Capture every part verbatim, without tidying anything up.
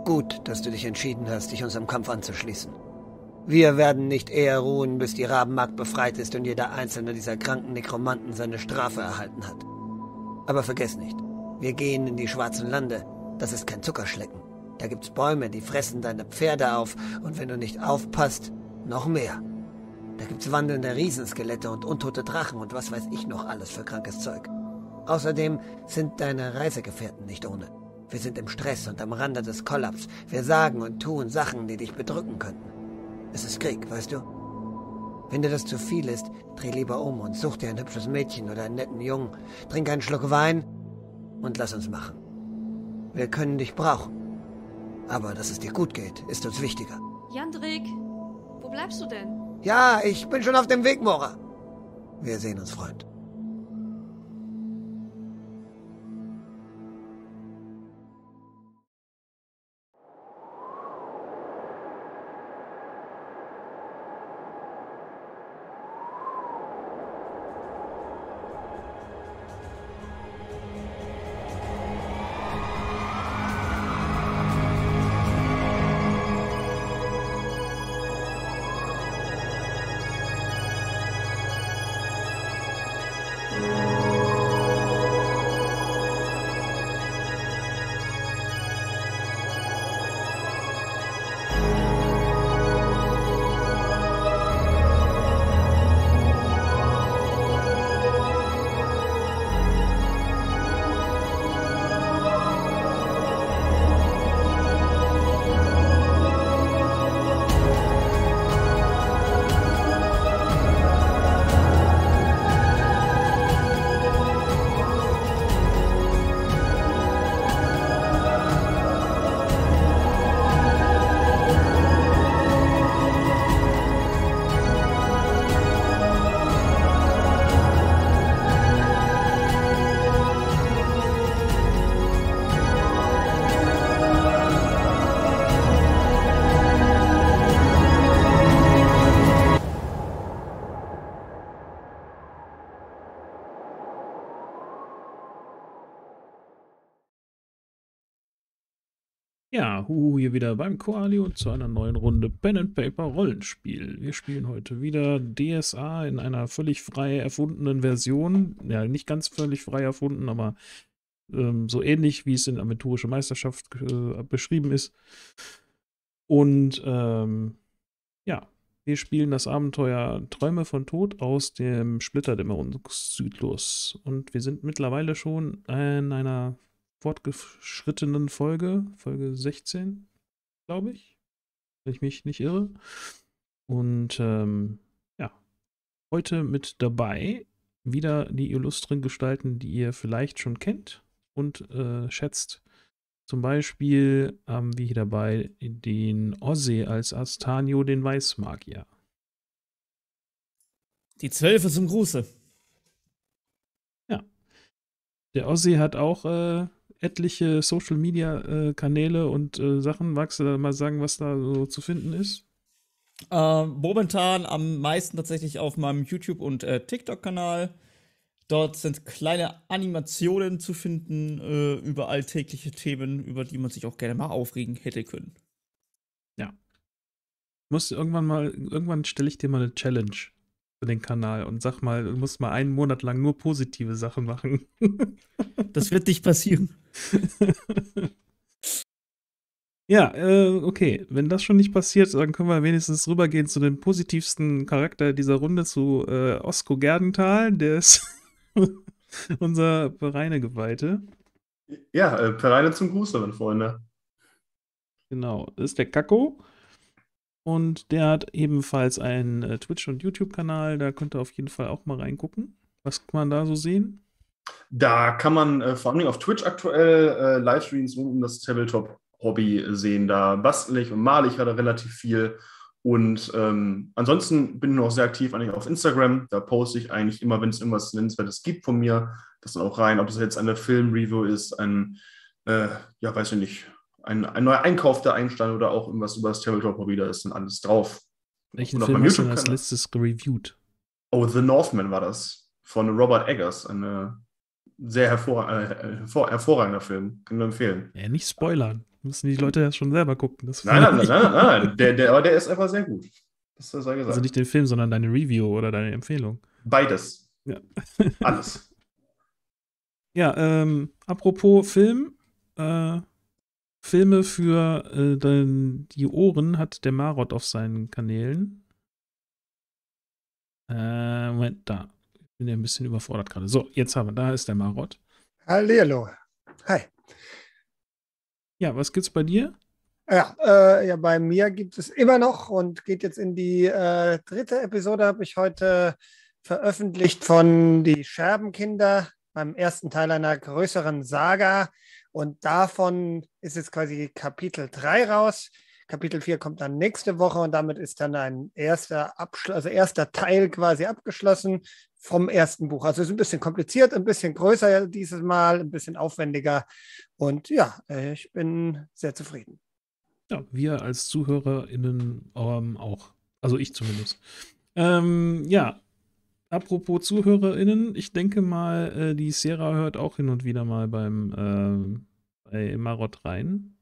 Gut, dass du dich entschieden hast, dich unserem Kampf anzuschließen. Wir werden nicht eher ruhen, bis die Rabenmark befreit ist und jeder einzelne dieser kranken Nekromanten seine Strafe erhalten hat. Aber vergiss nicht, wir gehen in die schwarzen Lande. Das ist kein Zuckerschlecken. Da gibt's Bäume, die fressen deine Pferde auf und wenn du nicht aufpasst, noch mehr. Da gibt's wandelnde Riesenskelette und untote Drachen und was weiß ich noch alles für krankes Zeug. Außerdem sind deine Reisegefährten nicht ohne. Wir sind im Stress und am Rande des Kollaps. Wir sagen und tun Sachen, die dich bedrücken könnten. Es ist Krieg, weißt du? Wenn dir das zu viel ist, dreh lieber um und such dir ein hübsches Mädchen oder einen netten Jungen. Trink einen Schluck Wein und lass uns machen. Wir können dich brauchen. Aber dass es dir gut geht, ist uns wichtiger. Jandrik, wo bleibst du denn? Ja, ich bin schon auf dem Weg, Mora. Wir sehen uns, Freund. Ja, Huhu hier wieder beim Koali und zu einer neuen Runde Pen and Paper Rollenspiel. Wir spielen heute wieder D S A in einer völlig frei erfundenen Version. Ja, nicht ganz völlig frei erfunden, aber ähm, so ähnlich, wie es in Aventurische Meisterschaft äh, beschrieben ist. Und ähm, ja, wir spielen das Abenteuer Träume von Tod aus dem Splitterdämmerungszyklus. Und wir sind mittlerweile schon in einer fortgeschrittenen Folge, Folge sechzehn, glaube ich, wenn ich mich nicht irre. Und ähm, ja, heute mit dabei wieder die illustren Gestalten, die ihr vielleicht schon kennt und äh, schätzt. Zum Beispiel haben wir hier dabei den Ozzy als Astanio, den Weißmagier. Die Zwölfe zum Gruße. Ja. Der Ozzy hat auch äh, etliche Social-Media-Kanäle und äh, Sachen. Magst du da mal sagen, was da so zu finden ist? Äh, momentan am meisten tatsächlich auf meinem YouTube- und äh, TikTok-Kanal. Dort sind kleine Animationen zu finden äh, über alltägliche Themen, über die man sich auch gerne mal aufregen hätte können. Ja. Muss irgendwann mal, irgendwann stelle ich dir mal eine Challenge für den Kanal und sag mal, du musst mal einen Monat lang nur positive Sachen machen. Das wird nicht passieren. Ja, äh, okay. Wenn das schon nicht passiert, dann können wir wenigstens rübergehen zu dem positivsten Charakter dieser Runde, zu äh, Osko Gerdenthal. Der ist unser Pereine-Geweihte. Ja, äh, Pereine zum Gruß, meine Freunde. Genau, das ist der Kakko. Und der hat ebenfalls einen äh, Twitch- und YouTube-Kanal. Da könnt ihr auf jeden Fall auch mal reingucken. Was kann man da so sehen? Da kann man äh, vor allem auf Twitch aktuell äh, Livestreams rund um das Tabletop-Hobby sehen. Da bastel ich und male ich gerade relativ viel. Und ähm, ansonsten bin ich noch sehr aktiv eigentlich auf Instagram. Da poste ich eigentlich immer, wenn es irgendwas Nennenswertes gibt von mir, das dann auch rein. Ob es jetzt eine Film-Review ist, ein, äh, ja, weiß ich nicht, ein, ein neuer Einkauf, der einstand oder auch irgendwas über das Tabletop-Hobby, da ist dann alles drauf. Welchen Und auf Film meinem hast du denn als YouTube-Kanal- letztes gereviewt? Oh, The Northman war das. Von Robert Eggers. Ein sehr hervor, äh, hervor, hervorragender Film. Kann ich nur empfehlen. Ja, nicht spoilern. Müssen die Leute ja schon selber gucken. Das Nein, nein, nein, nein, nein, nein. Der, der, aber der ist einfach sehr gut. Das sei gesagt. Also nicht den Film, sondern deine Review oder deine Empfehlung. Beides. Ja. Alles. Ja, ähm, apropos Film, äh, Filme für äh, den, die Ohren hat der Marot auf seinen Kanälen. Äh, Moment, da. Ich bin ja ein bisschen überfordert gerade. So, jetzt haben wir, da ist der Marot. Hallihallo. Hi. Ja, was gibt's bei dir? Ja, äh, ja, bei mir gibt es immer noch und geht jetzt in die äh, dritte Episode, habe ich heute veröffentlicht von Die Scherbenkinder, beim ersten Teil einer größeren Saga. Und davon ist jetzt quasi Kapitel drei raus. Kapitel vier kommt dann nächste Woche und damit ist dann ein erster Abschluss, also erster Teil quasi abgeschlossen vom ersten Buch. Also es ist ein bisschen kompliziert, ein bisschen größer dieses Mal, ein bisschen aufwendiger. Und ja, ich bin sehr zufrieden. Ja, wir als ZuhörerInnen ähm, auch. Also ich zumindest. Ähm, ja, apropos ZuhörerInnen, ich denke mal, äh, die Sierra hört auch hin und wieder mal beim ähm, bei Marot rein.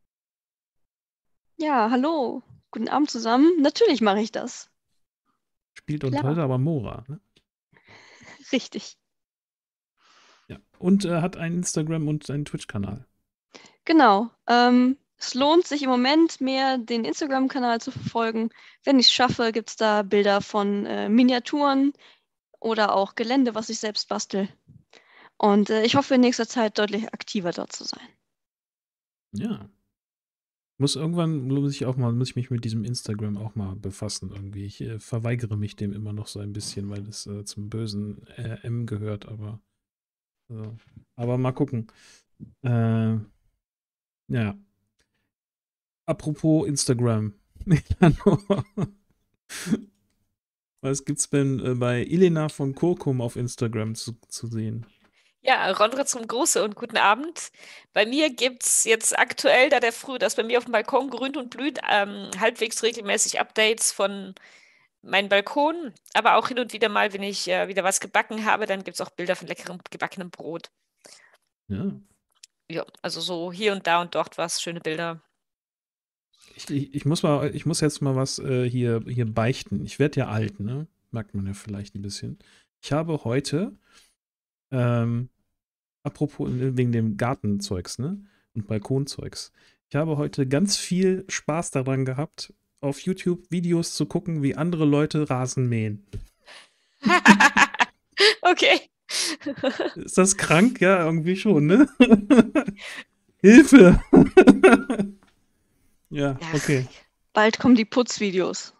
Ja, hallo. Guten Abend zusammen. Natürlich mache ich das. Spielt und Klar. heute aber Mora, ne? Richtig. Ja. Und äh, hat einen Instagram- und einen Twitch-Kanal. Genau. Ähm, es lohnt sich im Moment mehr, den Instagram-Kanal zu verfolgen. Wenn ich es schaffe, gibt es da Bilder von äh, Miniaturen oder auch Gelände, was ich selbst bastel. Und äh, ich hoffe in nächster Zeit deutlich aktiver dort zu sein. Ja. Muss irgendwann, muss ich auch mal, muss ich mich mit diesem Instagram auch mal befassen irgendwie. Ich äh, verweigere mich dem immer noch so ein bisschen, weil es äh, zum bösen äh, M gehört, aber äh, aber mal gucken. Äh, ja. Apropos Instagram. Was gibt's denn äh, bei Elena von Kurkum auf Instagram zu, zu sehen? Ja, Rondre zum Gruße und guten Abend. Bei mir gibt es jetzt aktuell, da der Früh, das bei mir auf dem Balkon grünt und blüht, ähm, halbwegs regelmäßig Updates von meinem Balkon, aber auch hin und wieder mal, wenn ich äh, wieder was gebacken habe, dann gibt es auch Bilder von leckerem gebackenem Brot. Ja. Ja, also so hier und da und dort was, schöne Bilder. Ich, ich, ich muss mal, ich muss jetzt mal was äh, hier, hier beichten. Ich werde ja alt, ne? Merkt man ja vielleicht ein bisschen. Ich habe heute, ähm, apropos wegen dem Gartenzeugs, ne? Und Balkonzeugs. Ich habe heute ganz viel Spaß daran gehabt, auf YouTube Videos zu gucken, wie andere Leute Rasen mähen. Okay. Ist das krank? Ja, irgendwie schon, ne? Hilfe! Ja, Ja. okay. Bald kommen die Putzvideos.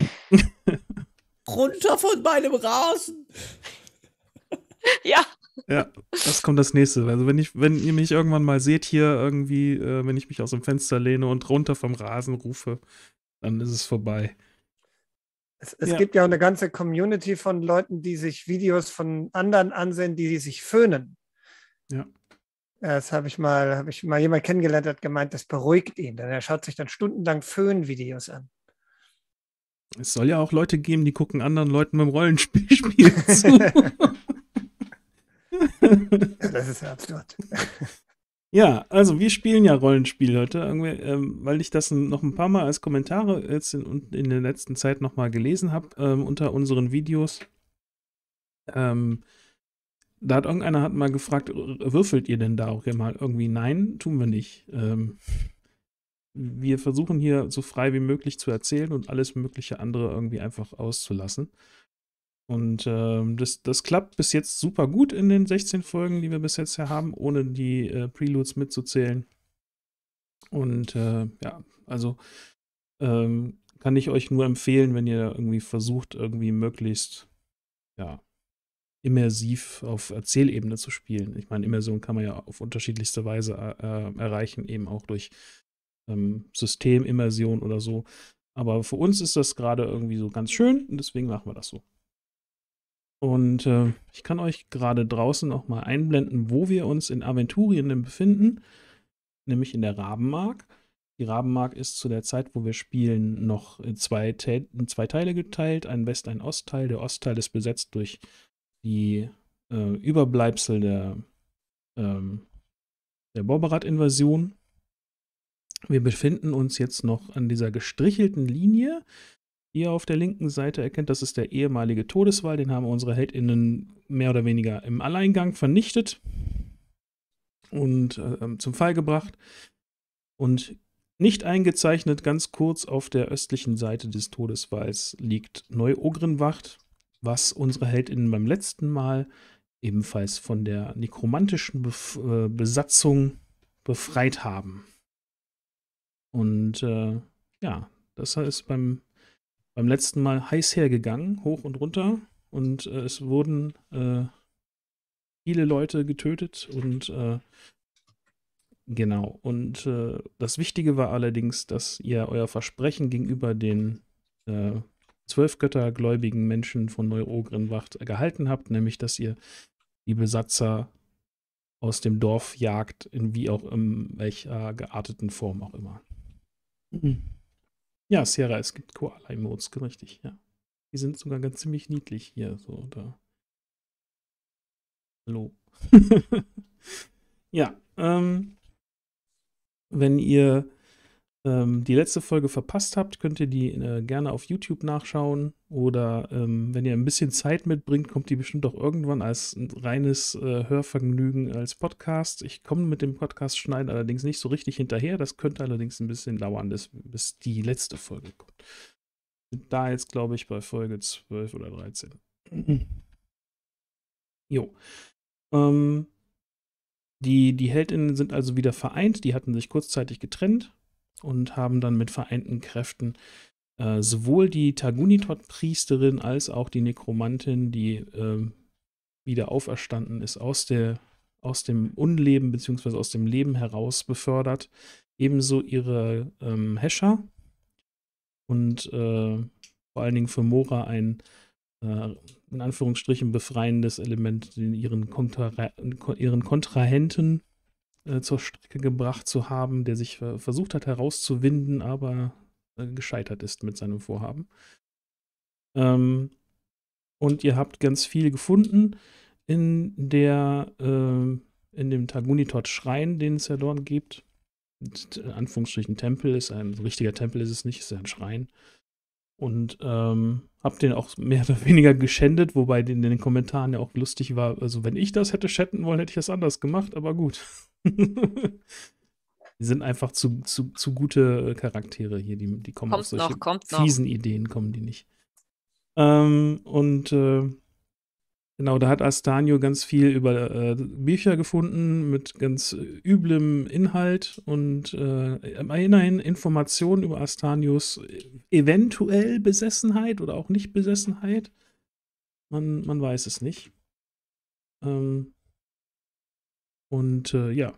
Runter von meinem Rasen! Ja, Ja, das kommt das nächste. Also wenn ich, wenn ihr mich irgendwann mal seht hier irgendwie, äh, wenn ich mich aus dem Fenster lehne und runter vom Rasen rufe, dann ist es vorbei. Es, es Ja. gibt ja auch eine ganze Community von Leuten, die sich Videos von anderen ansehen, die sich föhnen. Ja. Das habe ich mal, habe ich mal jemand kennengelernt, der hat gemeint, das beruhigt ihn. Denn er schaut sich dann stundenlang Föhnvideos an. Es soll ja auch Leute geben, die gucken anderen Leuten beim Rollenspiel spielen zu. Ja, das ist ja absurd. Ja, also wir spielen ja Rollenspiel heute, irgendwie, ähm, weil ich das noch ein paar Mal als Kommentare jetzt in, in der letzten Zeit nochmal gelesen habe, ähm, unter unseren Videos. Ähm, da hat irgendeiner hat mal gefragt, würfelt ihr denn da auch mal irgendwie? Nein, tun wir nicht. Ähm, wir versuchen hier so frei wie möglich zu erzählen und alles mögliche andere irgendwie einfach auszulassen. Und ähm, das, das klappt bis jetzt super gut in den sechzehn Folgen, die wir bis jetzt ja haben, ohne die äh, Preludes mitzuzählen. Und äh, ja, also ähm, kann ich euch nur empfehlen, wenn ihr irgendwie versucht, irgendwie möglichst ja, immersiv auf Erzählebene zu spielen. Ich meine, Immersion kann man ja auf unterschiedlichste Weise äh, erreichen, eben auch durch ähm, Systemimmersion oder so. Aber für uns ist das gerade irgendwie so ganz schön und deswegen machen wir das so. Und äh, ich kann euch gerade draußen auch mal einblenden, wo wir uns in Aventurien denn befinden, nämlich in der Rabenmark. Die Rabenmark ist zu der Zeit, wo wir spielen, noch in zwei, Te in zwei Teile geteilt, ein West-, ein Ostteil. Der Ostteil ist besetzt durch die äh, Überbleibsel der, ähm, der Borberat-Invasion. Wir befinden uns jetzt noch an dieser gestrichelten Linie, die ihr auf der linken Seite erkennt. Das ist der ehemalige Todeswall. Den haben unsere HeldInnen mehr oder weniger im Alleingang vernichtet und äh, zum Fall gebracht. Und nicht eingezeichnet, ganz kurz auf der östlichen Seite des Todeswalls, liegt Neu-Ogrenwacht, was unsere HeldInnen beim letzten Mal ebenfalls von der nekromantischen Bef äh, Besatzung befreit haben. Und äh, ja, das ist beim, beim letzten Mal heiß hergegangen, hoch und runter. Und äh, es wurden äh, viele Leute getötet und äh, genau. Und äh, das Wichtige war allerdings, dass ihr euer Versprechen gegenüber den äh, zwölfgöttergläubigen Menschen von Neu-Ogrenwacht gehalten habt, nämlich dass ihr die Besatzer aus dem Dorf jagt, in wie auch in welcher gearteten Form auch immer. Mhm. Ja, Sierra, es gibt Koala-Emotes, richtig, ja. Die sind sogar ganz ziemlich niedlich hier, so da. Hallo. Ja, ähm, wenn ihr ähm, die letzte Folge verpasst habt, könnt ihr die äh, gerne auf YouTube nachschauen oder ähm, wenn ihr ein bisschen Zeit mitbringt, kommt die bestimmt auch irgendwann als ein reines äh, Hörvergnügen als Podcast. Ich komme mit dem Podcast schneiden allerdings nicht so richtig hinterher. Das könnte allerdings ein bisschen dauern, bis, bis die letzte Folge kommt. Sind da jetzt, glaube ich, bei Folge zwölf oder dreizehn. Jo. Ähm, die, die HeldInnen sind also wieder vereint. Die hatten sich kurzzeitig getrennt und haben dann mit vereinten Kräften äh, sowohl die Tagunitot-Priesterin als auch die Nekromantin, die äh, wieder auferstanden ist, aus, der, aus dem Unleben bzw. aus dem Leben heraus befördert. Ebenso ihre ähm, Hescher und äh, vor allen Dingen für Mora ein äh, in Anführungsstrichen befreiendes Element, den ihren, Kontra ihren Kontrahenten äh, zur Strecke gebracht zu haben, der sich äh, versucht hat herauszuwinden, aber äh, gescheitert ist mit seinem Vorhaben. Ähm, und ihr habt ganz viel gefunden in der äh, in dem Tagunitot-Schrein, den es ja dort gibt. Und, in Anführungsstrichen Tempel ist ein so richtiger Tempel ist es nicht, ist ja ein Schrein. Und ähm, hab den auch mehr oder weniger geschändet, wobei in den Kommentaren ja auch lustig war. Also, wenn ich das hätte chatten wollen, hätte ich das anders gemacht, aber gut. Die sind einfach zu, zu, zu gute Charaktere hier, die, die kommen Kommt auf solche noch, kommt noch. fiesen Ideen, kommen die nicht. Ähm, und äh, genau, da hat Astanio ganz viel über äh, Bücher gefunden mit ganz äh, üblem Inhalt und äh, immerhin Informationen über Astanios eventuell Besessenheit oder auch nicht Besessenheit. Man, man weiß es nicht. Ähm, und äh, ja.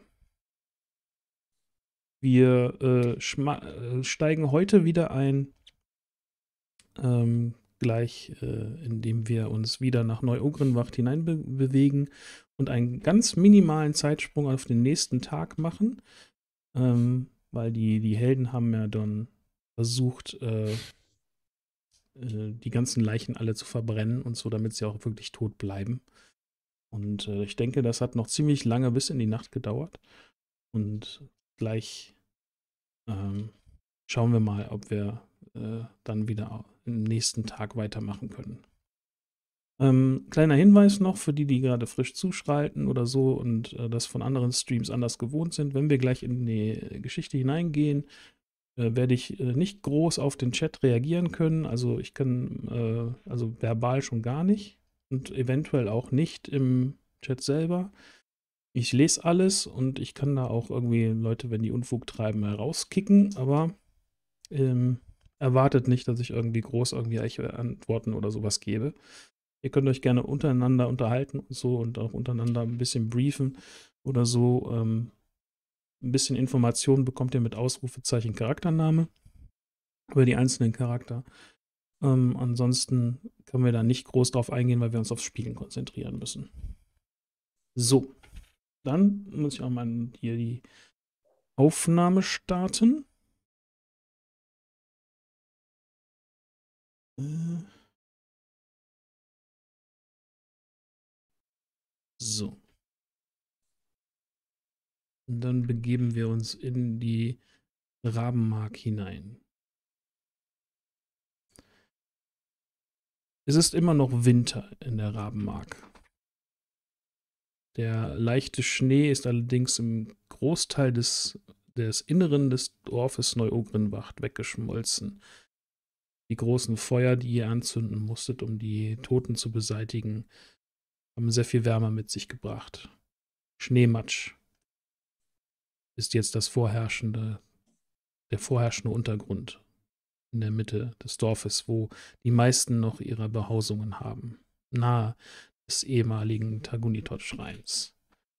Wir äh, äh, steigen heute wieder ein, ähm, gleich, äh, indem wir uns wieder nach Neu-Ogrenwacht hineinbewegen und einen ganz minimalen Zeitsprung auf den nächsten Tag machen, ähm, weil die, die Helden haben ja dann versucht, äh, äh, die ganzen Leichen alle zu verbrennen und so, damit sie auch wirklich tot bleiben. Und äh, ich denke, das hat noch ziemlich lange bis in die Nacht gedauert. Und gleich Ähm, schauen wir mal, ob wir äh, dann wieder am nächsten Tag weitermachen können. Ähm, kleiner Hinweis noch für die, die gerade frisch zuschalten oder so und äh, das von anderen Streams anders gewohnt sind. Wenn wir gleich in die Geschichte hineingehen, äh, werde ich äh, nicht groß auf den Chat reagieren können. Also ich kann, äh, also verbal schon gar nicht und eventuell auch nicht im Chat selber. Ich lese alles und ich kann da auch irgendwie Leute, wenn die Unfug treiben, herauskicken, aber ähm, erwartet nicht, dass ich irgendwie groß irgendwie Antworten oder sowas gebe. Ihr könnt euch gerne untereinander unterhalten und so und auch untereinander ein bisschen briefen oder so. Ähm, ein bisschen Informationen bekommt ihr mit Ausrufezeichen Charaktername über die einzelnen Charakter. Ähm, ansonsten können wir da nicht groß drauf eingehen, weil wir uns aufs Spielen konzentrieren müssen. So. Dann muss ich auch mal hier die Aufnahme starten. So. Und dann begeben wir uns in die Rabenmark hinein. Es ist immer noch Winter in der Rabenmark. Der leichte Schnee ist allerdings im Großteil des, des Inneren des Dorfes Neu-Ogrenwacht weggeschmolzen. Die großen Feuer, die ihr anzünden musstet, um die Toten zu beseitigen, haben sehr viel Wärme mit sich gebracht. Schneematsch ist jetzt das vorherrschende, der vorherrschende Untergrund in der Mitte des Dorfes, wo die meisten noch ihre Behausungen haben, nahe des ehemaligen Tagunitot-Schreins.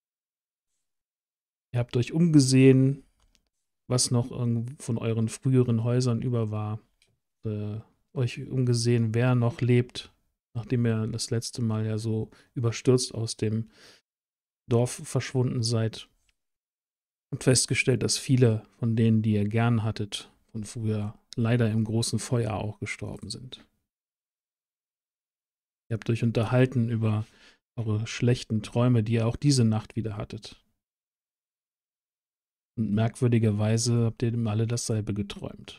Ihr habt euch umgesehen, was noch von euren früheren Häusern über war, äh, euch umgesehen, wer noch lebt, nachdem ihr das letzte Mal ja so überstürzt aus dem Dorf verschwunden seid, und festgestellt, dass viele von denen, die ihr gern hattet, von früher leider im großen Feuer auch gestorben sind. Ihr habt euch unterhalten über eure schlechten Träume, die ihr auch diese Nacht wieder hattet. Und merkwürdigerweise habt ihr alle dasselbe geträumt.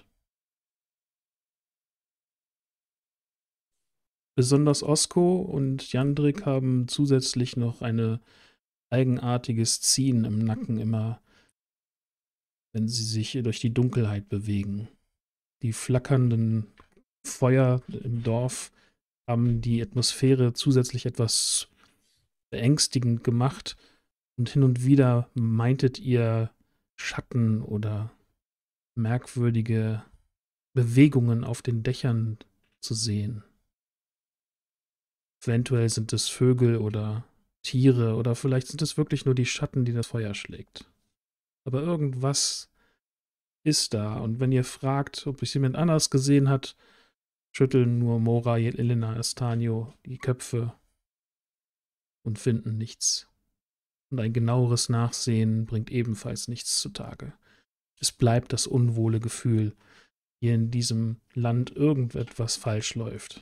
Besonders Osko und Jandrik haben zusätzlich noch ein eigenartiges Ziehen im Nacken, immer wenn sie sich durch die Dunkelheit bewegen. Die flackernden Feuer im Dorf haben die Atmosphäre zusätzlich etwas beängstigend gemacht und hin und wieder meintet ihr Schatten oder merkwürdige Bewegungen auf den Dächern zu sehen. Eventuell sind es Vögel oder Tiere oder vielleicht sind es wirklich nur die Schatten, die das Feuer schlägt. Aber irgendwas ist da. Und wenn ihr fragt, ob es jemand anders gesehen hat, schütteln nur Mora, Elena, Estanio die Köpfe und finden nichts. Und ein genaueres Nachsehen bringt ebenfalls nichts zutage. Es bleibt das unwohle Gefühl, hier in diesem Land irgendetwas falsch läuft.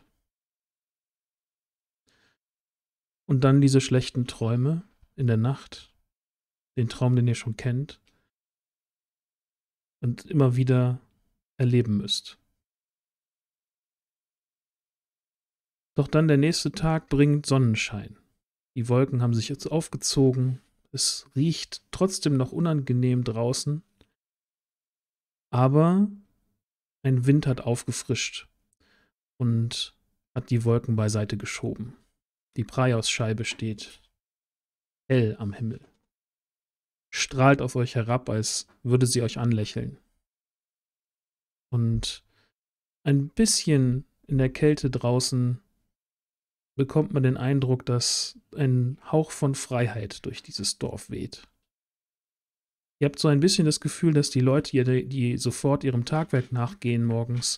Und dann diese schlechten Träume in der Nacht, den Traum, den ihr schon kennt und immer wieder erleben müsst. Doch dann der nächste Tag bringt Sonnenschein. Die Wolken haben sich jetzt aufgezogen. Es riecht trotzdem noch unangenehm draußen. Aber ein Wind hat aufgefrischt und hat die Wolken beiseite geschoben. Die Praios-Scheibe steht hell am Himmel. Strahlt auf euch herab, als würde sie euch anlächeln. Und ein bisschen in der Kälte draußen bekommt man den Eindruck, dass ein Hauch von Freiheit durch dieses Dorf weht. Ihr habt so ein bisschen das Gefühl, dass die Leute, die sofort ihrem Tagwerk nachgehen morgens,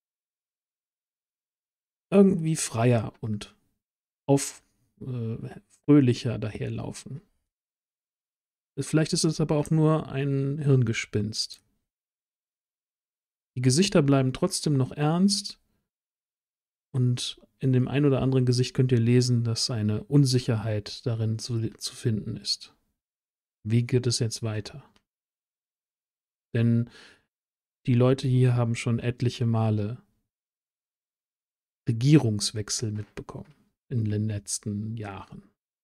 irgendwie freier und auf äh, fröhlicher daherlaufen. Vielleicht ist es aber auch nur ein Hirngespinst. Die Gesichter bleiben trotzdem noch ernst und in dem ein oder anderen Gesicht könnt ihr lesen, dass eine Unsicherheit darin zu, zu finden ist. Wie geht es jetzt weiter? Denn die Leute hier haben schon etliche Male Regierungswechsel mitbekommen in den letzten Jahren.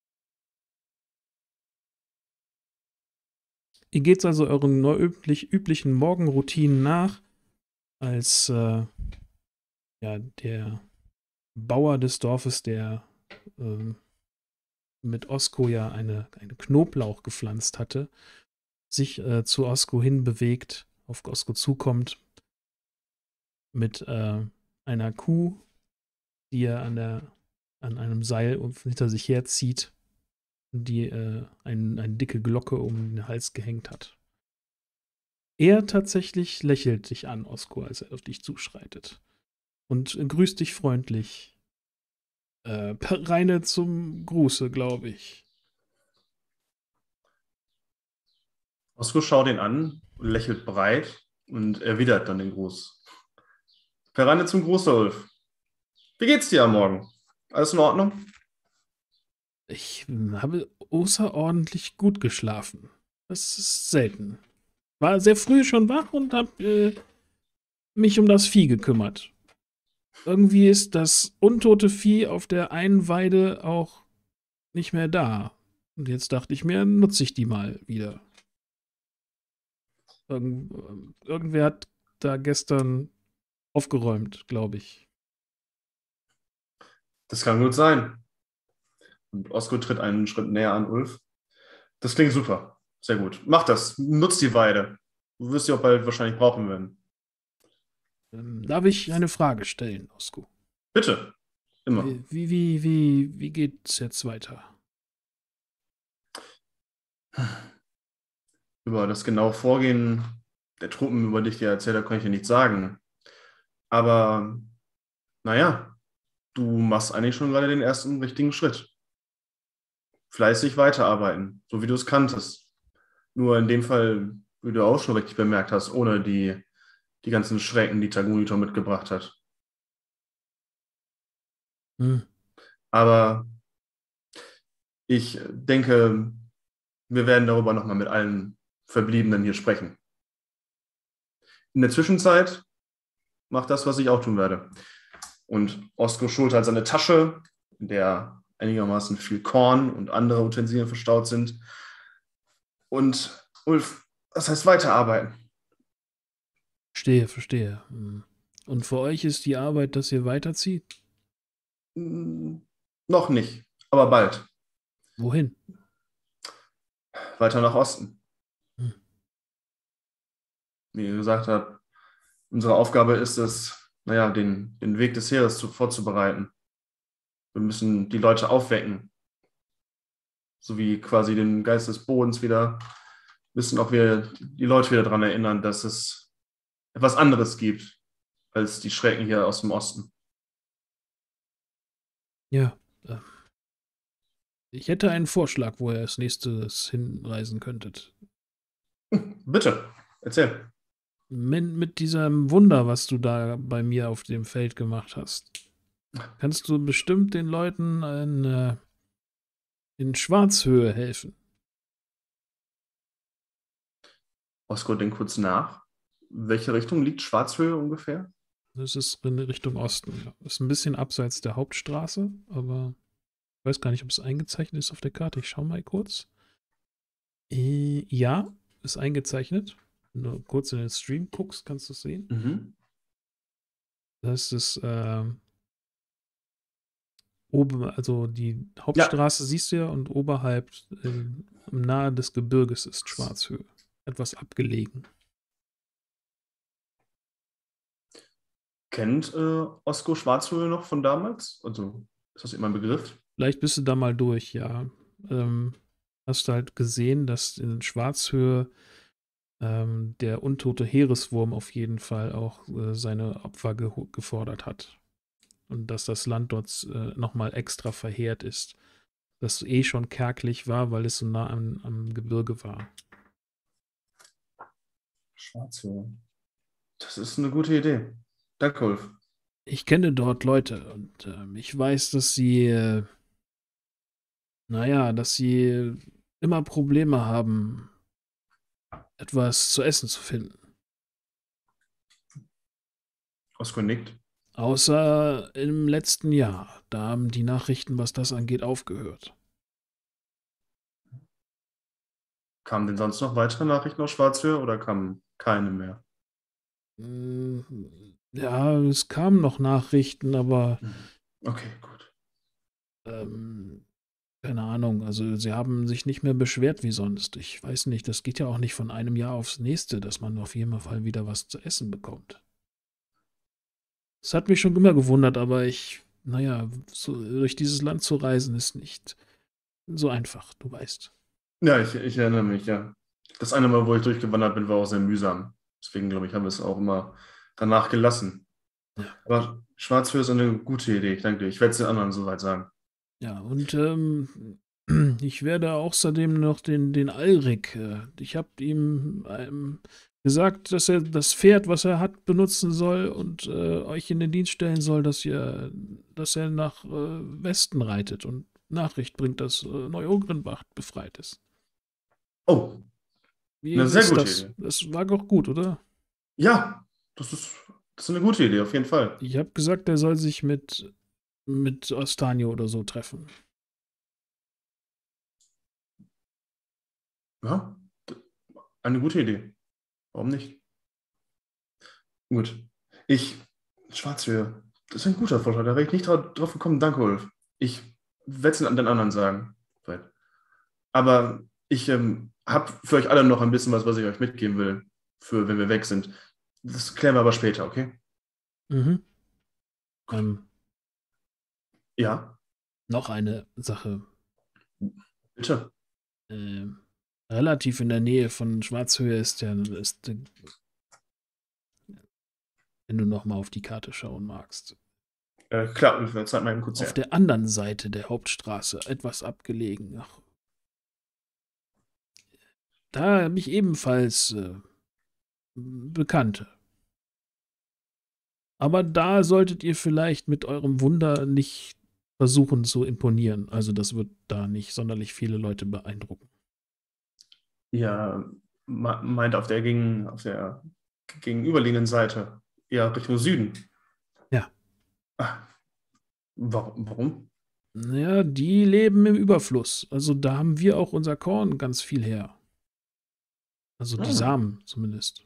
Ihr geht also euren neu üblich, üblichen Morgenroutinen nach, als äh, ja, der Bauer des Dorfes, der äh, mit Osko ja eine, eine Knoblauch gepflanzt hatte, sich äh, zu Osko hinbewegt, auf Osko zukommt, mit äh, einer Kuh, die er an, der, an einem Seil hinter sich herzieht, die äh, ein, eine dicke Glocke um den Hals gehängt hat. Er tatsächlich lächelt dich an, Osko, als er auf dich zuschreitet. Und grüßt dich freundlich. Äh, Reine zum Gruße, glaube ich. Osko schaut ihn an und lächelt breit und erwidert dann den Gruß. Reine zum Gruß, Ulf. Wie geht's dir am Morgen? Alles in Ordnung? Ich habe außerordentlich gut geschlafen. Das ist selten. war sehr früh schon wach und hab äh, mich um das Vieh gekümmert. Irgendwie ist das untote Vieh auf der einen Weide auch nicht mehr da. Und jetzt dachte ich mir, nutze ich die mal wieder. Irgend, irgendwer hat da gestern aufgeräumt, glaube ich. Das kann gut sein. Und Osko tritt einen Schritt näher an Ulf. Das klingt super. Sehr gut. Mach das. Nutz die Weide. Du wirst sie auch bald wahrscheinlich brauchen werden. Ähm, darf ich eine Frage stellen, Osko? Bitte. Immer. Wie, wie, wie, wie, wie geht's jetzt weiter? Über das genaue Vorgehen der Truppen, über die ich dir erzählt habe, kann ich dir nichts sagen. Aber, naja, du machst eigentlich schon gerade den ersten richtigen Schritt. Fleißig weiterarbeiten, so wie du es kanntest. Nur in dem Fall, wie du auch schon richtig bemerkt hast, ohne die, die ganzen Schrecken, die Tagunitor mitgebracht hat. Hm. Aber ich denke, wir werden darüber nochmal mit allen Verbliebenen hier sprechen. In der Zwischenzeit mach das, was ich auch tun werde. Und Osko schultert seine Tasche, in der einigermaßen viel Korn und andere Utensilien verstaut sind. Und Ulf, das heißt weiterarbeiten. Verstehe, verstehe. Hm. Und für euch ist die Arbeit, dass ihr weiterzieht? Hm, noch nicht, aber bald. Wohin? Weiter nach Osten. Hm. Wie ihr gesagt habt, unsere Aufgabe ist es, naja, den, den Weg des Heeres zu, vorzubereiten. Wir müssen die Leute aufwecken, sowie quasi den Geist des Bodens wieder, müssen auch wir die Leute wieder daran erinnern, dass es etwas anderes gibt als die Schrecken hier aus dem Osten. Ja. äh, Ich hätte einen Vorschlag, wo ihr als nächstes hinreisen könntet. Bitte, erzähl. Mit, mit diesem Wunder, was du da bei mir auf dem Feld gemacht hast, kannst du bestimmt den Leuten in, äh, in Schwarzhöhe helfen. Osko denkt kurz nach. Welche Richtung liegt Schwarzhöhe ungefähr? Das ist in Richtung Osten. Ja. Ist ein bisschen abseits der Hauptstraße, aber ich weiß gar nicht, ob es eingezeichnet ist auf der Karte. Ich schau mal kurz. Äh, ja, ist eingezeichnet. Wenn du kurz in den Stream guckst, kannst du es sehen. Mhm. Das ist äh, oben, also die Hauptstraße siehst du ja und oberhalb äh, nahe des Gebirges ist Schwarzhöhe. Etwas abgelegen. Kennt äh, Osko Schwarzhöhe noch von damals? Also, ist das immer ein Begriff? Vielleicht bist du da mal durch, ja. Ähm, hast du halt gesehen, dass in Schwarzhöhe ähm, der untote Heereswurm auf jeden Fall auch äh, seine Opfer ge gefordert hat. Und dass das Land dort äh, nochmal extra verheert ist. Das eh schon kärglich war, weil es so nah am, am Gebirge war. Schwarzhöhe. Das ist eine gute Idee. Danke, Ulf. Ich kenne dort Leute und äh, ich weiß, dass sie, äh, naja, dass sie immer Probleme haben, etwas zu essen zu finden. Osko nickt. Außer im letzten Jahr. Da haben die Nachrichten, was das angeht, aufgehört. Kamen denn sonst noch weitere Nachrichten aus Schwarzhöhe oder kamen keine mehr? Ja, es kamen noch Nachrichten, aber Okay, gut. ähm, keine Ahnung. Also sie haben sich nicht mehr beschwert wie sonst. Ich weiß nicht, das geht ja auch nicht von einem Jahr aufs nächste, dass man auf jeden Fall wieder was zu essen bekommt. Das hat mich schon immer gewundert, aber ich, naja, so durch dieses Land zu reisen ist nicht so einfach, du weißt. Ja, ich, ich erinnere mich, ja. Das eine Mal, wo ich durchgewandert bin, war auch sehr mühsam. Deswegen, glaube ich, haben wir es auch immer danach gelassen. Ja. Aber Schwarzhöhe ist eine gute Idee, ich danke dir. Ich werde es den anderen soweit sagen. Ja, und ähm, ich werde außerdem noch den, den Alrik, äh, ich habe ihm ähm, gesagt, dass er das Pferd, was er hat, benutzen soll und äh, euch in den Dienst stellen soll, dass ihr, dass er nach äh, Westen reitet und Nachricht bringt, dass äh, Neu-Ogrenwacht befreit ist. Oh, Wie Eine sehr ist gute das? Idee. Das war doch gut, oder? Ja, das ist, das ist eine gute Idee, auf jeden Fall. Ich habe gesagt, er soll sich mit, mit Ostanio oder so treffen. Ja, d- eine gute Idee. Warum nicht? Gut. Ich, Schwarzhöhe, das ist ein guter Vorschlag. Da wäre ich nicht dra drauf gekommen. Danke, Ulf. Ich werde es den anderen sagen. Aber ich ähm, habe für euch alle noch ein bisschen was, was ich euch mitgeben will, für wenn wir weg sind. Das klären wir aber später, okay? Mhm. Ähm, Ja, noch eine Sache. bitte. Äh, relativ in der Nähe von Schwarzhöhe ist ja, ist, äh, wenn du noch mal auf die Karte schauen magst. Äh, klar, Ulf, zeig mal eben kurz Auf her. der anderen Seite der Hauptstraße, etwas abgelegen. Ach, da habe ich ebenfalls äh, Bekannte. Aber da solltet ihr vielleicht mit eurem Wunder nicht versuchen zu imponieren. Also das wird da nicht sonderlich viele Leute beeindrucken. Ihr ma- meint auf der, gegen, auf der gegenüberliegenden Seite, eher Richtung Süden. Ja. Ah, warum? warum? Naja, die leben im Überfluss. Also da haben wir auch unser Korn ganz viel her. Also die Ah. Samen zumindest.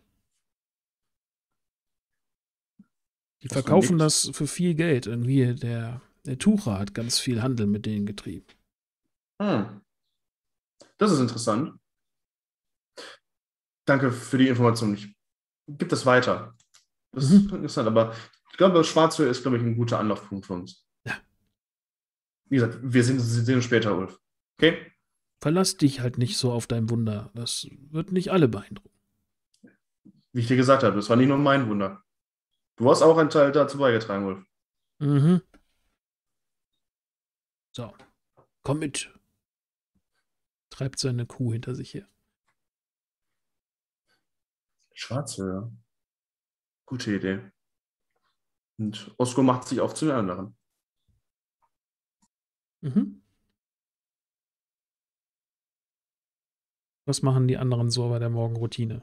Die Das verkaufen liegt- das für viel Geld. Irgendwie der, der Tucher hat ganz viel Handel mit denen getrieben. Hm. Das ist interessant. Danke für die Information. Ich gebe das weiter. Das Mhm. ist interessant, aber ich glaube, Schwarzhöhe ist, glaube ich, ein guter Anlaufpunkt für uns. Ja. Wie gesagt, wir sehen, sehen uns später, Ulf. Okay? Verlass dich halt nicht so auf dein Wunder. Das wird nicht alle beeindrucken. Wie ich dir gesagt habe, das war nicht nur mein Wunder. Du hast auch einen Teil dazu beigetragen, Ulf. Mhm. So, komm mit. Treibt seine Kuh hinter sich her. Schwarzhöhe. Gute Idee. Und Osko macht sich auf zu den anderen. Mhm. Was machen die anderen so bei der Morgenroutine?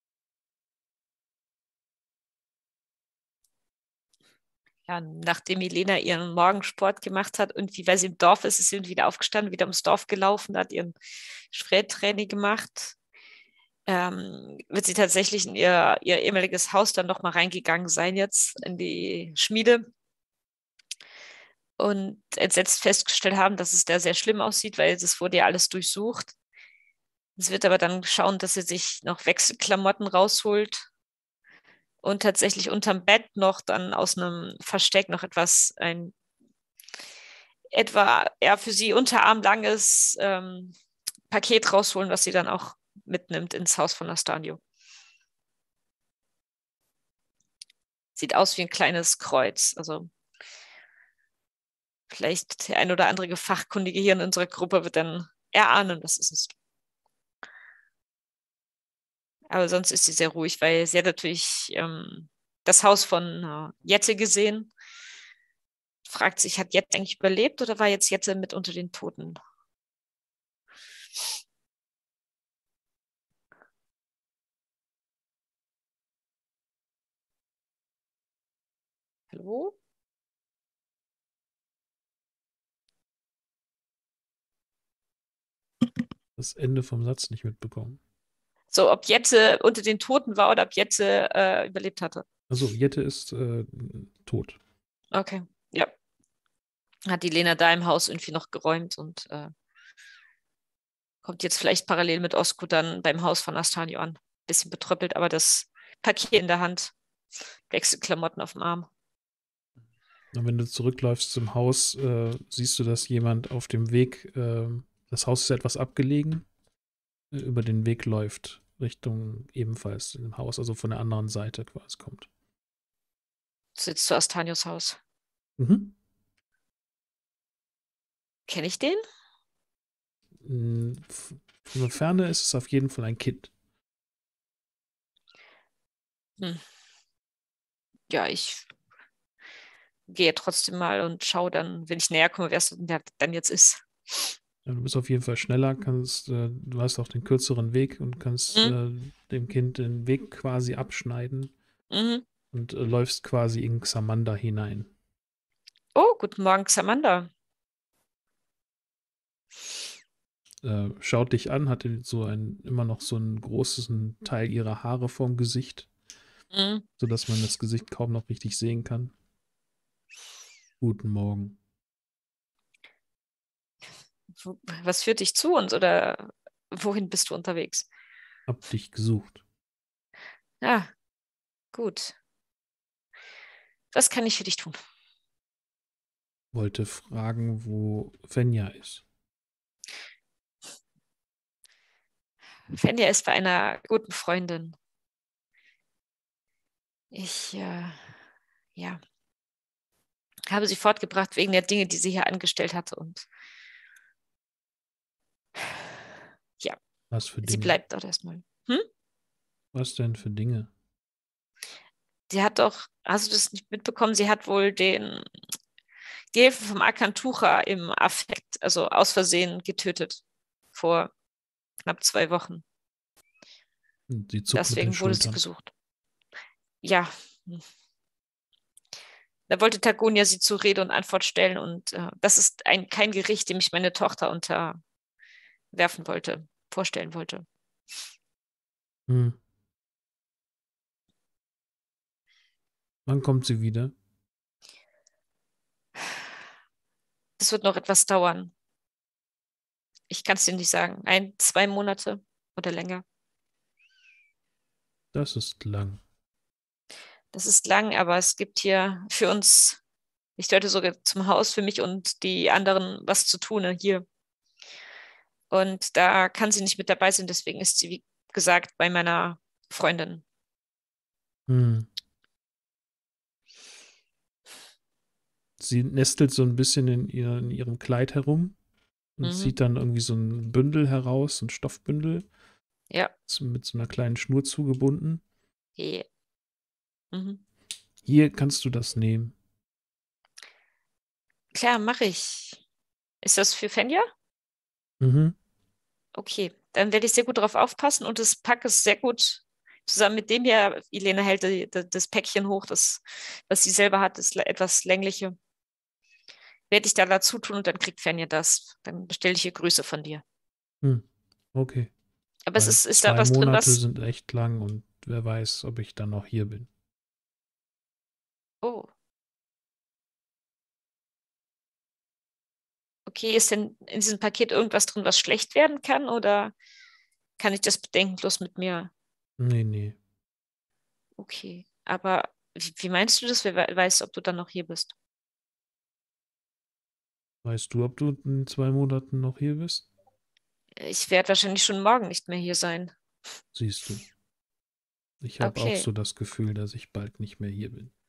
Ja, nachdem Milena ihren Morgensport gemacht hat, irgendwie, weil sie im Dorf ist, ist sie irgendwie wieder aufgestanden, wieder ums Dorf gelaufen, hat ihren Spreetraining gemacht. Ähm, wird sie tatsächlich in ihr, ihr ehemaliges Haus dann nochmal reingegangen sein jetzt, in die Schmiede. Und entsetzt festgestellt haben, dass es da sehr schlimm aussieht, weil es wurde ja alles durchsucht. Es wird aber dann schauen, dass sie sich noch Wechselklamotten rausholt und tatsächlich unterm Bett noch dann aus einem Versteck noch etwas, ein etwa ja, für sie unterarmlanges ähm, Paket rausholen, was sie dann auch mitnimmt ins Haus von Astanio. Sieht aus wie ein kleines Kreuz. Also vielleicht der ein oder andere Fachkundige hier in unserer Gruppe wird dann erahnen, was es ist. Aber sonst ist sie sehr ruhig, weil sie hat natürlich ähm, das Haus von äh, Jette gesehen. Fragt sich, hat Jette eigentlich überlebt oder war jetzt Jette mit unter den Toten? Hallo? Das Ende vom Satz nicht mitbekommen. So, ob Jette unter den Toten war oder ob Jette äh, überlebt hatte. Also Jette ist äh, tot. Okay, ja. Hat die Lena da im Haus irgendwie noch geräumt und äh, kommt jetzt vielleicht parallel mit Osko dann beim Haus von Astanio an. Bisschen betröppelt, aber das Paket in der Hand, Wechselklamotten auf dem Arm. Und wenn du zurückläufst zum Haus, äh, siehst du, dass jemand auf dem Weg, äh, das Haus ist etwas abgelegen, äh, über den Weg läuft, Richtung ebenfalls dem Haus, also von der anderen Seite quasi kommt. Sitzt zu Astanios Haus. Mhm. Kenne ich den? Mm, f- Von der Ferne ist es auf jeden Fall ein Kind. Hm. Ja, ich gehe trotzdem mal und schaue dann, wenn ich näher komme, wer es denn dann jetzt ist. Ja, du bist auf jeden Fall schneller, kannst, äh, du hast auch den kürzeren Weg und kannst Mhm. äh, dem Kind den Weg quasi abschneiden Mhm. und äh, läufst quasi in Xamanda hinein. Oh, guten Morgen, Xamanda. Äh, schaut dich an, hat so ein, immer noch so einen großen Teil ihrer Haare vorm Gesicht, Mhm. sodass man das Gesicht kaum noch richtig sehen kann. Guten Morgen. Wo- Was führt dich zu uns oder wohin bist du unterwegs? Hab dich gesucht. Ja, gut. Was kann ich für dich tun? Wollte fragen, wo Fenja ist. Fenja ist bei einer guten Freundin. Ich, äh, ja, habe sie fortgebracht wegen der Dinge, die sie hier angestellt hatte. Und ja, Was für sie Dinge? bleibt dort erstmal. Hm? Was denn für Dinge? Sie hat doch, hast du das nicht mitbekommen? Sie hat wohl den, die Hälfte vom Akantucha im Affekt, also aus Versehen getötet. Vor knapp zwei Wochen. Und sie zuckt mit den Deswegen wurde sie Schultern. gesucht. Ja, da wollte Tagonia sie zur Rede und Antwort stellen und äh, das ist ein, kein Gericht, dem ich meine Tochter unterwerfen wollte, vorstellen wollte. Hm. Wann kommt sie wieder? Das wird noch etwas dauern. Ich kann es dir nicht sagen. Ein, zwei Monate oder länger. Das ist lang. Das ist lang, aber es gibt hier für uns, ich sollte sogar zum Haus für mich und die anderen was zu tun ne, hier. Und da kann sie nicht mit dabei sein, deswegen ist sie, wie gesagt, bei meiner Freundin. Hm. Sie nestelt so ein bisschen in, ihr, in ihrem Kleid herum und Mhm. zieht dann irgendwie so ein Bündel heraus, ein Stoffbündel, Ja. mit so einer kleinen Schnur zugebunden. Yeah. Mhm. Hier kannst du das nehmen. Klar, mache ich. Ist das für Fenja? Mhm. Okay, dann werde ich sehr gut darauf aufpassen und das Pack ist sehr gut zusammen mit dem hier. Elena hält die, die, das Päckchen hoch, das, was sie selber hat, das etwas längliche. Werde ich da dazu tun und dann kriegt Fenja das. Dann bestelle ich ihr Grüße von dir. Hm. Okay. Aber es Weil ist, ist da zwei was drin, Monate was. sind echt lang und wer weiß, ob ich dann noch hier bin. Oh. Okay, ist denn in diesem Paket irgendwas drin, was schlecht werden kann oder kann ich das bedenkenlos mit mir? Nee, nee. Okay, aber wie, wie meinst du das? Wer we- weiß, ob du dann noch hier bist? Weißt du, ob du in zwei Monaten noch hier bist? Ich werde wahrscheinlich schon morgen nicht mehr hier sein. Siehst du. Ich habe auch Okay. so das Gefühl, dass ich bald nicht mehr hier bin.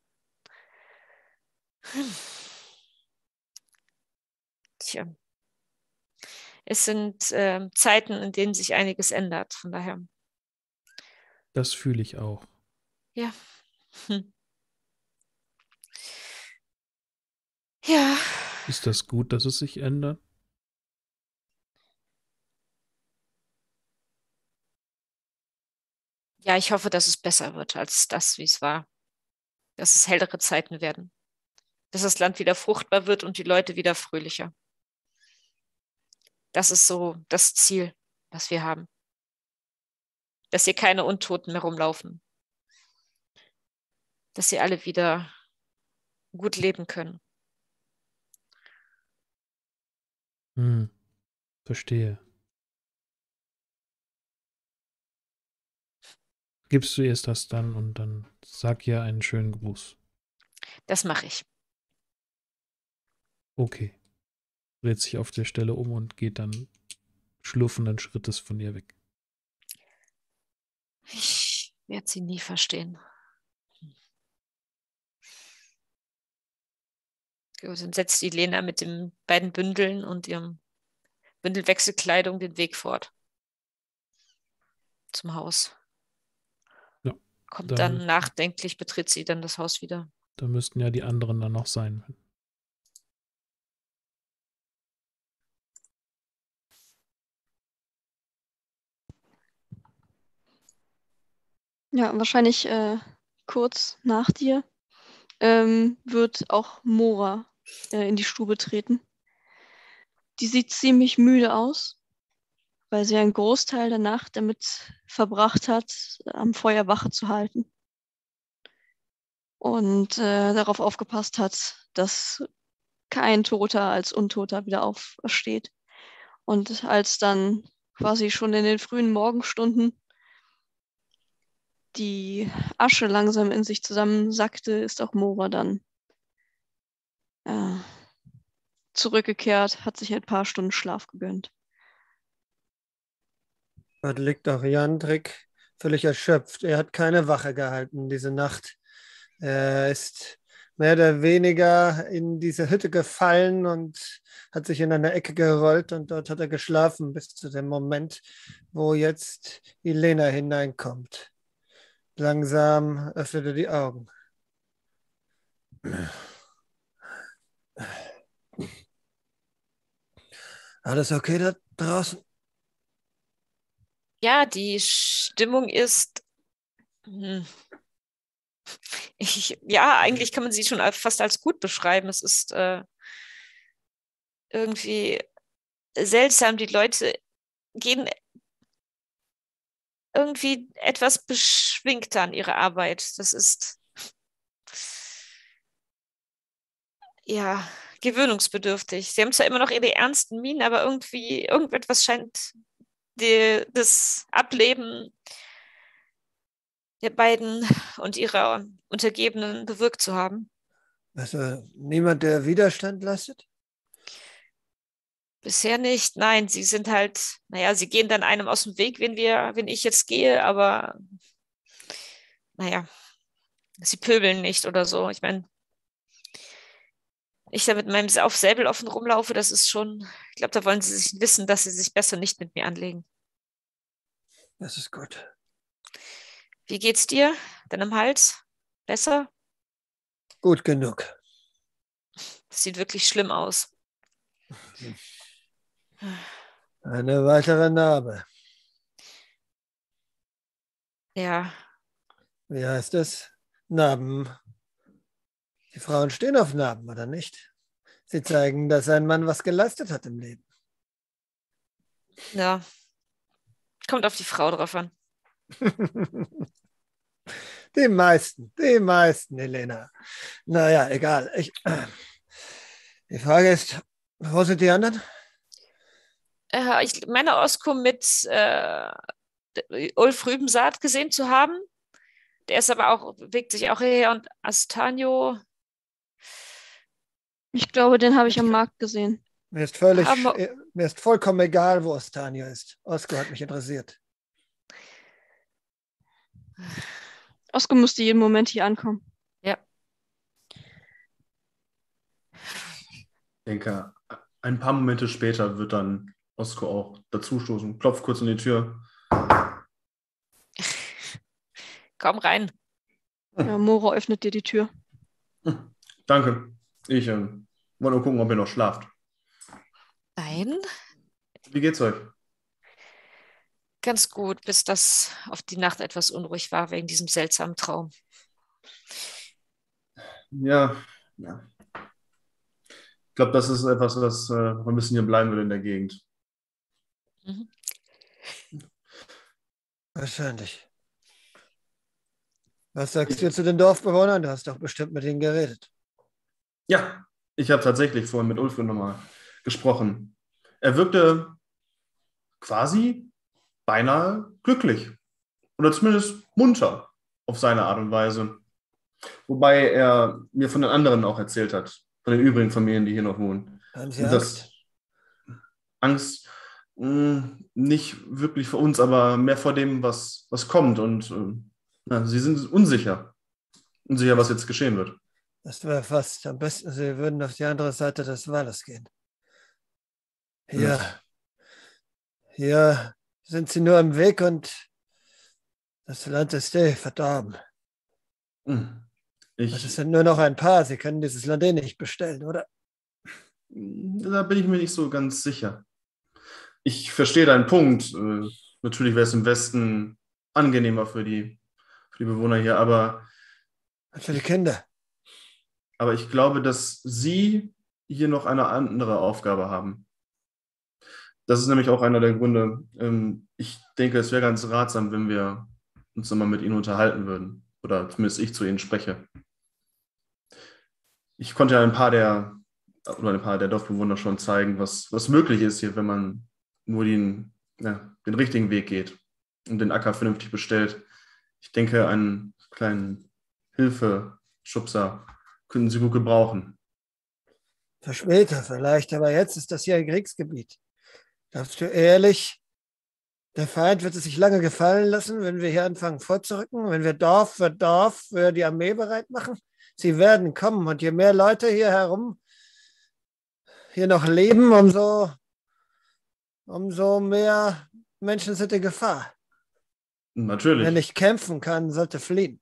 Tja. Es sind ähm, Zeiten, in denen sich einiges ändert. Von daher, Das fühle ich auch. ja. Hm. Ja. Ist das gut, dass es sich ändert? Ja, ich hoffe, dass es besser wird als das, wie es war. Dass es hellere Zeiten werden. Dass das Land wieder fruchtbar wird und die Leute wieder fröhlicher. Das ist so das Ziel, was wir haben. Dass hier keine Untoten mehr rumlaufen. Dass sie alle wieder gut leben können. Hm. Verstehe. Gibst du erst das dann und dann sag ihr einen schönen Gruß. Das mache ich. Okay. Dreht sich auf der Stelle um und geht dann schlurfenden Schrittes von ihr weg. Ich werde sie nie verstehen. Gut, dann setzt die Lena mit den beiden Bündeln und ihrem Bündel Wechselkleidung den Weg fort. Zum Haus. Ja, Kommt da, dann nachdenklich, betritt sie dann das Haus wieder. da müssten ja die anderen dann noch sein. Ja, wahrscheinlich äh, kurz nach dir ähm, wird auch Mora äh, in die Stube treten. Die sieht ziemlich müde aus, weil sie einen Großteil der Nacht damit verbracht hat, am Feuer Wache zu halten. Und äh, darauf aufgepasst hat, dass kein Toter als Untoter wieder aufersteht. Und als dann quasi schon in den frühen Morgenstunden die Asche langsam in sich zusammensackte, ist auch Mora dann äh, zurückgekehrt, hat sich ein paar Stunden Schlaf gegönnt. Dort liegt auch Jandrik völlig erschöpft. Er hat keine Wache gehalten diese Nacht. Er ist mehr oder weniger in diese Hütte gefallen und hat sich in eine Ecke gerollt und dort hat er geschlafen bis zu dem Moment, wo jetzt Elena hineinkommt. Langsam öffnet er die Augen. Alles okay da draußen? Ja, die Stimmung ist. Hm, ich, ja, eigentlich kann man sie schon fast als gut beschreiben. Es ist äh, irgendwie seltsam. Die Leute gehen irgendwie etwas beschwingter an ihre Arbeit. Das ist ja gewöhnungsbedürftig. Sie haben zwar immer noch ihre ernsten Mienen, aber irgendwie irgendetwas scheint die, das Ableben der beiden und ihrer Untergebenen bewirkt zu haben. Also niemand, der Widerstand leistet? Bisher nicht. Nein, sie sind halt, naja, sie gehen dann einem aus dem Weg, wenn wir, wenn ich jetzt gehe, aber naja, sie pöbeln nicht oder so. Ich meine, ich da mit meinem auf Säbel offen rumlaufe, das ist schon, ich glaube, da wollen sie sich wissen, dass sie sich besser nicht mit mir anlegen. Das ist gut. Wie geht's dir? Deinem Hals? Besser? Gut genug. Das sieht wirklich schlimm aus. Eine weitere Narbe. Ja. Wie heißt es? Narben. Die Frauen stehen auf Narben, oder nicht? Sie zeigen, dass ein Mann was geleistet hat im Leben. Ja. Kommt auf die Frau drauf an. Die meisten, die meisten, Elena. Naja, egal. Ich, äh, die Frage ist, wo sind die anderen? Äh, ich meine, Osko mit äh, Ulf Rübensaat gesehen zu haben. Der ist aber auch, bewegt sich auch hierher und Astanio. Ich glaube, den habe ich am Markt gesehen. Mir ist völlig, Aber- äh, mir ist vollkommen egal, wo Ostanio ist. Osko hat mich interessiert. Osko müsste jeden Moment hier ankommen. Ja. Ich denke, ein paar Momente später wird dann Osko auch dazustoßen, klopft kurz an die Tür. Komm rein. Ja, Mora öffnet dir die Tür. Danke. Ich äh, wollte nur gucken, ob ihr noch schlaft. Nein, Wie geht's euch? ganz gut, bis das auf die Nacht etwas unruhig war wegen diesem seltsamen Traum. Ja, ja. Ich glaube, das ist etwas, was äh, noch ein bisschen hier bleiben will in der Gegend. Mhm. Wahrscheinlich. Was sagst du zu den Dorfbewohnern? Du hast doch bestimmt mit ihnen geredet. Ja, ich habe tatsächlich vorhin mit Ulfried nochmal gesprochen. Er wirkte quasi beinahe glücklich. Oder zumindest munter auf seine Art und Weise. Wobei er mir von den anderen auch erzählt hat, von den übrigen Familien, die hier noch wohnen. Haben Sie Und Angst? das Angst mh, nicht wirklich vor uns, aber mehr vor dem, was, was kommt. Und äh, na, sie sind unsicher. Unsicher, was jetzt geschehen wird. Das wäre fast am besten, Sie würden auf die andere Seite des Waldes gehen. Hier, Ja. hier sind Sie nur im Weg und das Land ist eh verdorben. Hm. Es Ich, sind nur noch ein paar. Sie können dieses Land eh nicht bestellen, oder? Da bin ich mir nicht so ganz sicher. Ich verstehe deinen Punkt. Äh, Natürlich wäre es im Westen angenehmer für die, für für die Bewohner hier, aber, Und für die Kinder. aber ich glaube, dass Sie hier noch eine andere Aufgabe haben. Das ist nämlich auch einer der Gründe. Ähm, ich denke, es wäre ganz ratsam, wenn wir uns nochmal mit Ihnen unterhalten würden. Oder zumindest ich zu Ihnen spreche. Ich konnte ja ein paar der, oder ein paar der Dorfbewohner schon zeigen, was, was möglich ist hier, wenn man nur den, ja, den richtigen Weg geht und den Acker vernünftig bestellt. Ich denke, einen kleinen Hilfeschubser können Sie gut gebrauchen. Für später vielleicht, aber jetzt ist das hier ein Kriegsgebiet. Glaubst du ehrlich, der Feind wird es sich lange gefallen lassen, wenn wir hier anfangen vorzurücken, wenn wir Dorf für Dorf für die Armee bereit machen? Sie werden kommen und je mehr Leute hier herum hier noch leben, umso, umso mehr Menschen sind in Gefahr. Natürlich. Wer nicht kämpfen kann, sollte fliehen.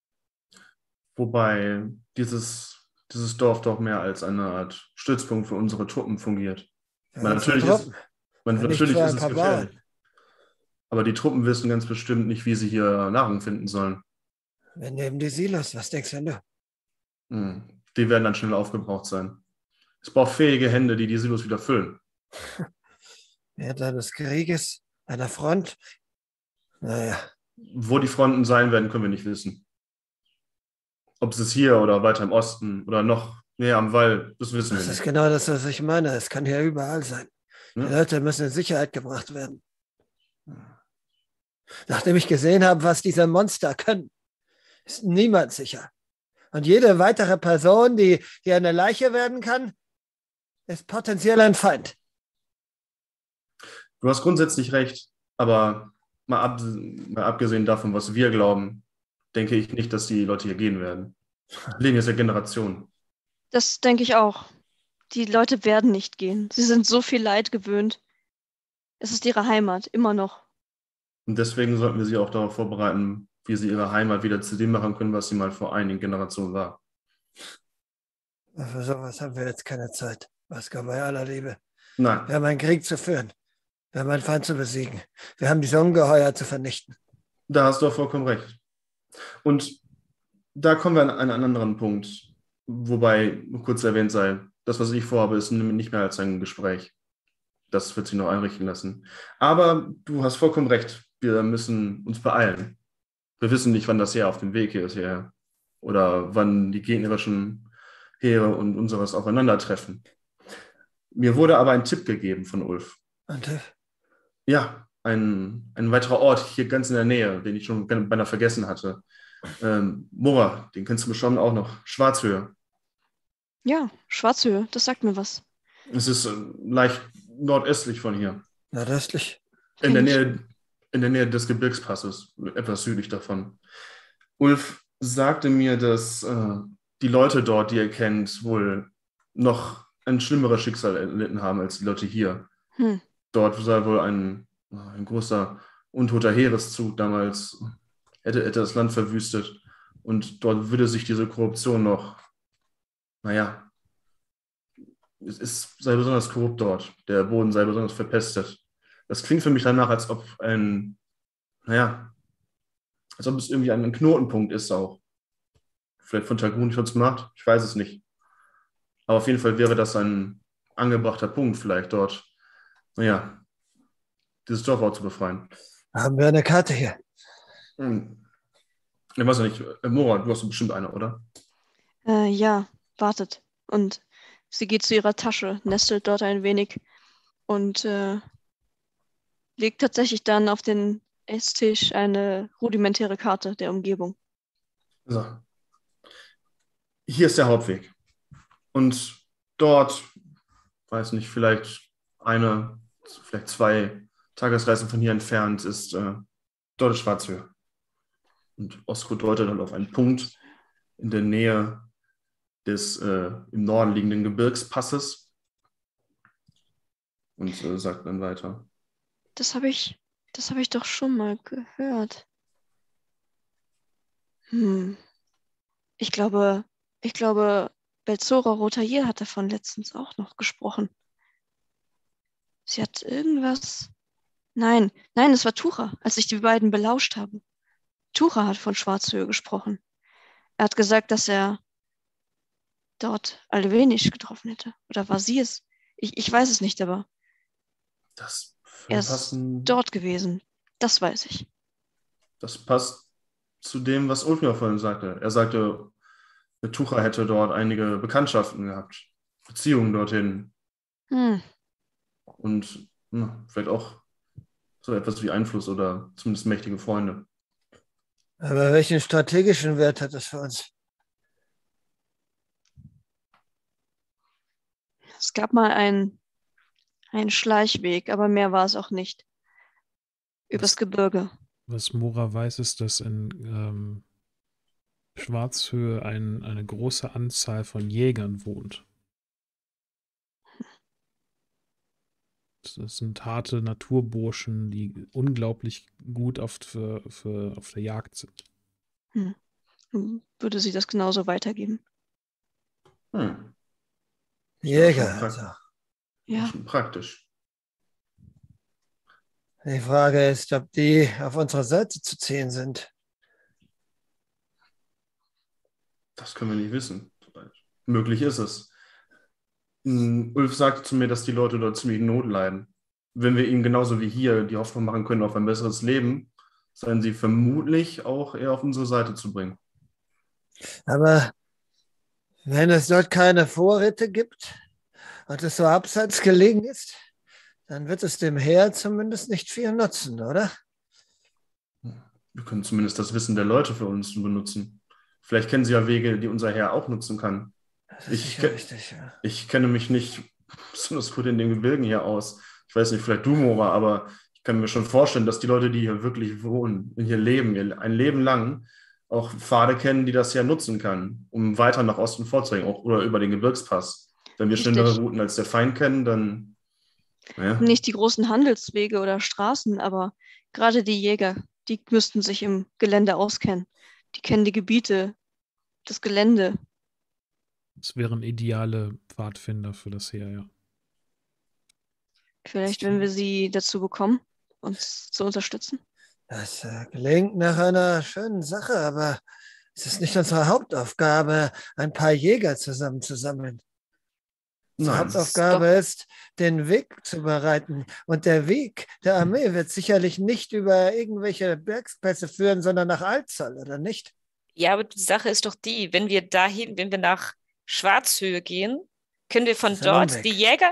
Wobei dieses, dieses Dorf doch mehr als eine Art Stützpunkt für unsere Truppen fungiert. Für Man, unsere natürlich ist, Truppen. man, Ja, nicht natürlich für ist ein es paar gefährlich. Bauern. Aber die Truppen wissen ganz bestimmt nicht, wie sie hier Nahrung finden sollen. Wir nehmen die Silos. Was denkst du? Hm. Die werden dann schnell aufgebraucht sein. Es braucht fähige Hände, die die Silos wieder füllen. Während eines Krieges, einer Front? Naja, Wo die Fronten sein werden, können wir nicht wissen. Ob es ist hier oder weiter im Osten oder noch näher am Wall, das wissen das wir ist nicht. genau das, was ich meine. Es kann hier überall sein. Die Ja. Leute müssen in Sicherheit gebracht werden. Nachdem ich gesehen habe, was diese Monster können, ist niemand sicher. Und jede weitere Person, die, die eine Leiche werden kann, ist potenziell ein Feind. Du hast grundsätzlich recht, aber mal, ab, mal abgesehen davon, was wir glauben, denke ich nicht, dass die Leute hier gehen werden. Wir leben jetzt ja Generationen. Das denke ich auch. Die Leute werden nicht gehen. Sie sind so viel Leid gewöhnt. Es ist ihre Heimat, immer noch. Und deswegen sollten wir sie auch darauf vorbereiten, wie sie ihre Heimat wieder zu dem machen können, was sie mal vor einigen Generationen war. Für sowas haben wir jetzt keine Zeit. Oskar, bei aller Liebe. Nein, Wir haben einen Krieg zu führen. Wir haben einen Feind zu besiegen. Wir haben diese Ungeheuer zu vernichten. da hast du auch vollkommen recht. Und da kommen wir an einen anderen Punkt, wobei kurz erwähnt sei, das, was ich vorhabe, ist nicht mehr als ein Gespräch. Das wird sich noch einrichten lassen. Aber du hast vollkommen recht, wir müssen uns beeilen. Wir wissen nicht, wann das Heer auf dem Weg hier ist hierher. Oder wann die gegnerischen Heere und unseres aufeinandertreffen. Mir wurde aber ein Tipp gegeben von Ulf. Und äh, Ja, ein, ein weiterer Ort hier ganz in der Nähe, den ich schon beinahe vergessen hatte. Ähm, Mora, den kennst du bestimmt auch noch. Schwarzhöhe. Ja, Schwarzhöhe, das sagt mir was. Es ist äh, leicht nordöstlich von hier. nordöstlich. In der Kenn ich. Nähe, in der Nähe des Gebirgspasses, etwas südlich davon. Ulf sagte mir, dass äh, die Leute dort, die er kennt, wohl noch ein schlimmeres Schicksal erlitten haben als die Leute hier. Hm. Dort sei wohl ein, ein großer untoter Heereszug damals, hätte, hätte das Land verwüstet. Und dort würde sich diese Korruption noch, naja, es ist, sei besonders korrupt dort. Der Boden sei besonders verpestet. Das klingt für mich danach, als ob ein, naja, als ob es irgendwie ein Knotenpunkt ist auch. Vielleicht von Tagunschutz gemacht, ich weiß es nicht. Aber auf jeden Fall wäre das ein angebrachter Punkt, vielleicht dort, naja, dieses Dorf auch zu befreien. Haben wir eine Karte hier? Hm. Ich weiß ja nicht, äh, Mora, du hast bestimmt eine, oder? Äh, ja, wartet. Und sie geht zu ihrer Tasche, nestelt dort ein wenig und äh, legt tatsächlich dann auf den Esstisch eine rudimentäre Karte der Umgebung. So. Hier ist der Hauptweg. Und dort, weiß nicht, vielleicht eine, vielleicht zwei Tagesreisen von hier entfernt ist äh, dort ist Schwarzhöhe. Und Osko deutet dann auf einen Punkt in der Nähe des äh, im Norden liegenden Gebirgspasses und äh, sagt dann weiter. Das habe ich, das habe ich doch schon mal gehört. Hm. Ich glaube, ich glaube, Belzora Rotailleur hat davon letztens auch noch gesprochen. Sie hat irgendwas. Nein, nein, es war Tucha, als ich die beiden belauscht habe. Tucher hat von Schwarzhöhe gesprochen. Er hat gesagt, dass er dort Alwenisch getroffen hätte. Oder war sie es? Ich, ich weiß es nicht, aber Das er ist passen, dort gewesen. Das weiß ich. das passt zu dem, was Ulf mir vorhin sagte. Er sagte, der Tucher hätte dort einige Bekanntschaften gehabt, Beziehungen dorthin Hm. und na, vielleicht auch so etwas wie Einfluss oder zumindest mächtige Freunde. Aber welchen strategischen Wert hat das für uns? Es gab mal einen, einen Schleichweg, aber mehr war es auch nicht. Übers Was- Gebirge. Was Mora weiß, ist, dass in ähm, Schwarzhöhe ein, eine große Anzahl von Jägern wohnt. Das sind harte Naturburschen, die unglaublich gut auf, für, für, auf der Jagd sind. Hm. Würde sie das genauso weitergeben? Hm. Jäger, schon also. Ja. Schon praktisch. Die Frage ist, ob die auf unserer Seite zu ziehen sind. Das können wir nicht wissen. Möglich ist es. Hm, Ulf sagte zu mir, dass die Leute dort ziemlich in Not leiden. Wenn wir ihnen genauso wie hier die Hoffnung machen können auf ein besseres Leben, seien sie vermutlich auch eher auf unsere Seite zu bringen. Aber wenn es dort keine Vorräte gibt und es so abseits gelegen ist, dann wird es dem Heer zumindest nicht viel nutzen, oder? Wir können zumindest das Wissen der Leute für uns benutzen. Vielleicht kennen sie ja Wege, die unser Heer auch nutzen kann. Das ist Ich sicher ke- richtig, ja. Ich kenne mich nicht besonders gut in den Gebirgen hier aus. Ich weiß nicht, vielleicht du, Mora, aber ich kann mir schon vorstellen, dass die Leute, die hier wirklich wohnen, hier leben, ihr- ein Leben lang, auch Pfade kennen, die das ja nutzen kann, um weiter nach Osten vorzudringen, auch oder über den Gebirgspass. Wenn wir Richtig. schnellere Routen als der Feind kennen, dann ja, Nicht die großen Handelswege oder Straßen, aber gerade die Jäger, die müssten sich im Gelände auskennen. Die kennen die Gebiete, das Gelände. Das wären ideale Pfadfinder für das Heer, ja. Vielleicht, wenn wir sie dazu bekommen, uns zu unterstützen. Das äh, klingt nach einer schönen Sache, aber es ist nicht unsere Hauptaufgabe, ein paar Jäger zusammenzusammeln. Unsere nein, es ist Hauptaufgabe ist, den Weg zu bereiten. Und der Weg der Armee wird sicherlich nicht über irgendwelche Bergspässe führen, sondern nach Alzal, oder nicht? Ja, aber die Sache ist doch die, wenn wir dahin, wenn wir nach Schwarzhöhe gehen, können wir von Das ist ein dort Umweg. die Jäger,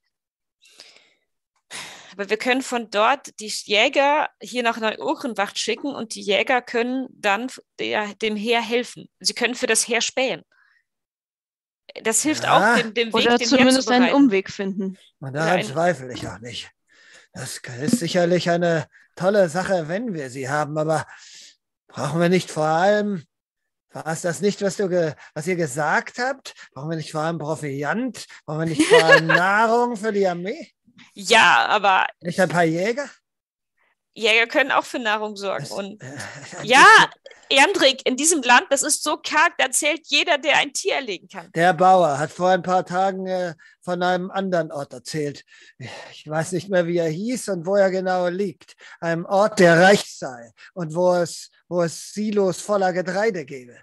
aber wir können von dort die Jäger hier nach Neu-Ohrenwacht schicken und die Jäger können dann der, dem Heer helfen. Sie können für das Heer spähen. Das hilft Ja, auch dem, dem Weg, Oder dem Heer zu zumindest einen bereiten. Umweg finden. Und Oder daran ein- zweifle ich auch nicht. Das ist sicherlich eine tolle Sache, wenn wir sie haben, aber brauchen wir nicht vor allem, war es das nicht, was, du ge, was ihr gesagt habt? Brauchen wir nicht vor allem Proviant? Brauchen wir nicht vor allem Nahrung für die Armee? Ja, aber Nicht ein paar Jäger? Jäger können auch für Nahrung sorgen. Das, Und äh, ein ja, bisschen- Erdrik, in diesem Land, das ist so karg, da zählt jeder, der ein Tier erlegen kann. Der Bauer hat vor ein paar Tagen äh, von einem anderen Ort erzählt. Ich weiß nicht mehr, wie er hieß und wo er genau liegt. Einem Ort, der reich sei und wo es, wo es Silos voller Getreide gäbe.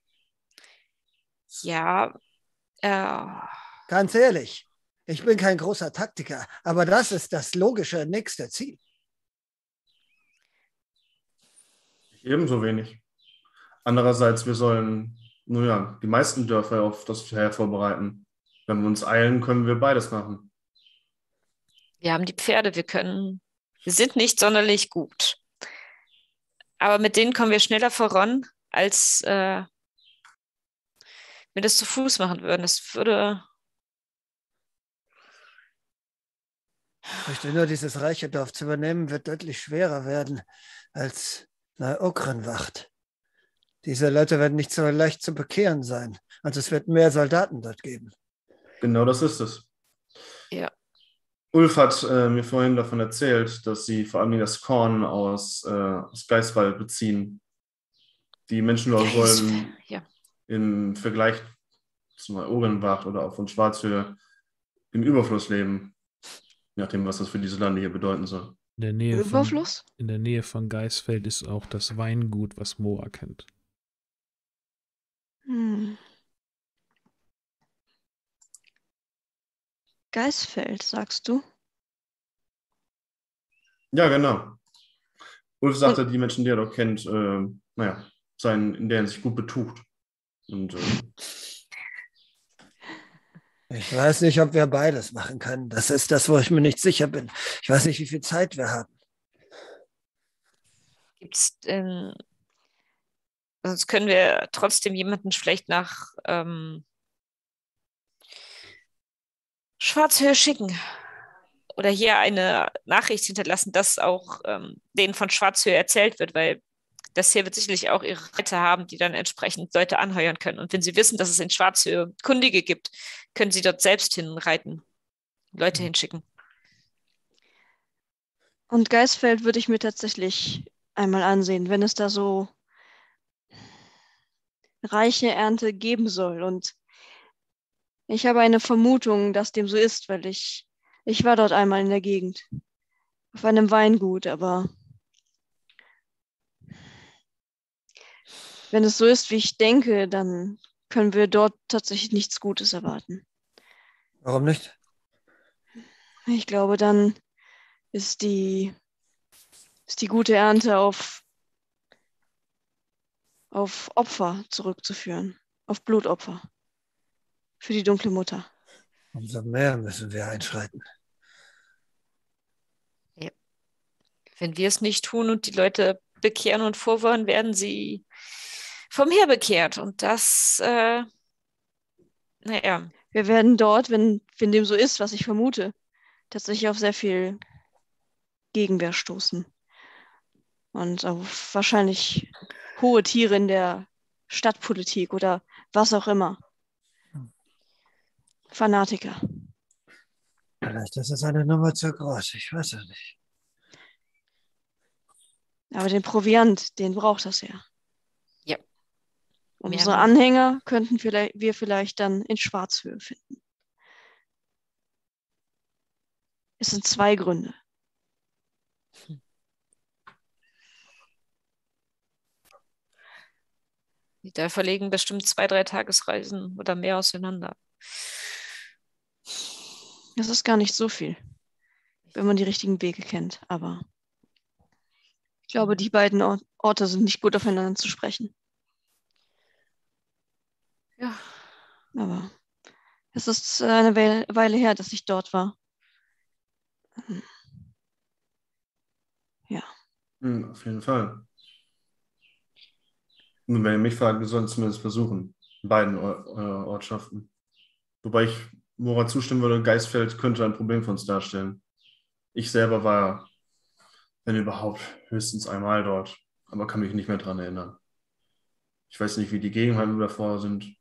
Ja, äh, Ganz ehrlich, ich bin kein großer Taktiker, aber das ist das logische nächste Ziel. ebenso wenig. Andererseits, wir sollen, nun ja, die meisten Dörfer auf das Heer vorbereiten. Wenn wir uns eilen, können wir beides machen. wir haben die Pferde, wir können, wir sind nicht sonderlich gut. Aber mit denen kommen wir schneller voran, als äh, wenn wir das zu Fuß machen würden. Das würde, Ich fürchte nur, dieses reiche Dorf zu übernehmen, wird deutlich schwerer werden als Neu-Okrenwacht. Diese Leute werden nicht so leicht zu bekehren sein. Und es wird mehr Soldaten dort geben. Genau das ist es. ja. Ulf hat äh, mir vorhin davon erzählt, dass sie vor allem das Korn aus, äh, aus Geiswald beziehen. Die Menschen dort sollen Ja. im Vergleich zu Ohrenwacht oder auch von Schwarzhöhe im Überfluss leben. Je nachdem, was das für diese Lande hier bedeuten soll. In der Nähe von, Überfluss? in der Nähe von Geisfeld ist auch das Weingut, was Mora kennt. Hm. Geisfeld, sagst du? Ja, genau. Ulf sagte, die Menschen, die er doch kennt, äh, naja, seien in der Hinsicht gut betucht. Und äh, Ich weiß nicht, ob wir beides machen können. Das ist das, wo ich mir nicht sicher bin. Ich weiß nicht, wie viel Zeit wir haben. Gibt's denn, sonst können wir trotzdem jemanden vielleicht nach ähm, Schwarzhöhe schicken. Oder hier eine Nachricht hinterlassen, dass auch ähm, denen von Schwarzhöhe erzählt wird, weil das hier wird sicherlich auch ihre Reiter haben, die dann entsprechend Leute anheuern können. Und wenn sie wissen, dass es in Schwarzhöhe Kundige gibt, können sie dort selbst hinreiten, Leute hinschicken. Und Geisfeld würde ich mir tatsächlich einmal ansehen, wenn es da so reiche Ernte geben soll. Und ich habe eine Vermutung, dass dem so ist, weil ich, ich war dort einmal in der Gegend. Auf einem Weingut, aber wenn es so ist, wie ich denke, dann können wir dort tatsächlich nichts Gutes erwarten. Warum nicht? Ich glaube, dann ist die, ist die gute Ernte auf, auf Opfer zurückzuführen, auf Blutopfer für die dunkle Mutter. Umso mehr müssen wir einschreiten. Ja. Wenn wir es nicht tun und die Leute bekehren und vorwarnen, werden sie vom Heer bekehrt. Und das, äh, naja. Wir werden dort, wenn, wenn dem so ist, was ich vermute, tatsächlich auf sehr viel Gegenwehr stoßen. Und auf wahrscheinlich hohe Tiere in der Stadtpolitik oder was auch immer. Fanatiker. Vielleicht ist es eine Nummer zu groß, ich weiß es nicht. Aber den Proviant, den braucht das ja. Ja. Unsere Mehr- Anhänger könnten vielleicht, wir vielleicht dann in Schwarzhöhe finden. Es sind zwei Gründe. Die Dörfer liegen bestimmt zwei, drei Tagesreisen oder mehr auseinander. Das ist gar nicht so viel, wenn man die richtigen Wege kennt. Aber ich glaube, die beiden Or- Orte sind nicht gut aufeinander zu sprechen. Ja. Aber es ist eine Weile Weile her, dass ich dort war. Hm. Ja. hm, auf jeden Fall. Nun, wenn ihr mich fragt, wir sollten es zumindest versuchen. In beiden Or äh, Ortschaften. Wobei ich Mora zustimmen würde, Geisfeld könnte ein Problem für uns darstellen. Ich selber war, wenn überhaupt, höchstens einmal dort, aber kann mich nicht mehr daran erinnern. Ich weiß nicht, wie die Gegebenheiten davor sind.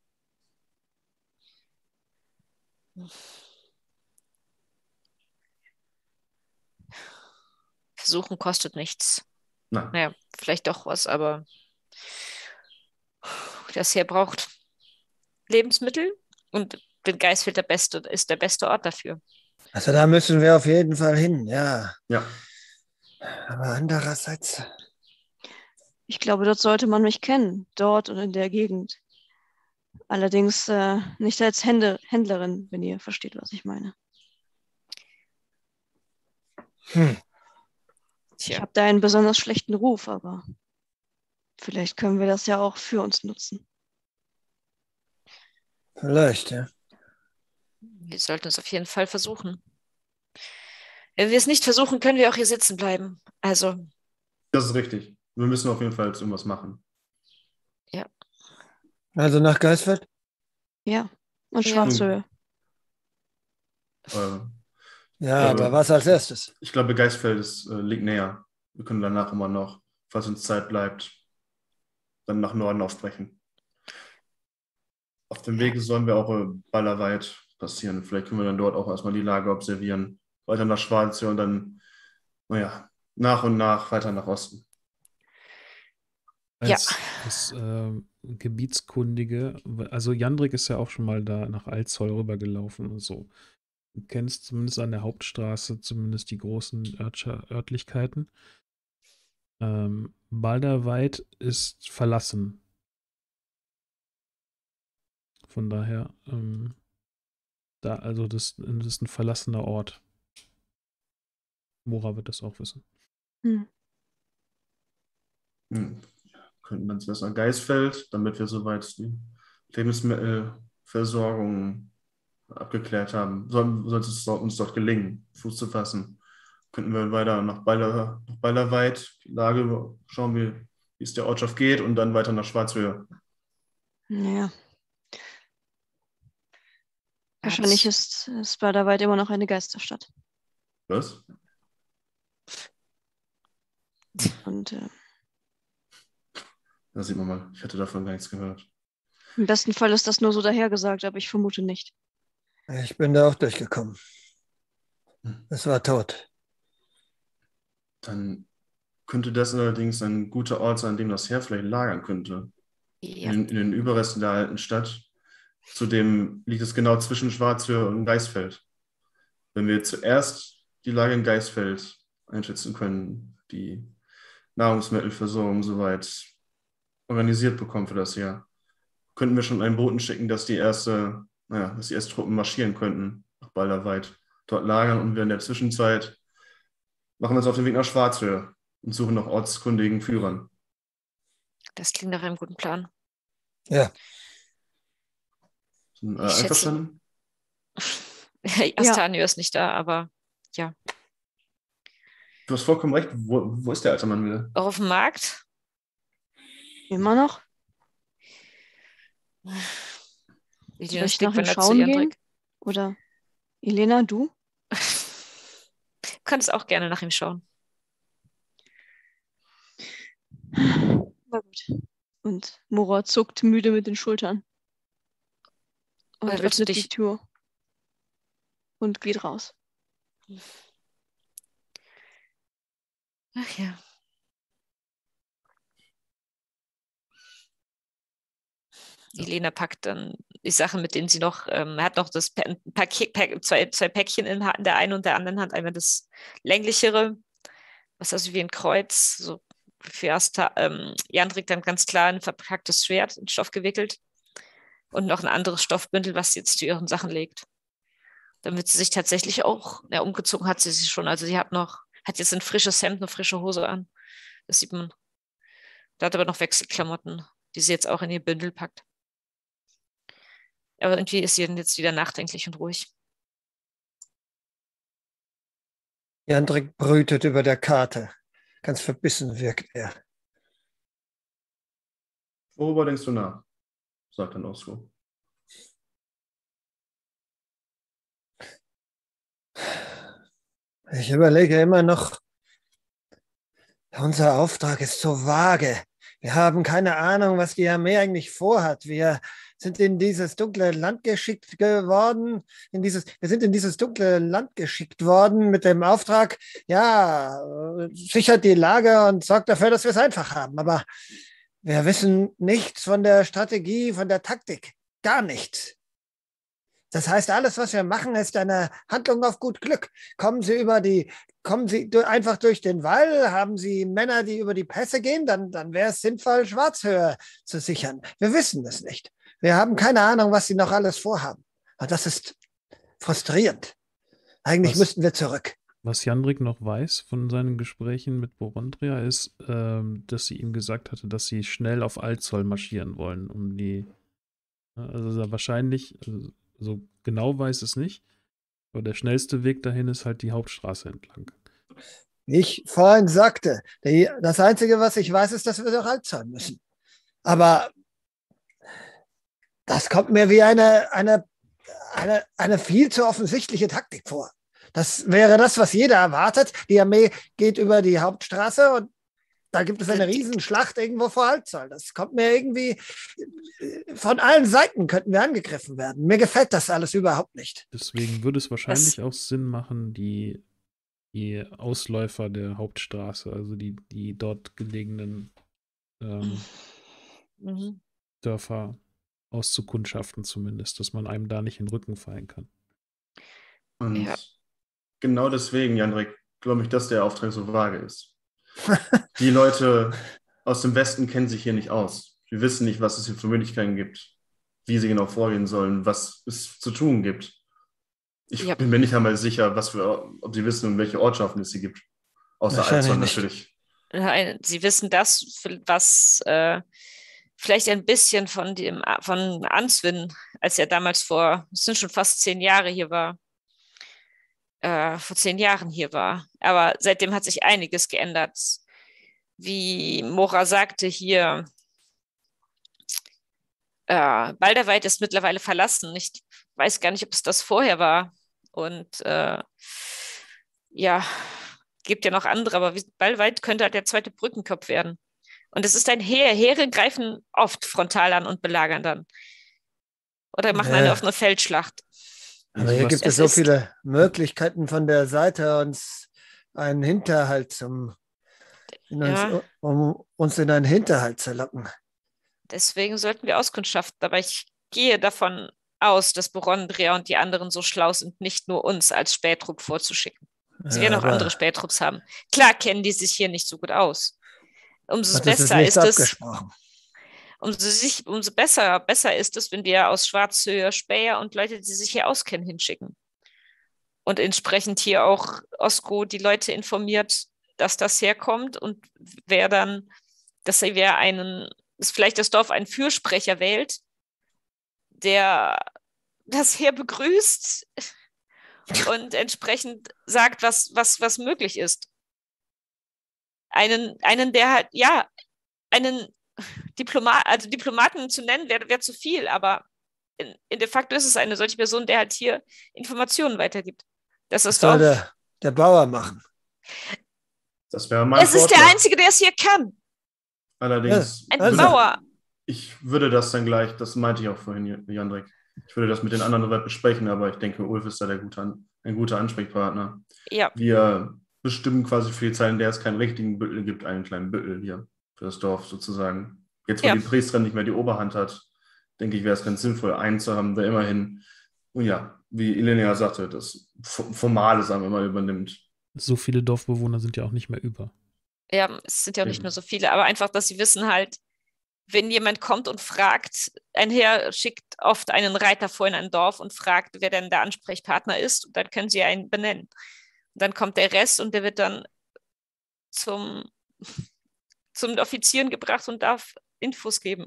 Versuchen kostet nichts. Nein. Naja, vielleicht doch was, aber das hier braucht Lebensmittel und den Geisfeld der beste, ist der beste Ort dafür. Also da müssen wir auf jeden Fall hin, ja. Ja. Aber andererseits, Ich glaube, dort sollte man mich kennen, dort und in der Gegend. Allerdings äh, nicht als Hände, Händlerin, wenn ihr versteht, was ich meine. hm, Ich Tja, habe da einen besonders schlechten Ruf, aber vielleicht können wir das ja auch für uns nutzen. vielleicht, ja. wir sollten es auf jeden Fall versuchen. Wenn wir es nicht versuchen, können wir auch hier sitzen bleiben. Also, Das ist richtig. Wir müssen auf jeden Fall jetzt irgendwas machen. Also nach Geisfeld? Ja, und Ja. Schwarzhöhe. Äh, Ja, Aber- aber was als erstes? ich glaube, Geisfeld ist, äh, liegt näher. Wir können danach immer noch, falls uns Zeit bleibt, dann nach Norden aufbrechen. Auf dem Wege sollen wir auch äh, Ballerweit passieren. Vielleicht können wir dann dort auch erstmal die Lage observieren. Weiter nach Schwarzsee und dann, naja, nach und nach weiter nach Osten. Ja. Als, als äh, Gebietskundige, also Jandrik ist ja auch schon mal da nach Alzhol rübergelaufen und so. Du kennst zumindest an der Hauptstraße zumindest die großen Örtscha Örtlichkeiten. Ähm, Balderweid ist verlassen. Von daher, ähm, da, also das, das ist ein verlassener Ort. Mora wird das auch wissen. Hm. Hm. Könnten wir zuerst an Geisfeld, damit wir soweit die Lebensmittelversorgung abgeklärt haben. Soll, sollte es uns dort gelingen, Fuß zu fassen, könnten wir weiter nach Balder, nach Balderweid, die Lage schauen, wie, wie es der Ortschaft geht und dann weiter nach Schwarzhöhe. Naja. Wahrscheinlich ist, ist Balderweid immer noch eine Geisterstadt. Was? Und äh, Da sieht man mal, ich hatte davon gar nichts gehört. im besten Fall ist das nur so dahergesagt, aber ich vermute nicht. Ich bin da auch durchgekommen. Es war tot. Dann könnte das allerdings ein guter Ort sein, an dem das Heer vielleicht lagern könnte. Ja. In, in den Überresten der alten Stadt. Zudem liegt es genau zwischen Schwarzhöhe und Geisfeld. Wenn wir zuerst die Lage in Geisfeld einschätzen können, die Nahrungsmittelversorgung soweit organisiert bekommen für das Jahr, könnten wir schon einen Boten schicken, dass die erste, naja, dass die ersten Truppen marschieren könnten nach Balderweid, dort lagern und wir in der Zwischenzeit machen wir uns auf den Weg nach Schwarzhöhe und suchen nach ortskundigen Führern. Das klingt nach einem guten Plan. Ja, Sind, äh, Ich schätze- einverstanden? Astanio ist nicht da, aber Du hast vollkommen recht. Wo, wo ist der alte Mann wieder? auch auf dem Markt. Immer noch? Wie Soll ich nach ihm schauen gehen? Oder Elena, du? Du kannst auch gerne nach ihm schauen. Na gut. Und Mora zuckt müde mit den Schultern. Und Oder willst du öffnet die dich- Tür. Und geht raus. Ach ja. Elena packt dann die Sachen, mit denen sie noch, ähm, er hat noch das Pa- ein Paket, Pack, zwei, zwei Päckchen in Ha- in der einen und der anderen Hand, einmal das länglichere, was also wie ein Kreuz, so für Asta, ähm, Jan trägt dann ganz klar ein verpacktes Schwert in Stoff gewickelt und noch ein anderes Stoffbündel, was sie jetzt zu ihren Sachen legt. Damit sie sich tatsächlich auch, ja, umgezogen hat sie sich schon, also sie hat noch, hat jetzt ein frisches Hemd, eine frische Hose an, das sieht man. Da hat aber noch Wechselklamotten, die sie jetzt auch in ihr Bündel packt. Aber irgendwie ist sie dann jetzt wieder nachdenklich und ruhig. Jandrik brütet über der Karte. Ganz verbissen wirkt er. Worüber denkst du nach? Sagt dann Osco. Ich überlege immer noch, unser Auftrag ist so vage. Wir haben keine Ahnung, was die Armee eigentlich vorhat. Wir sind in dieses dunkle Land geschickt geworden. In dieses, wir sind in dieses dunkle Land geschickt worden mit dem Auftrag, ja, sichert die Lage und sorgt dafür, dass wir es einfach haben. Aber wir wissen nichts von der Strategie, von der Taktik. Gar nichts. Das heißt, alles, was wir machen, ist eine Handlung auf gut Glück. Kommen Sie über die, kommen Sie einfach durch den Wall, haben Sie Männer, die über die Pässe gehen, dann, dann wäre es sinnvoll, Schwarzhöhe zu sichern. Wir wissen es nicht. Wir haben keine Ahnung, was Sie noch alles vorhaben. Und das ist frustrierend. Eigentlich Was? müssten wir zurück. Was Jandrik noch weiß von seinen Gesprächen mit Borondria ist, ähm, dass sie ihm gesagt hatte, dass sie schnell auf Altzoll marschieren wollen, um die, also wahrscheinlich, also so genau weiß es nicht, aber der schnellste Weg dahin ist halt die Hauptstraße entlang. Wie ich vorhin sagte, die, das Einzige, was ich weiß, ist, dass wir doch alt sein müssen. Aber das kommt mir wie eine, eine, eine, eine viel zu offensichtliche Taktik vor. Das wäre das, was jeder erwartet. Die Armee geht über die Hauptstraße und da gibt es eine Riesenschlacht irgendwo vor Halbzoll. Das kommt mir irgendwie, von allen Seiten könnten wir angegriffen werden. Mir gefällt das alles überhaupt nicht. Deswegen würde es wahrscheinlich auch Sinn machen, die, die Ausläufer der Hauptstraße, also die, die dort gelegenen ähm, Mhm. Dörfer auszukundschaften zumindest, dass man einem da nicht in den Rücken fallen kann. Und Ja. genau deswegen, Jandrik, glaube ich, dass der Auftrag so vage ist. Die Leute aus dem Westen kennen sich hier nicht aus. Wir wissen nicht, was es hier für Möglichkeiten gibt, wie sie genau vorgehen sollen, was es zu tun gibt. Ich Ja. bin mir nicht einmal sicher, was für, ob sie wissen, welche Ortschaften es hier gibt. Außer Wahrscheinlich Alzon nicht. natürlich. Nein, Sie wissen das, was äh, vielleicht ein bisschen von dem von Answin, als er damals vor, es sind schon fast zehn Jahre hier war, äh, vor zehn Jahren hier war. Aber seitdem hat sich einiges geändert. Wie Mora sagte hier, äh, Balderweid ist mittlerweile verlassen. Ich weiß gar nicht, ob es das vorher war. Und äh, ja, gibt ja noch andere, aber wie- Balderweid könnte halt der zweite Brückenkopf werden. Und es ist ein Heer. Heere greifen oft frontal an und belagern dann. Oder machen eine Ja. offene Feldschlacht. Aber Also hier was- gibt es Es so ist- viele Möglichkeiten von der Seite, uns einen Hinterhalt zum, in uns, Ja. um uns in einen Hinterhalt zu locken. Deswegen sollten wir auskundschaften. Aber ich gehe davon aus, dass Borondria und die anderen so schlau sind, nicht nur uns als Spähtrupp vorzuschicken. Sie Ja, werden auch aber andere Spättrupps haben. Klar kennen die sich hier nicht so gut aus. Umso hat es besser nicht ist es, abgesprochen. umso, sich, umso besser, besser ist es, wenn wir aus Schwarzhöhe Späher und Leute, die sich hier auskennen, hinschicken. Und entsprechend hier auch Osko die Leute informiert, dass das herkommt und wer dann, dass er wer einen, dass vielleicht das Dorf einen Fürsprecher wählt, der das Heer begrüßt und entsprechend sagt, was, was, was möglich ist. Einen, einen, der halt, ja, einen Diplomat, also Diplomaten zu nennen, wäre wär zu viel, aber in, in de facto ist es eine solche Person, der halt hier Informationen weitergibt. Das Das ist soll Dorf. der, der Bauer machen. Das wäre mein Es ist der Vorschlag. Einzige, der es hier kann. Allerdings, Ein Also- Bauer. ich würde das dann gleich, das meinte ich auch vorhin, Jandrik, ich würde das mit den anderen soweit besprechen, aber ich denke, Ulf ist da der gute, An- ein guter Ansprechpartner. Ja, Wir bestimmen quasi für die Zeit, in der es keinen richtigen Büttel gibt, einen kleinen Büttel hier für das Dorf sozusagen. Jetzt, wo Ja. die Priesterin nicht mehr die Oberhand hat, denke ich, wäre es ganz sinnvoll, einen zu haben, der immerhin, und ja, wie Elena sagte, das F- Formale, sagen wir mal, übernimmt. So viele Dorfbewohner sind ja auch nicht mehr über. ja, es sind ja auch nicht Eben. nur so viele, aber einfach, dass sie wissen halt, wenn jemand kommt und fragt, ein Heer schickt oft einen Reiter vor in ein Dorf und fragt, wer denn der Ansprechpartner ist, und dann können sie einen benennen. Und dann kommt der Rest und der wird dann zum, zum Offizieren gebracht und darf Infos geben.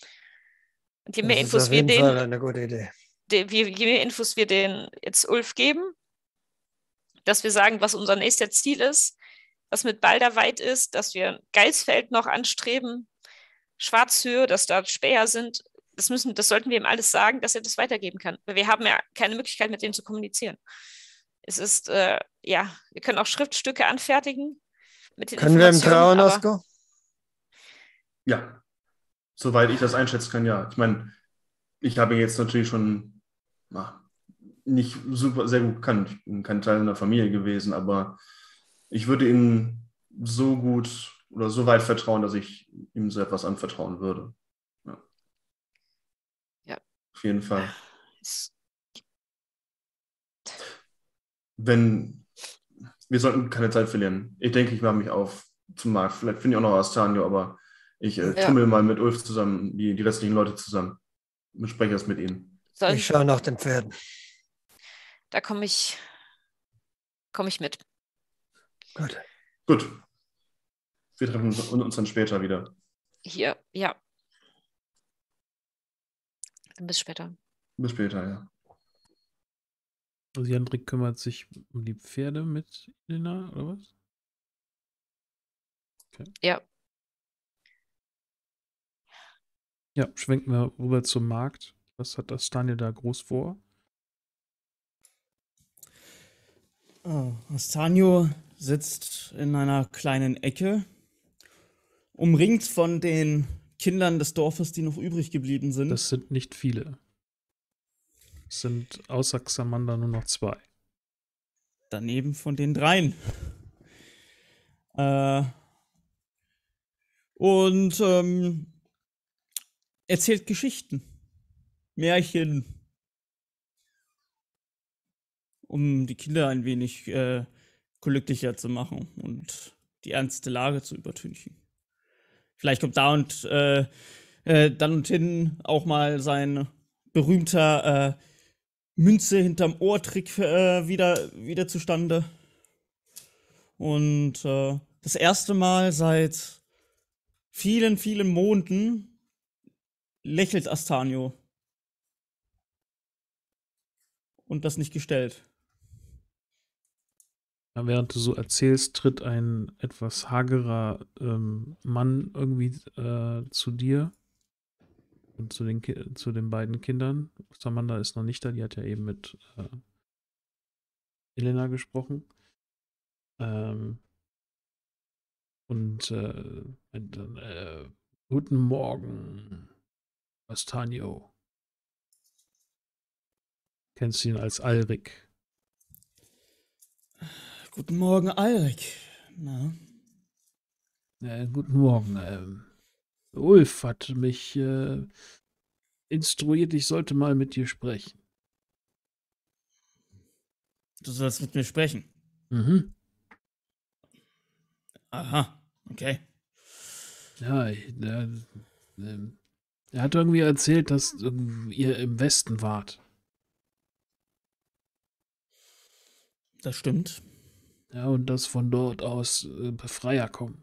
Und je mehr Das ist Infos auf wir jeden Fall denen, eine gute Idee. de, je, je mehr Infos wir den jetzt Ulf geben, dass wir sagen, was unser nächster Ziel ist, was mit Balderweid ist, dass wir Geisfeld noch anstreben, Schwarzhöhe, dass da Späher sind. Das müssen, das sollten wir ihm alles sagen, dass er das weitergeben kann. Weil wir haben ja keine Möglichkeit, mit denen zu kommunizieren. Es ist, äh, ja, wir können auch Schriftstücke anfertigen mit den Können wir ihm Informationen, trauen, aber Osko? Ja, soweit ich das einschätzen kann, ja. Ich meine, ich habe ihn jetzt natürlich schon na, nicht super sehr gut gekannt. Ich bin kein Teil einer Familie gewesen, aber ich würde ihm so gut oder so weit vertrauen, dass ich ihm so etwas anvertrauen würde. Ja. Ja. Auf jeden Fall. es, Wenn, wir sollten keine Zeit verlieren. Ich denke, ich mache mich auf zum Markt. Vielleicht finde ich auch noch Astanio, aber ich äh, Ja. tummel mal mit Ulf zusammen, die, die restlichen Leute zusammen. Bespreche das mit ihnen. soll, Ich schaue nach den Pferden. da komme ich, komme ich mit. Gut. Gut. Wir treffen uns, uns dann später wieder. Hier, ja. Bis später. Bis später, ja. Also Jandrik kümmert sich um die Pferde mit Elena, oder was? Ja. Ja, schwenken wir rüber zum Markt. Was hat das Daniel da groß vor? Oh, Astanio sitzt in einer kleinen Ecke, umringt von den Kindern des Dorfes, die noch übrig geblieben sind. Das sind nicht viele. Es sind außer Xamander nur noch zwei. Daneben von den dreien. Äh, und ähm, erzählt Geschichten, Märchen um die Kinder ein wenig äh, glücklicher zu machen und die ernste Lage zu übertünchen. Vielleicht kommt da und äh, äh, dann und hin auch mal sein berühmter äh, Münze hinterm Ohr-Trick äh, wieder, wieder zustande. Und äh, das erste Mal seit vielen, vielen Monaten lächelt Astanio. Und das nicht gestellt. Ja, während du so erzählst, tritt ein etwas hagerer ähm, Mann irgendwie äh, zu dir und zu den, Ki zu den beiden Kindern. Samantha ist noch nicht da, die hat ja eben mit äh, Elena gesprochen. Ähm, und äh, dann, äh, guten Morgen, Astanio. Kennst du ihn als Alrik? Guten Morgen, Alrik. Na? Äh, guten Morgen. Ähm, Ulf hat mich äh, instruiert, ich sollte mal mit dir sprechen. Du sollst mit mir sprechen. Mhm. Aha, okay. Ja, ich, der, ähm, er hat irgendwie erzählt, dass ähm, ihr im Westen wart. Das stimmt. Ja, und dass von dort aus äh, Befreier kommen.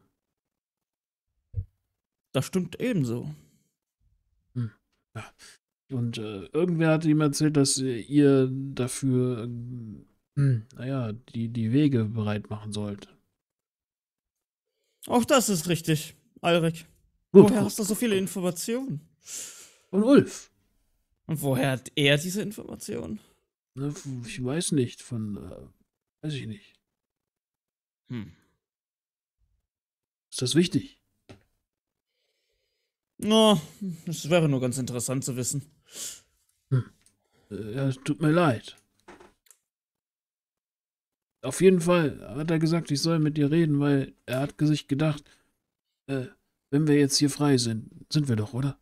Das stimmt ebenso. Hm. Ja. Und äh, irgendwer hat ihm erzählt, dass äh, ihr dafür, ähm, hm, naja, die, die Wege bereit machen sollt. Auch das ist richtig, Alrik. Gut, Woher gut, hast du so viele Informationen? Und Ulf? Und woher hat er diese Informationen? Ne, ich weiß nicht, von, äh, weiß ich nicht. Hm. Ist das wichtig? Na, das wäre nur ganz interessant zu wissen. Hm. Äh, ja, es tut mir leid. Auf jeden Fall hat er gesagt, ich soll mit dir reden, weil er hat sich gedacht, äh, wenn wir jetzt hier frei sind, sind wir doch, oder?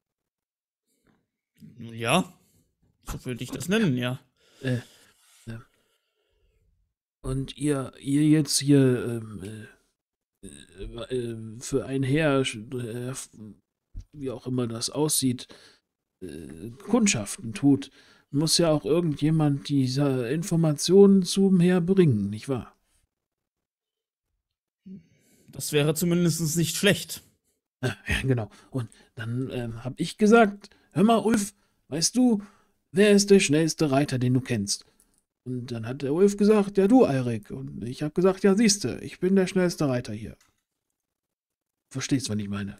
Ja, so würde ich das nennen, ja. Äh, äh. Und ihr, ihr jetzt hier ähm, äh, äh, für ein Heer, äh, wie auch immer das aussieht, äh, Kundschaften tut, muss ja auch irgendjemand diese Informationen zum Heer bringen, nicht wahr? Das wäre zumindest nicht schlecht. Ja, genau. Und dann ähm, habe ich gesagt, hör mal, Ulf, weißt du, wer ist der schnellste Reiter, den du kennst? Und dann hat der Ulf gesagt, ja du, Alrik. Und ich habe gesagt, ja siehste, ich bin der schnellste Reiter hier. Verstehst, was ich meine?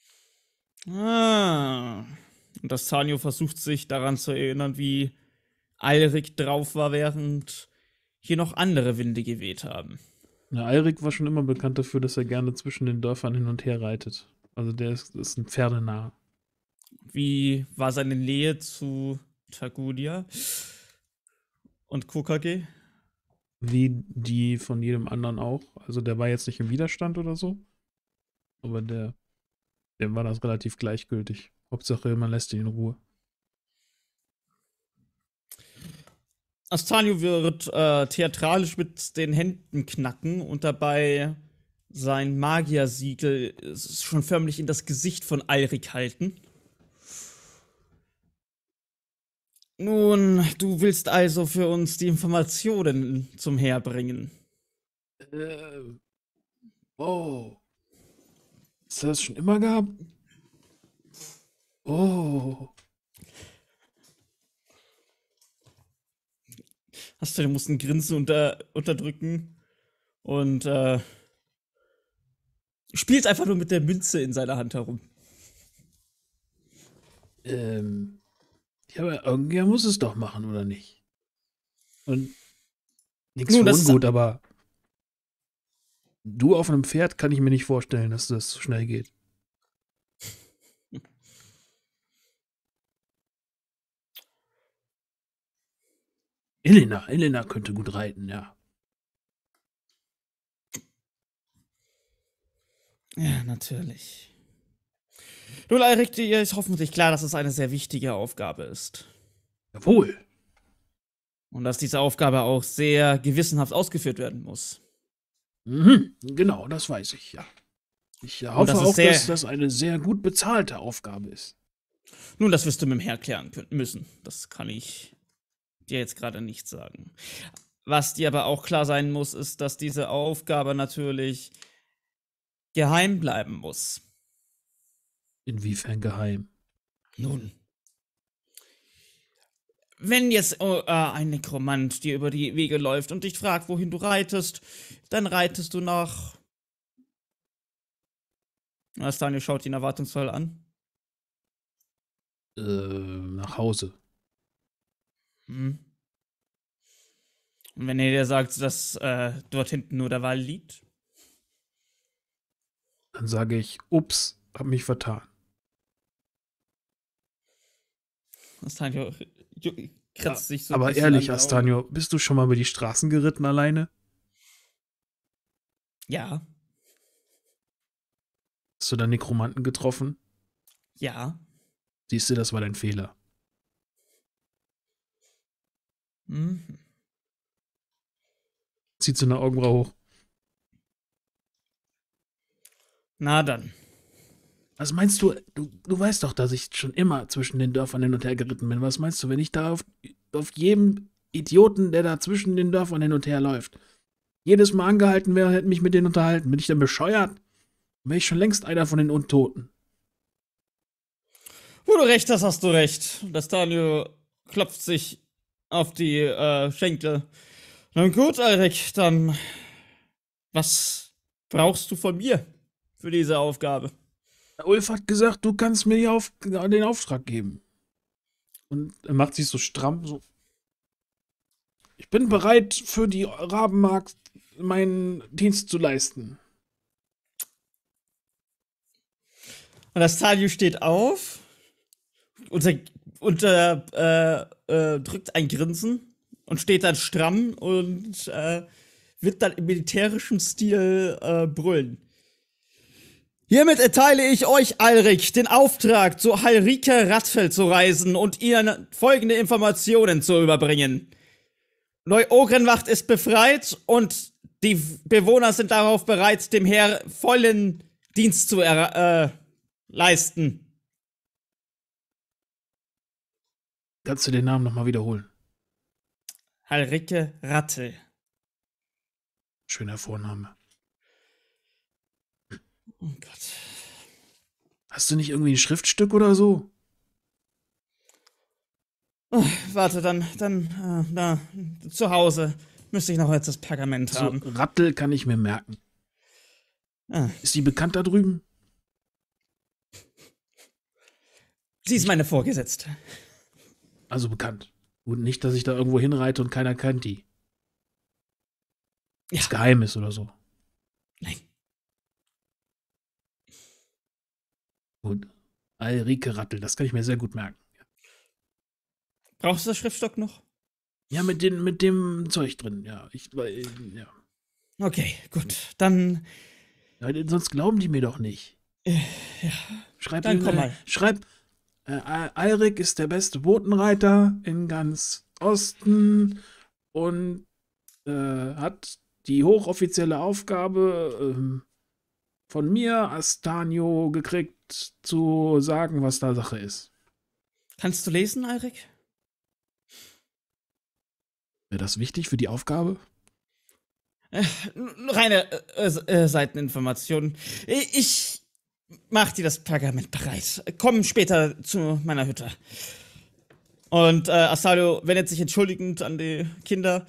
Ah. Und Astanio versucht sich daran zu erinnern, wie Alrik drauf war, während hier noch andere Winde geweht haben. Ja, Alrik war schon immer bekannt dafür, dass er gerne zwischen den Dörfern hin und her reitet. Also der ist, ist ein Pferdenah. Wie war seine Nähe zu Tagudia und Kokage? Wie die von jedem anderen auch. Also der war jetzt nicht im Widerstand oder so. Aber der, dem war das relativ gleichgültig. Hauptsache, man lässt ihn in Ruhe. Astanio wird äh, theatralisch mit den Händen knacken und dabei sein Magiersiegel schon förmlich in das Gesicht von Alrik halten. Nun, du willst also für uns die Informationen zum Heer bringen. Äh, oh. Hast du das schon immer gehabt? Oh. Hast du, du musst ein Grinsen unter, unterdrücken und äh, spielt einfach nur mit der Münze in seiner Hand herum. Ähm. Ja, aber irgendwer muss es doch machen, oder nicht? Und nichts für ungut, aber du auf einem Pferd kann ich mir nicht vorstellen, dass das so schnell geht. Elena, Elena könnte gut reiten, ja. Ja, natürlich. Nun, Alrik, dir ist hoffentlich klar, dass es eine sehr wichtige Aufgabe ist. Jawohl. Und dass diese Aufgabe auch sehr gewissenhaft ausgeführt werden muss. Mhm, genau, das weiß ich, ja. Ich hoffe das ist auch, sehr- dass das eine sehr gut bezahlte Aufgabe ist. Nun, das wirst du mit dem Herr klären können, müssen. Das kann ich dir jetzt gerade nicht sagen. Was dir aber auch klar sein muss, ist, dass diese Aufgabe natürlich geheim bleiben muss. Inwiefern geheim? Nun, wenn jetzt oh, äh, ein Nekromant dir über die Wege läuft und dich fragt, wohin du reitest, dann reitest du nach... Daniel schaut ihn erwartungsvoll an. Äh, nach Hause. Hm. Und wenn er dir sagt, dass äh, dort hinten nur der Wall liegt? Dann sage ich, ups, hab mich vertan. Astanio kratzt sich so ein Aber bisschen ehrlich, an die Augen. Astanio, bist du schon mal über die Straßen geritten alleine? Ja, Hast du da Nekromanten getroffen? ja. Siehst du, das war dein Fehler. Mhm. Zieht so eine Augenbraue hoch. Na dann. Was meinst du, du? Du weißt doch, dass ich schon immer zwischen den Dörfern hin und her geritten bin. Was meinst du, wenn ich da auf, auf jedem Idioten, der da zwischen den Dörfern hin und her läuft, jedes Mal angehalten wäre, hätte mich mit denen unterhalten? Bin ich denn bescheuert? Wäre ich schon längst einer von den Untoten. Wo du recht hast, hast du recht. Das Daniel klopft sich auf die äh, Schenkel. Na gut, Alrik, dann was brauchst du von mir für diese Aufgabe? Ulf hat gesagt, du kannst mir die Auf den Auftrag geben. Und er macht sich so stramm, so. Ich bin bereit, für die Rabenmarkt meinen Dienst zu leisten. Und das Daniel steht auf und, er- und äh, äh, äh, drückt ein Grinsen und steht dann stramm und äh, wird dann im militärischen Stil äh, brüllen. Hiermit erteile ich euch, Alrik, den Auftrag, zu Halrike Radfeld zu reisen und ihr folgende Informationen zu überbringen. Neu-Ogrenwacht ist befreit und die Bewohner sind darauf bereit, dem Heer vollen Dienst zu er äh, leisten. Kannst du den Namen nochmal wiederholen? Halrike Rattel. Schöner Vorname. Oh Gott. Hast du nicht irgendwie ein Schriftstück oder so? Oh, warte, dann, dann, äh, da, zu Hause müsste ich noch jetzt das Pergament So, haben. Rattel kann ich mir merken. Ah, Ist die bekannt da drüben? sie ist meine Vorgesetzte. Also bekannt. Und nicht, dass ich da irgendwo hinreite und keiner kennt die. Ja. Das geheim ist oder so. Nein. Gut. Alrike Rattel, das kann ich mir sehr gut merken. Brauchst du das Schriftstock noch? Ja, mit, den, mit dem Zeug drin, ja. Ich, weil, ja. Okay, gut. Dann, Ja, sonst glauben die mir doch nicht. äh, ja. Schreib, Dann in, komm äh, mal. schreib, äh, Al- Alrik ist der beste Botenreiter in ganz Osten und äh, hat die hochoffizielle Aufgabe ähm, von mir, Astanio, gekriegt, zu sagen, was da Sache ist. Kannst du lesen, Alrik? Wäre das wichtig für die Aufgabe? Äh, n- reine äh, äh, Seiteninformation. Ich mach dir das Pergament bereit. Komm später zu meiner Hütte. Und äh, Astario wendet sich entschuldigend an die Kinder.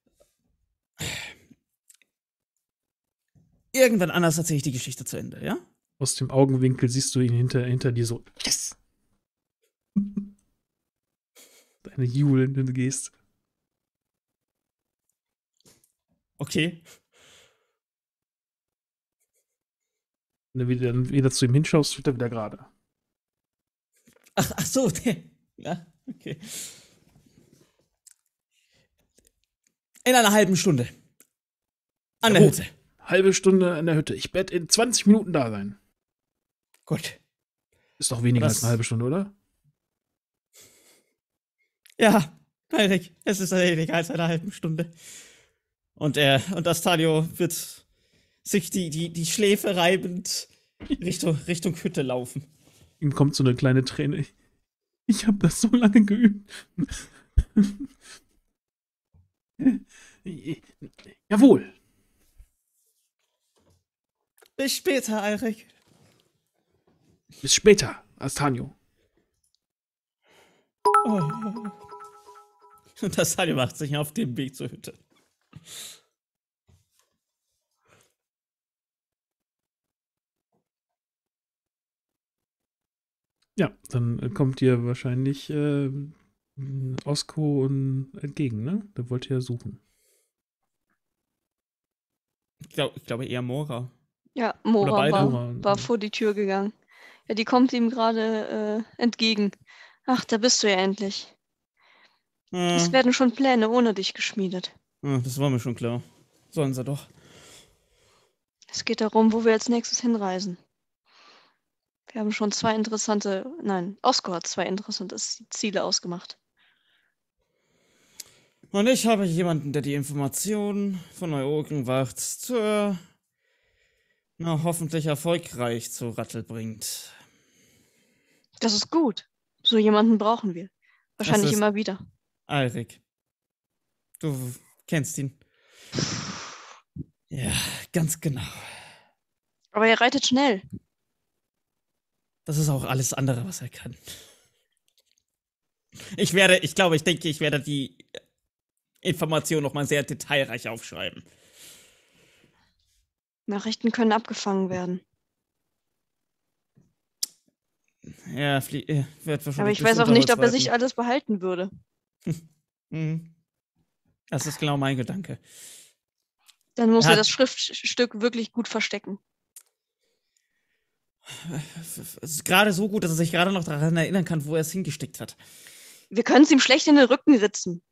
Irgendwann anders erzähle ich die Geschichte zu Ende, ja? Aus dem Augenwinkel siehst du ihn hinter, hinter dir so. Yes! Deine jubelnde Geste. Okay. Wenn du wieder, wieder zu ihm hinschaust, steht er wieder gerade. Ach, ach so, ja, okay. In einer halben Stunde. An der Oh. Hütte. Halbe Stunde in der Hütte. Ich werde in zwanzig Minuten da sein. Gut. Ist doch weniger Das- als eine halbe Stunde, oder? Ja, Alrik, es ist weniger als eine halbe Stunde. Und er, und Astalio wird sich die, die, die Schläfe reibend Richtung, Richtung Hütte laufen. Ihm kommt so eine kleine Träne. Ich habe das so lange geübt. Jawohl. Bis später, Alrik. Bis später, Astanio. Oh. Und Astalio macht sich auf den Weg zur Hütte. Ja, dann äh, kommt dir wahrscheinlich äh, Osko und entgegen, ne? Der wollte ja suchen. Ich, glaub, ich glaube eher Mora. Ja, Oder Mora beide. war, Mora, war ja. vor die Tür gegangen. Ja, die kommt ihm gerade äh, entgegen. Ach, da bist du ja endlich. Es Hm. werden schon Pläne ohne dich geschmiedet. Ah, das war mir schon klar. Sollen sie doch. Es geht darum, wo wir als nächstes hinreisen. Wir haben schon zwei interessante, nein, Osko hat zwei interessante Ziele ausgemacht. Und ich habe jemanden, der die Informationen von Neu-Ogrenwacht zur, na, hoffentlich erfolgreich zu Rattel bringt. Das ist gut. So jemanden brauchen wir. Wahrscheinlich ist- immer wieder. Alrik. Du kennst ihn. Ja, ganz genau. Aber er reitet schnell. Das ist auch alles andere, was er kann. Ich werde, ich glaube, ich denke, ich werde die Information nochmal sehr detailreich aufschreiben. Nachrichten können abgefangen werden. Ja, flie äh, wird wahrscheinlich. Aber ich durchs weiß auch nicht, ob er Unterholz sich alles behalten würde. reiten. Mhm. Das ist genau mein Gedanke. Dann muss Er er hat- das Schriftstück wirklich gut verstecken. Es ist gerade so gut, dass er sich gerade noch daran erinnern kann, wo er es hingesteckt hat. Wir können es ihm schlecht in den Rücken ritzen.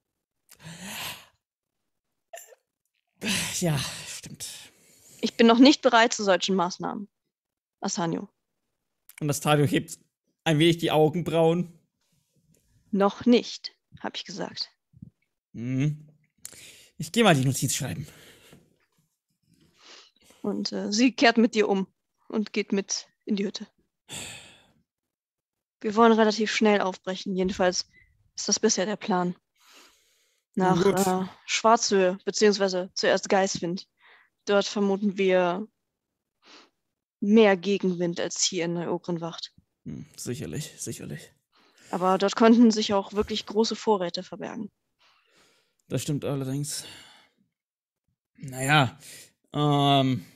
Ja, stimmt. Ich bin noch nicht bereit zu solchen Maßnahmen. Asanio. Und das Tadio hebt ein wenig die Augenbrauen. Noch nicht, habe ich gesagt. Mhm. Ich gehe mal die Notiz schreiben. Und äh, sie kehrt mit dir um und geht mit in die Hütte. Wir wollen relativ schnell aufbrechen. Jedenfalls ist das bisher der Plan. Nach Gut. äh, Schwarzhöhe, beziehungsweise zuerst Geißwind. Dort vermuten wir mehr Gegenwind als hier in Neu-Ogrenwacht. Hm, sicherlich, sicherlich. Aber dort konnten sich auch wirklich große Vorräte verbergen. Das stimmt allerdings. Naja, ähm.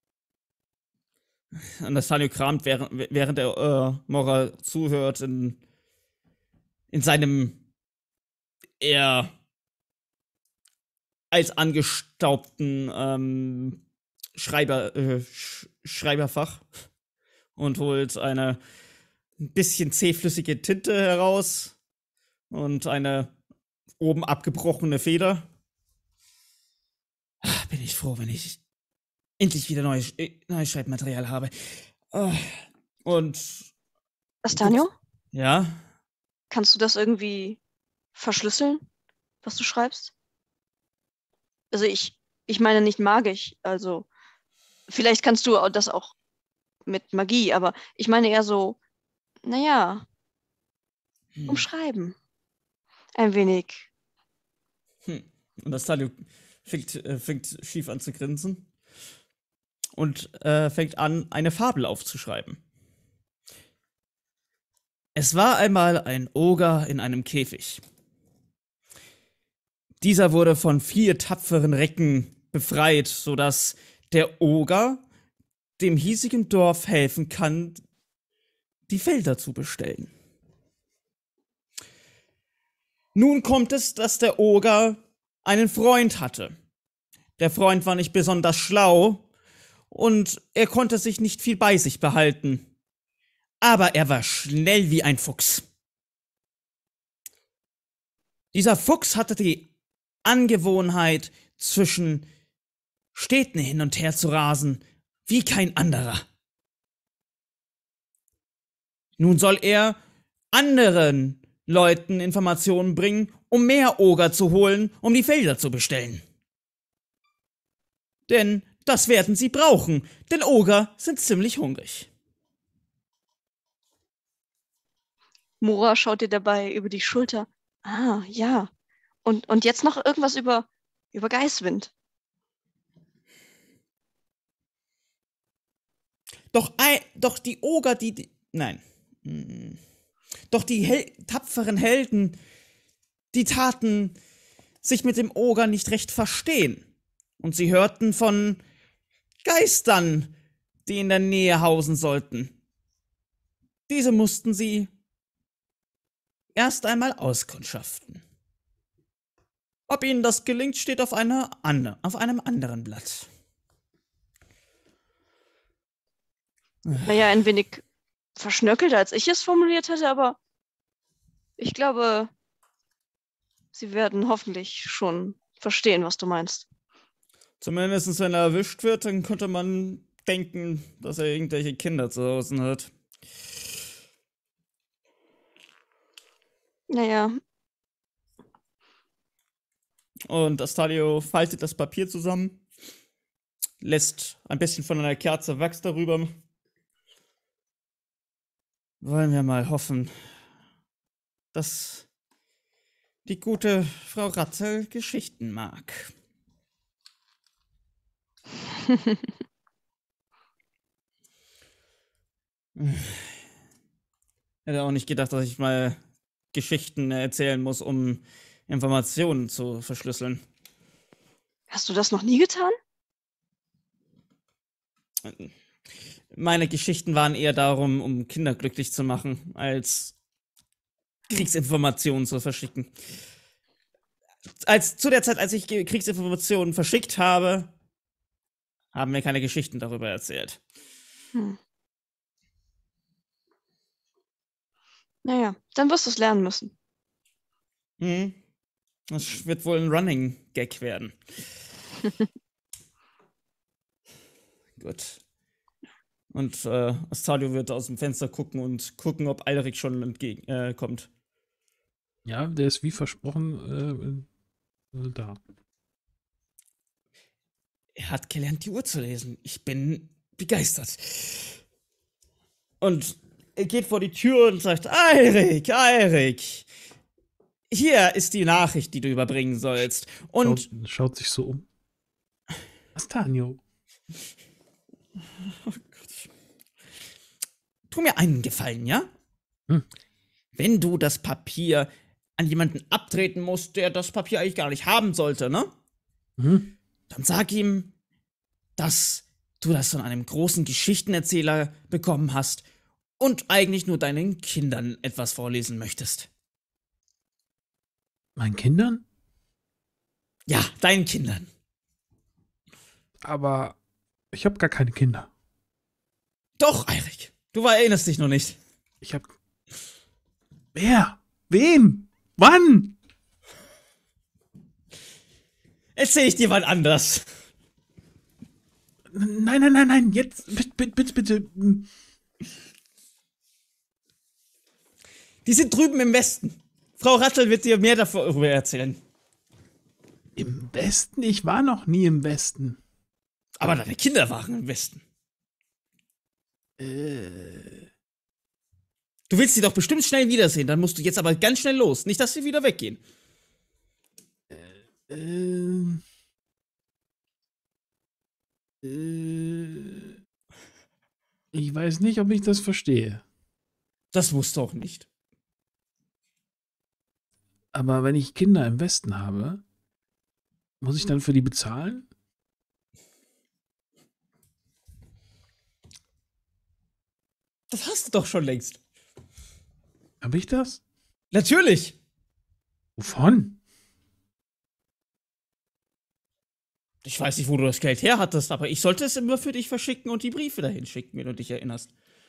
Anastasia kramt, während, während er äh, Mora zuhört, in, in seinem eher als angestaubten ähm, Schreiber, äh, Sch Schreiberfach und holt eine ein bisschen zähflüssige Tinte heraus und eine oben abgebrochene Feder. Ach, bin ich froh, wenn ich endlich wieder neues, äh, neues Schreibmaterial habe. Ah, und Astanio, ja, kannst du das irgendwie verschlüsseln, was du schreibst? Also ich, ich meine nicht magisch, also vielleicht kannst du das auch mit Magie, aber ich meine eher so, naja, hm. umschreiben. Ein wenig. Hm. Und das Tadio fängt, äh, fängt schief an zu grinsen und äh, fängt an, eine Fabel aufzuschreiben. Es war einmal ein Oger in einem Käfig. Dieser wurde von vier tapferen Recken befreit, sodass der Oger dem hiesigen Dorf helfen kann, die Felder zu bestellen. Nun kommt es, dass der Oger einen Freund hatte. Der Freund war nicht besonders schlau und er konnte sich nicht viel bei sich behalten. Aber er war schnell wie ein Fuchs. Dieser Fuchs hatte die Angewohnheit, zwischen Städten hin und her zu rasen, wie kein anderer. Nun soll er anderen Leuten Informationen bringen, um mehr Oger zu holen, um die Felder zu bestellen. Denn das werden sie brauchen, denn Oger sind ziemlich hungrig. Mora schaut dir dabei über die Schulter. Ah, ja. Und, und jetzt noch irgendwas über, über Geißwind. Doch, ei, doch die Oger, die, die nein. Hm. Doch die Hel tapferen Helden, die taten sich mit dem Oger nicht recht verstehen. Und sie hörten von Geistern, die in der Nähe hausen sollten. Diese mussten sie erst einmal auskundschaften. Ob ihnen das gelingt, steht auf, einer, auf einem anderen Blatt. Naja, ein wenig verschnörkelter, als ich es formuliert hätte, aber ich glaube, sie werden hoffentlich schon verstehen, was du meinst. Zumindest wenn er erwischt wird, dann könnte man denken, dass er irgendwelche Kinder zu Hause hat. Naja. Und Astalio faltet das Papier zusammen, lässt ein bisschen von einer Kerze Wachs darüber. Wollen wir mal hoffen, dass die gute Frau Ratzel Geschichten mag. Hätte auch nicht gedacht, dass ich mal Geschichten erzählen muss, um Informationen zu verschlüsseln. Hast du das noch nie getan? Meine Geschichten waren eher darum, um Kinder glücklich zu machen, als Kriegsinformationen zu verschicken. Als, zu der Zeit, als ich Kriegsinformationen verschickt habe, haben mir keine Geschichten darüber erzählt. Hm. Naja, dann wirst du es lernen müssen. Hm. Das wird wohl ein Running Gag werden. Gut. Und äh, Astalio wird aus dem Fenster gucken und gucken, ob Alrik schon entgegen äh, kommt. Ja, der ist wie versprochen äh, äh, da. Er hat gelernt, die Uhr zu lesen. Ich bin begeistert. Und er geht vor die Tür und sagt, Alrik, Alrik, hier ist die Nachricht, die du überbringen sollst. Und Schaut, schaut sich so um. Astalio. Oh Gott. Tu mir einen Gefallen, ja? Hm. Wenn du das Papier an jemanden abtreten musst, der das Papier eigentlich gar nicht haben sollte, ne? Mhm. Dann sag ihm, dass du das von einem großen Geschichtenerzähler bekommen hast und eigentlich nur deinen Kindern etwas vorlesen möchtest. Meinen Kindern? Ja, deinen Kindern. Aber ich habe gar keine Kinder. Doch, Eirik. Du erinnerst dich noch nicht. Ich habe... Wer? Wem? Wann? Erzähl ich dir wann anders. Nein, nein, nein, nein. Jetzt, bitte, bitte, bitte. Die sind drüben im Westen. Frau Rattel wird dir mehr darüber erzählen. Im Westen? Ich war noch nie im Westen. Aber deine Kinder waren im Westen. Äh... Du willst sie doch bestimmt schnell wiedersehen, dann musst du jetzt aber ganz schnell los. Nicht, dass sie wieder weggehen. Äh... Äh... Ich weiß nicht, ob ich das verstehe. Das musst du auch nicht. Aber wenn ich Kinder im Westen habe, muss ich dann für die bezahlen? Das hast du doch schon längst. Habe ich das? Natürlich. Wovon? Ich weiß nicht, wo du das Geld her hattest, aber ich sollte es immer für dich verschicken und die Briefe dahin schicken, wenn du dich erinnerst.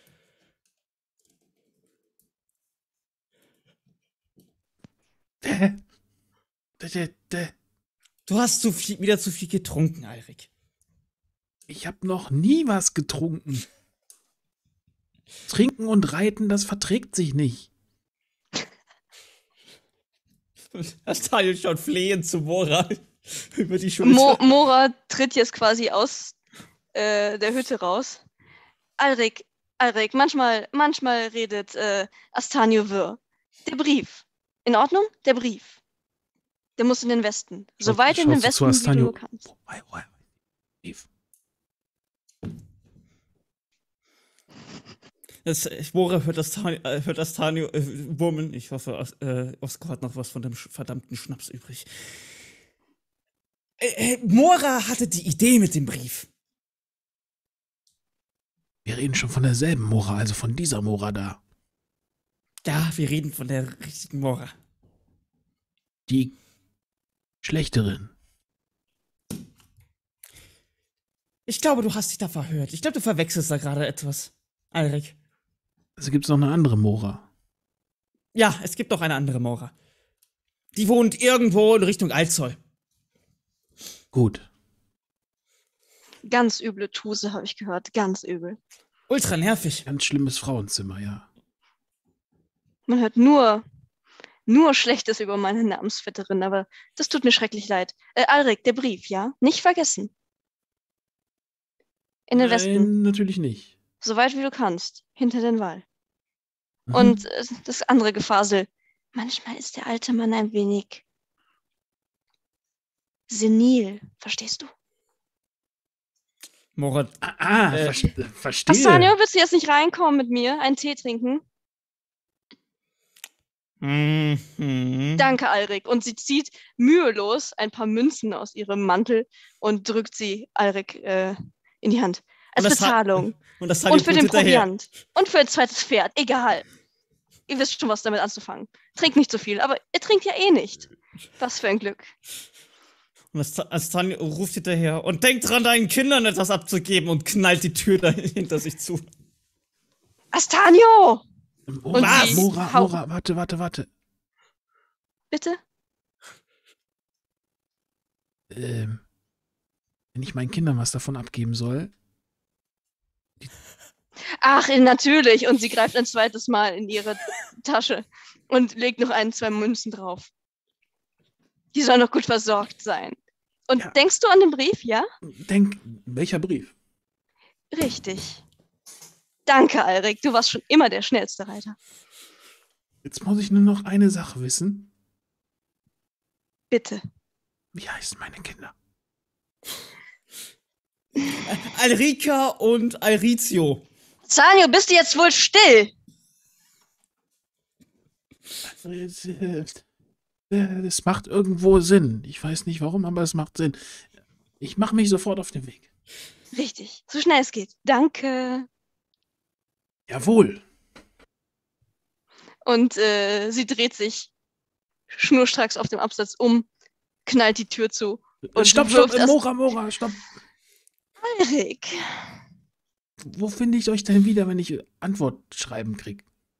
Dä? Dä, dä, dä. Du hast zu viel, wieder zu viel getrunken, Eirik. Ich habe noch nie was getrunken. Trinken und Reiten, das verträgt sich nicht. Astarion schaut flehend zu Mora über die Schulter. Mo Mora tritt jetzt quasi aus äh, der Hütte raus. Alrik, Alrik, manchmal, manchmal redet äh, Astanio wirr. Der Brief. In Ordnung? Der Brief. Der muss in den Westen. So weit in den Westen, wie du nur kannst. Brief. Das, Mora hört Astanio, äh, hört Astanio äh, Wurmen. Ich hoffe, äh, Oskar hat noch was von dem verdammten Schnaps übrig. Äh, äh, Mora hatte die Idee mit dem Brief. Wir reden schon von derselben Mora, also von dieser Mora da. Ja, wir reden von der richtigen Mora. Die Schlechterin. Ich glaube, du hast dich da verhört. Ich glaube, du verwechselst da gerade etwas. Alrik. Also gibt es noch eine andere Mora. Ja, es gibt noch eine andere Mora. Die wohnt irgendwo in Richtung Alzoll. Gut. Ganz üble Tuse, habe ich gehört. Ganz übel. Ultra nervig. Ganz schlimmes Frauenzimmer, ja. Man hört nur, nur Schlechtes über meine Namensvetterin, aber das tut mir schrecklich leid. Äh, Alrik, der Brief, ja? Nicht vergessen. In den Nein, Westen. natürlich nicht. So weit wie du kannst. Hinter den Wall. Mhm. Und äh, das andere Gefasel. Manchmal ist der alte Mann ein wenig senil. Verstehst du? Mora. Ah, ah Äh, ver verstehe. Astanio, willst du jetzt nicht reinkommen mit mir? Einen Tee trinken? Mhm. Danke, Alrik. Und sie zieht mühelos ein paar Münzen aus ihrem Mantel und drückt sie Alrik äh, in die Hand. Als Und das hat- Bezahlung. Und, das Und für den hinterher. Proviant. Und für ein zweites Pferd. Egal. Ihr wisst schon, was damit anzufangen. Trinkt nicht so viel, aber ihr trinkt ja eh nicht. Was für ein Glück. Und Astanio ruft hinterher. Und denkt dran, deinen Kindern etwas abzugeben und knallt die Tür da hinter sich zu. Astanio! Mora, Und sie Mora, hau- Mora, warte, warte, warte. Bitte? Ähm, wenn ich meinen Kindern was davon abgeben soll, Ach, natürlich. Und sie greift ein zweites Mal in ihre Tasche und legt noch ein, zwei Münzen drauf. Die soll noch gut versorgt sein. Und Ja. denkst du an den Brief, ja? denk, welcher Brief? Richtig. Danke, Alrik. Du warst schon immer der schnellste Reiter. Jetzt muss ich nur noch eine Sache wissen. Bitte. Wie heißen meine Kinder? Alrika und Alrizio. Sanio, bist du jetzt wohl still? Es, äh, es macht irgendwo Sinn. Ich weiß nicht warum, aber es macht Sinn. Ich mache mich sofort auf den Weg. Richtig. So schnell es geht. Danke. Jawohl. Und äh, sie dreht sich schnurstracks auf dem Absatz um, knallt die Tür zu. Und stopp, wirft stopp, erst- Mora, Mora, stopp. Alrik. Wo finde ich euch denn wieder, wenn ich Antwort schreiben krieg?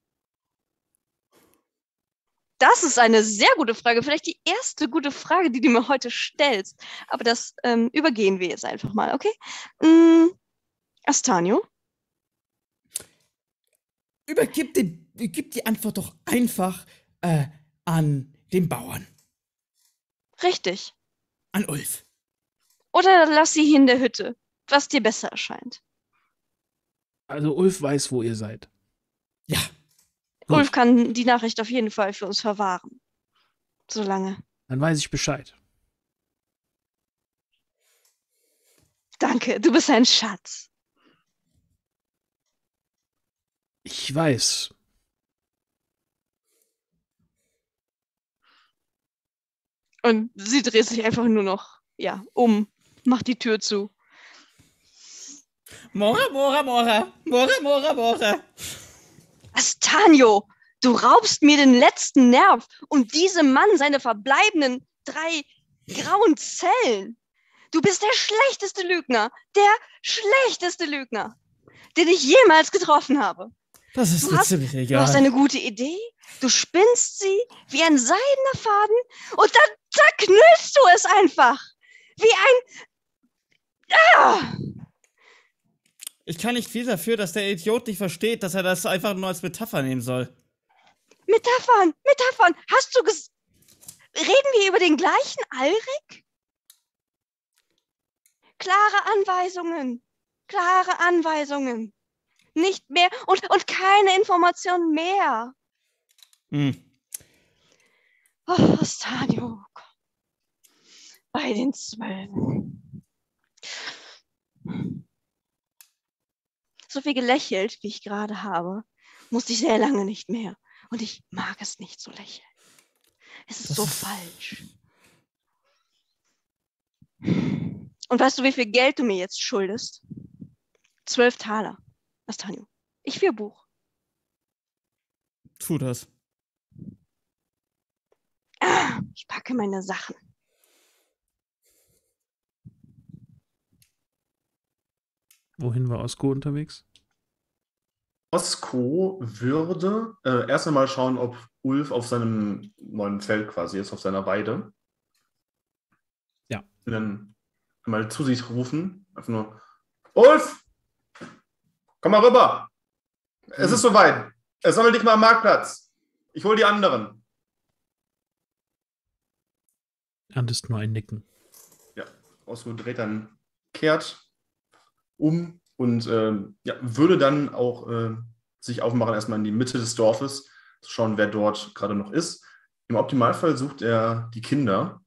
Das ist eine sehr gute Frage. Vielleicht die erste gute Frage, die du mir heute stellst. Aber das ähm, übergehen wir jetzt einfach mal, okay? Mm, Astanio? Übergib den, gib die Antwort doch einfach äh, an den Bauern. Richtig. An Ulf. Oder lass sie hier in der Hütte, was dir besser erscheint. Also Ulf weiß, wo ihr seid. Ja. Gut. Ulf kann die Nachricht auf jeden Fall für uns verwahren. Solange. Dann weiß ich Bescheid. Danke, du bist ein Schatz. Ich weiß. Und sie dreht sich einfach nur noch, ja, um, macht die Tür zu. Mora, Mora, Mora. Mora, Mora, Mora. Astanio, du raubst mir den letzten Nerv und diesem Mann seine verbleibenden drei grauen Zellen. Du bist der schlechteste Lügner, der schlechteste Lügner, den ich jemals getroffen habe. Das ist Du mir hast- ziemlich Du egal. hast eine gute Idee, du spinnst sie wie ein seidener Faden und dann zerknüllst du es einfach. Wie ein... Ah! Ich kann nicht viel dafür, dass der Idiot nicht versteht, dass er das einfach nur als Metapher nehmen soll. Metaphern, Metaphern, hast du ges... Reden wir über den gleichen Alrik? Klare Anweisungen. Klare Anweisungen. Nicht mehr und, und keine Informationen mehr. Hm. Oh, Stanio. Bei den Zwölfen. So viel gelächelt, wie ich gerade habe, musste ich sehr lange nicht mehr. Und ich mag es nicht so lächeln. Es ist Das so ist- falsch. Und weißt du, wie viel Geld du mir jetzt schuldest? Zwölf Taler, Astanio. Ich für Buch. Tu das. Ah, ich packe meine Sachen. Wohin war Osko unterwegs? Osko würde äh, erst einmal schauen, ob Ulf auf seinem neuen Feld quasi ist, auf seiner Weide. Ja. Und dann einmal zu sich rufen. Einfach nur, Ulf! Komm mal rüber! Es ist soweit. Er sammelt dich mal am Marktplatz. Ich hole die anderen. Erntest nur ein Nicken. Osko dreht dann, kehrt um und ähm, ja, würde dann auch äh, sich aufmachen, erstmal in die Mitte des Dorfes, zu schauen, wer dort gerade noch ist. Im Optimalfall sucht er die Kinder.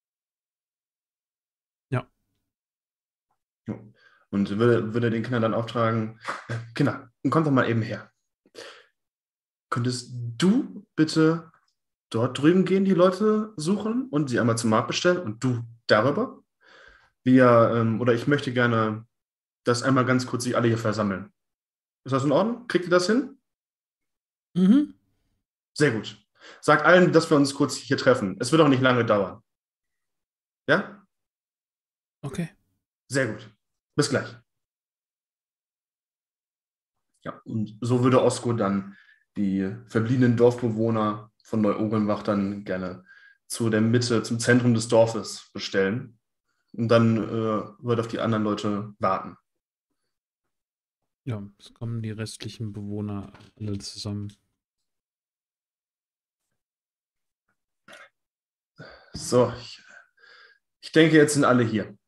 Ja. Ja. Und würde, würde den Kindern dann auftragen, äh, Kinder, kommt doch mal eben her. Könntest du bitte dort drüben gehen, die Leute suchen und sie einmal zum Markt bestellen und du darüber? Wir, ähm, oder ich möchte gerne, dass einmal ganz kurz sich alle hier versammeln. Ist das in Ordnung? Kriegt ihr das hin? Mhm. Sehr gut. Sagt allen, dass wir uns kurz hier treffen. Es wird auch nicht lange dauern. Ja? Okay. Sehr gut. Bis gleich. Ja, und so würde Osko dann die verbliebenen Dorfbewohner von Neu-Ogrenbach dann gerne zu der Mitte, zum Zentrum des Dorfes bestellen. Und dann äh, wird auf die anderen Leute warten. Ja, es kommen die restlichen Bewohner alle zusammen. So, ich, ich denke, jetzt sind alle hier.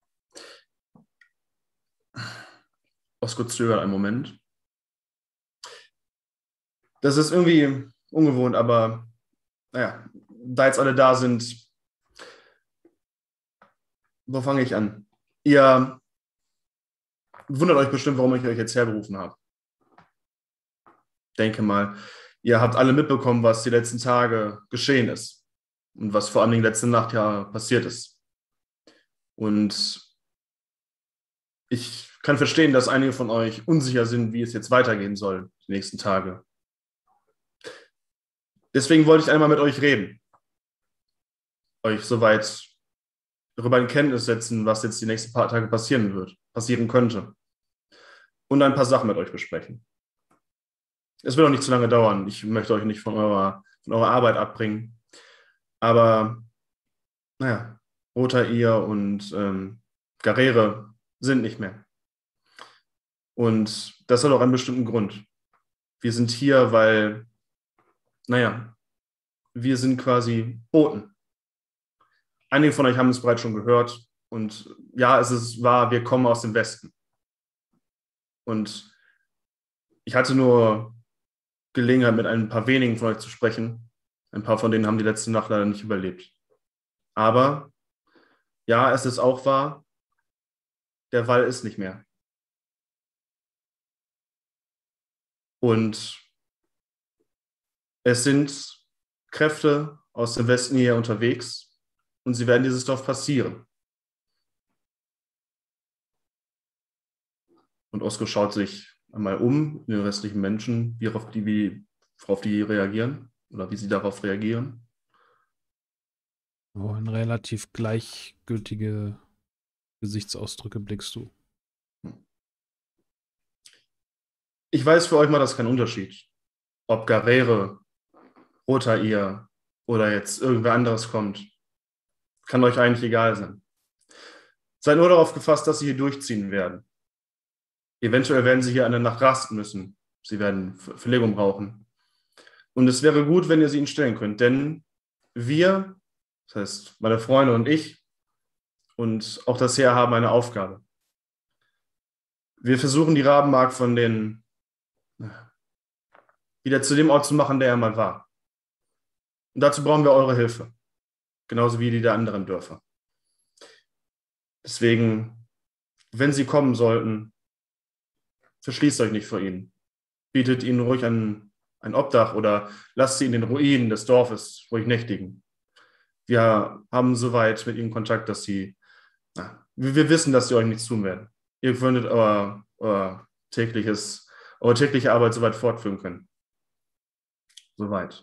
Osko zögert einen Moment. Das ist irgendwie ungewohnt, aber naja, da jetzt alle da sind, wo fange ich an? Ihr wundert euch bestimmt, warum ich euch jetzt herberufen habe. Denke mal, ihr habt alle mitbekommen, was die letzten Tage geschehen ist und was vor allem letzte Nacht ja passiert ist. Und ich kann verstehen, dass einige von euch unsicher sind, wie es jetzt weitergehen soll, die nächsten Tage. Deswegen wollte ich einmal mit euch reden. Euch soweit darüber in Kenntnis setzen, was jetzt die nächsten paar Tage passieren wird, passieren könnte. Und ein paar Sachen mit euch besprechen. Es wird auch nicht zu lange dauern. Ich möchte euch nicht von eurer, von eurer Arbeit abbringen. Aber, naja, Rotair und ähm, Garere sind nicht mehr. Und das hat auch einen bestimmten Grund. Wir sind hier, weil, naja, wir sind quasi Boten. Einige von euch haben es bereits schon gehört. Und ja, es ist wahr, wir kommen aus dem Westen. Und ich hatte nur Gelegenheit, mit ein paar wenigen von euch zu sprechen. Ein paar von denen haben die letzte Nacht leider nicht überlebt. Aber ja, es ist auch wahr, der Wall ist nicht mehr. Und es sind Kräfte aus dem Westen hier unterwegs und sie werden dieses Dorf passieren. Und Osko schaut sich einmal um, den restlichen Menschen, wie auf die, wie, worauf die reagieren oder wie sie darauf reagieren. Oh, in relativ gleichgültige Gesichtsausdrücke blickst du. Ich weiß für euch mal, das ist kein Unterschied. Ob Garere, Rotair oder jetzt irgendwer anderes kommt, kann euch eigentlich egal sein. Seid nur darauf gefasst, dass sie hier durchziehen werden. Eventuell werden sie hier eine Nacht rasten müssen. Sie werden Verlegung brauchen. Und es wäre gut, wenn ihr sie ihnen stellen könnt, denn wir Das heißt, meine Freunde und ich und auch das Heer haben eine Aufgabe. Wir versuchen, die Rabenmark von den wieder zu dem Ort zu machen, der er mal war. Und dazu brauchen wir eure Hilfe. Genauso wie die der anderen Dörfer. Deswegen, wenn sie kommen sollten, verschließt euch nicht vor ihnen. Bietet ihnen ruhig ein, ein Obdach oder lasst sie in den Ruinen des Dorfes ruhig nächtigen. Wir haben soweit mit ihnen Kontakt, dass sie, na, wir wissen, dass sie euch nichts tun werden. Ihr würdet euer, euer tägliches, eure tägliche Arbeit soweit fortführen können. Soweit.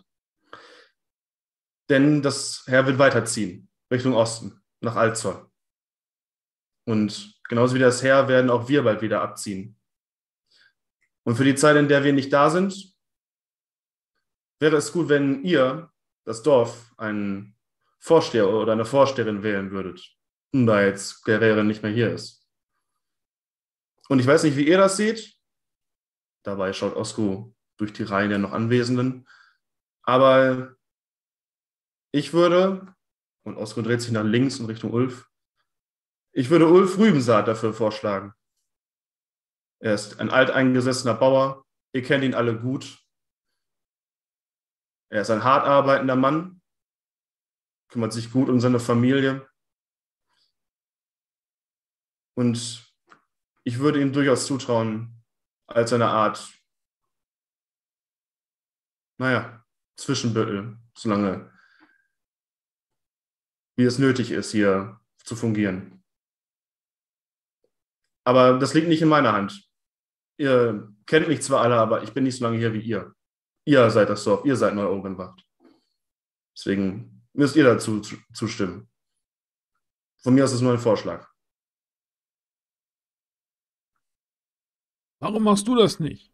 Denn das Heer wird weiterziehen, Richtung Osten, nach Alzoll. Und genauso wie das Heer werden auch wir bald wieder abziehen. Und für die Zeit, in der wir nicht da sind, wäre es gut, wenn ihr, das Dorf, einen Vorsteher oder eine Vorsteherin wählen würdet, da jetzt Guerrero nicht mehr hier ist. Und ich weiß nicht, wie ihr das seht. Dabei schaut Osko durch die Reihen der noch Anwesenden. Aber ich würde, und Osko dreht sich nach links in Richtung Ulf, ich würde Ulf Rübensaat dafür vorschlagen. Er ist ein alteingesessener Bauer. Ihr kennt ihn alle gut. Er ist ein hart arbeitender Mann, kümmert sich gut um seine Familie. Und ich würde ihm durchaus zutrauen, als eine Art, naja, Zwischenbüttel, solange wie es nötig ist, hier zu fungieren. Aber das liegt nicht in meiner Hand. Ihr kennt mich zwar alle, aber ich bin nicht so lange hier wie ihr. Ihr seid das Dorf, ihr seid Neu-Ohrenwacht. Deswegen müsst ihr dazu zustimmen. Von mir aus ist es nur ein Vorschlag. Warum machst du das nicht?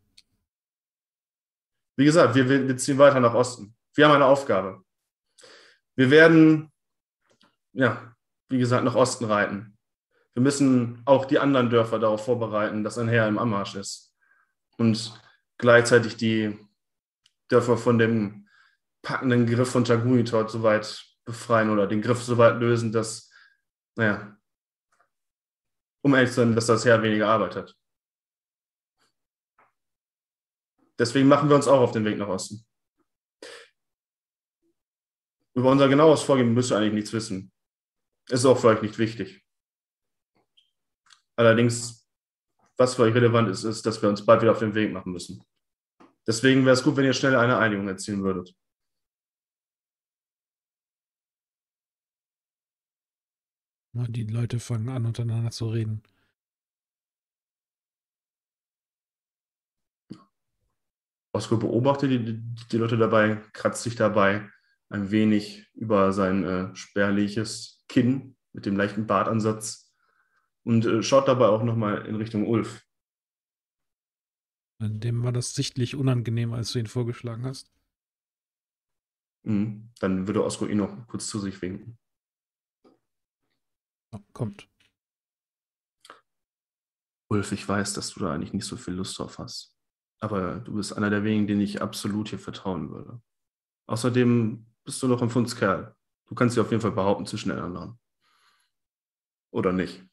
Wie gesagt, wir, wir ziehen weiter nach Osten. Wir haben eine Aufgabe. Wir werden, ja, wie gesagt, nach Osten reiten. Wir müssen auch die anderen Dörfer darauf vorbereiten, dass ein Heer im Anmarsch ist. Und gleichzeitig die Dörfer von dem packenden Griff von Tagunitot soweit befreien oder den Griff soweit lösen, dass, naja, um ehrlich zu sein, dass das Heer weniger Arbeit hat. Deswegen machen wir uns auch auf den Weg nach Osten. Über unser genaues Vorgehen müsst ihr eigentlich nichts wissen. Ist auch für euch nicht wichtig. Allerdings, was für euch relevant ist, ist, dass wir uns bald wieder auf den Weg machen müssen. Deswegen wäre es gut, wenn ihr schnell eine Einigung erzielen würdet. Die Leute fangen an, untereinander zu reden. Osko beobachtet die, die, die Leute dabei, kratzt sich dabei ein wenig über sein äh, spärliches Kinn mit dem leichten Bartansatz und äh, schaut dabei auch nochmal in Richtung Ulf. Dem war das sichtlich unangenehm, als du ihn vorgeschlagen hast. Mhm. Dann würde Osko ihn noch kurz zu sich winken. Oh, kommt. Ulf, ich weiß, dass du da eigentlich nicht so viel Lust drauf hast. Aber du bist einer der wenigen, denen ich absolut hier vertrauen würde. Außerdem bist du noch ein Fundskerl. Du kannst dich auf jeden Fall behaupten zwischen den anderen. Oder nicht?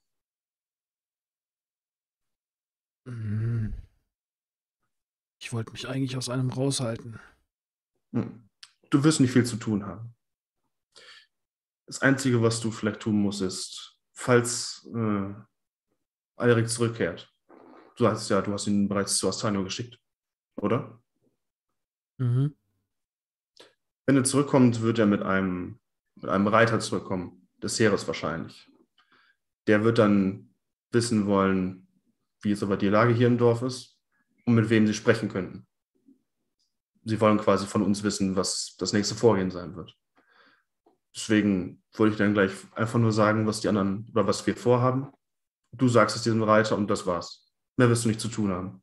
Ich wollte mich eigentlich aus einem raushalten. Du wirst nicht viel zu tun haben. Das Einzige, was du vielleicht tun musst, ist, falls äh, Alrik zurückkehrt. Du hast ja, du hast ihn bereits zu Astanio geschickt, oder? Mhm. Wenn er zurückkommt, wird er mit einem, mit einem Reiter zurückkommen, des Heeres wahrscheinlich. Der wird dann wissen wollen, wie soweit die Lage hier im Dorf ist und mit wem sie sprechen könnten. Sie wollen quasi von uns wissen, was das nächste Vorgehen sein wird. Deswegen wollte ich dann gleich einfach nur sagen, was die anderen oder was wir vorhaben. Du sagst es diesem Reiter und das war's. Mehr wirst du nicht zu tun haben.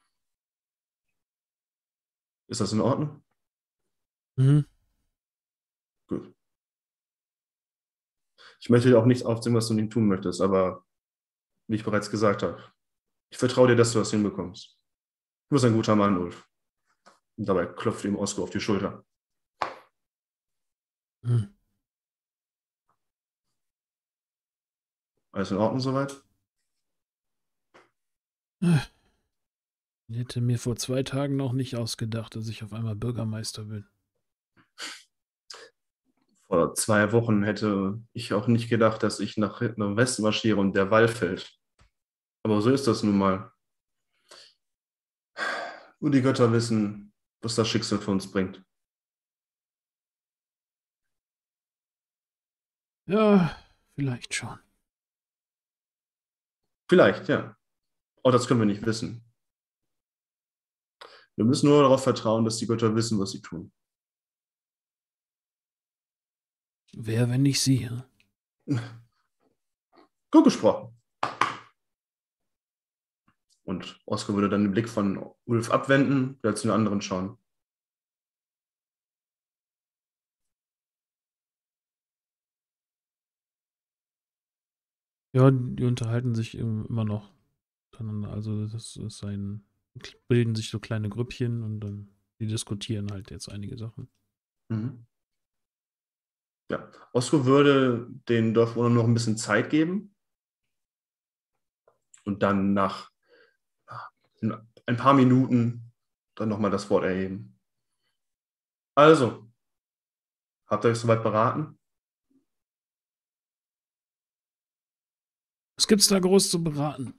Ist das in Ordnung? Mhm. Gut. Ich möchte dir auch nicht aufzählen, was du nicht tun möchtest, aber wie ich bereits gesagt habe, ich vertraue dir, dass du das hinbekommst. Du bist ein guter Mann, Ulf. Und dabei klopft ihm Osko auf die Schulter. Mhm. Alles in Ordnung soweit? Ich hätte mir vor zwei Tagen noch nicht ausgedacht, dass ich auf einmal Bürgermeister bin. Vor zwei Wochen hätte ich auch nicht gedacht, dass ich nach, nach Westen marschiere und der Wall fällt. Aber so ist das nun mal. Nur die Götter wissen, was das Schicksal für uns bringt. Ja, vielleicht schon. Vielleicht, ja. Auch das können wir nicht wissen. Wir müssen nur darauf vertrauen, dass die Götter wissen, was sie tun. Wer, wenn nicht sie? Hm? Gut gesprochen. Und Oskar würde dann den Blick von Ulf abwenden, wieder zu den anderen schauen. Ja, die unterhalten sich immer noch miteinander. Also das ist ein, bilden sich so kleine Grüppchen und dann die diskutieren halt jetzt einige Sachen. Mhm. Ja, Oskar würde den Dorfbewohnern noch ein bisschen Zeit geben und dann nach ein paar Minuten dann nochmal das Wort erheben. Also, habt ihr euch soweit beraten? Was gibt's da groß zu beraten?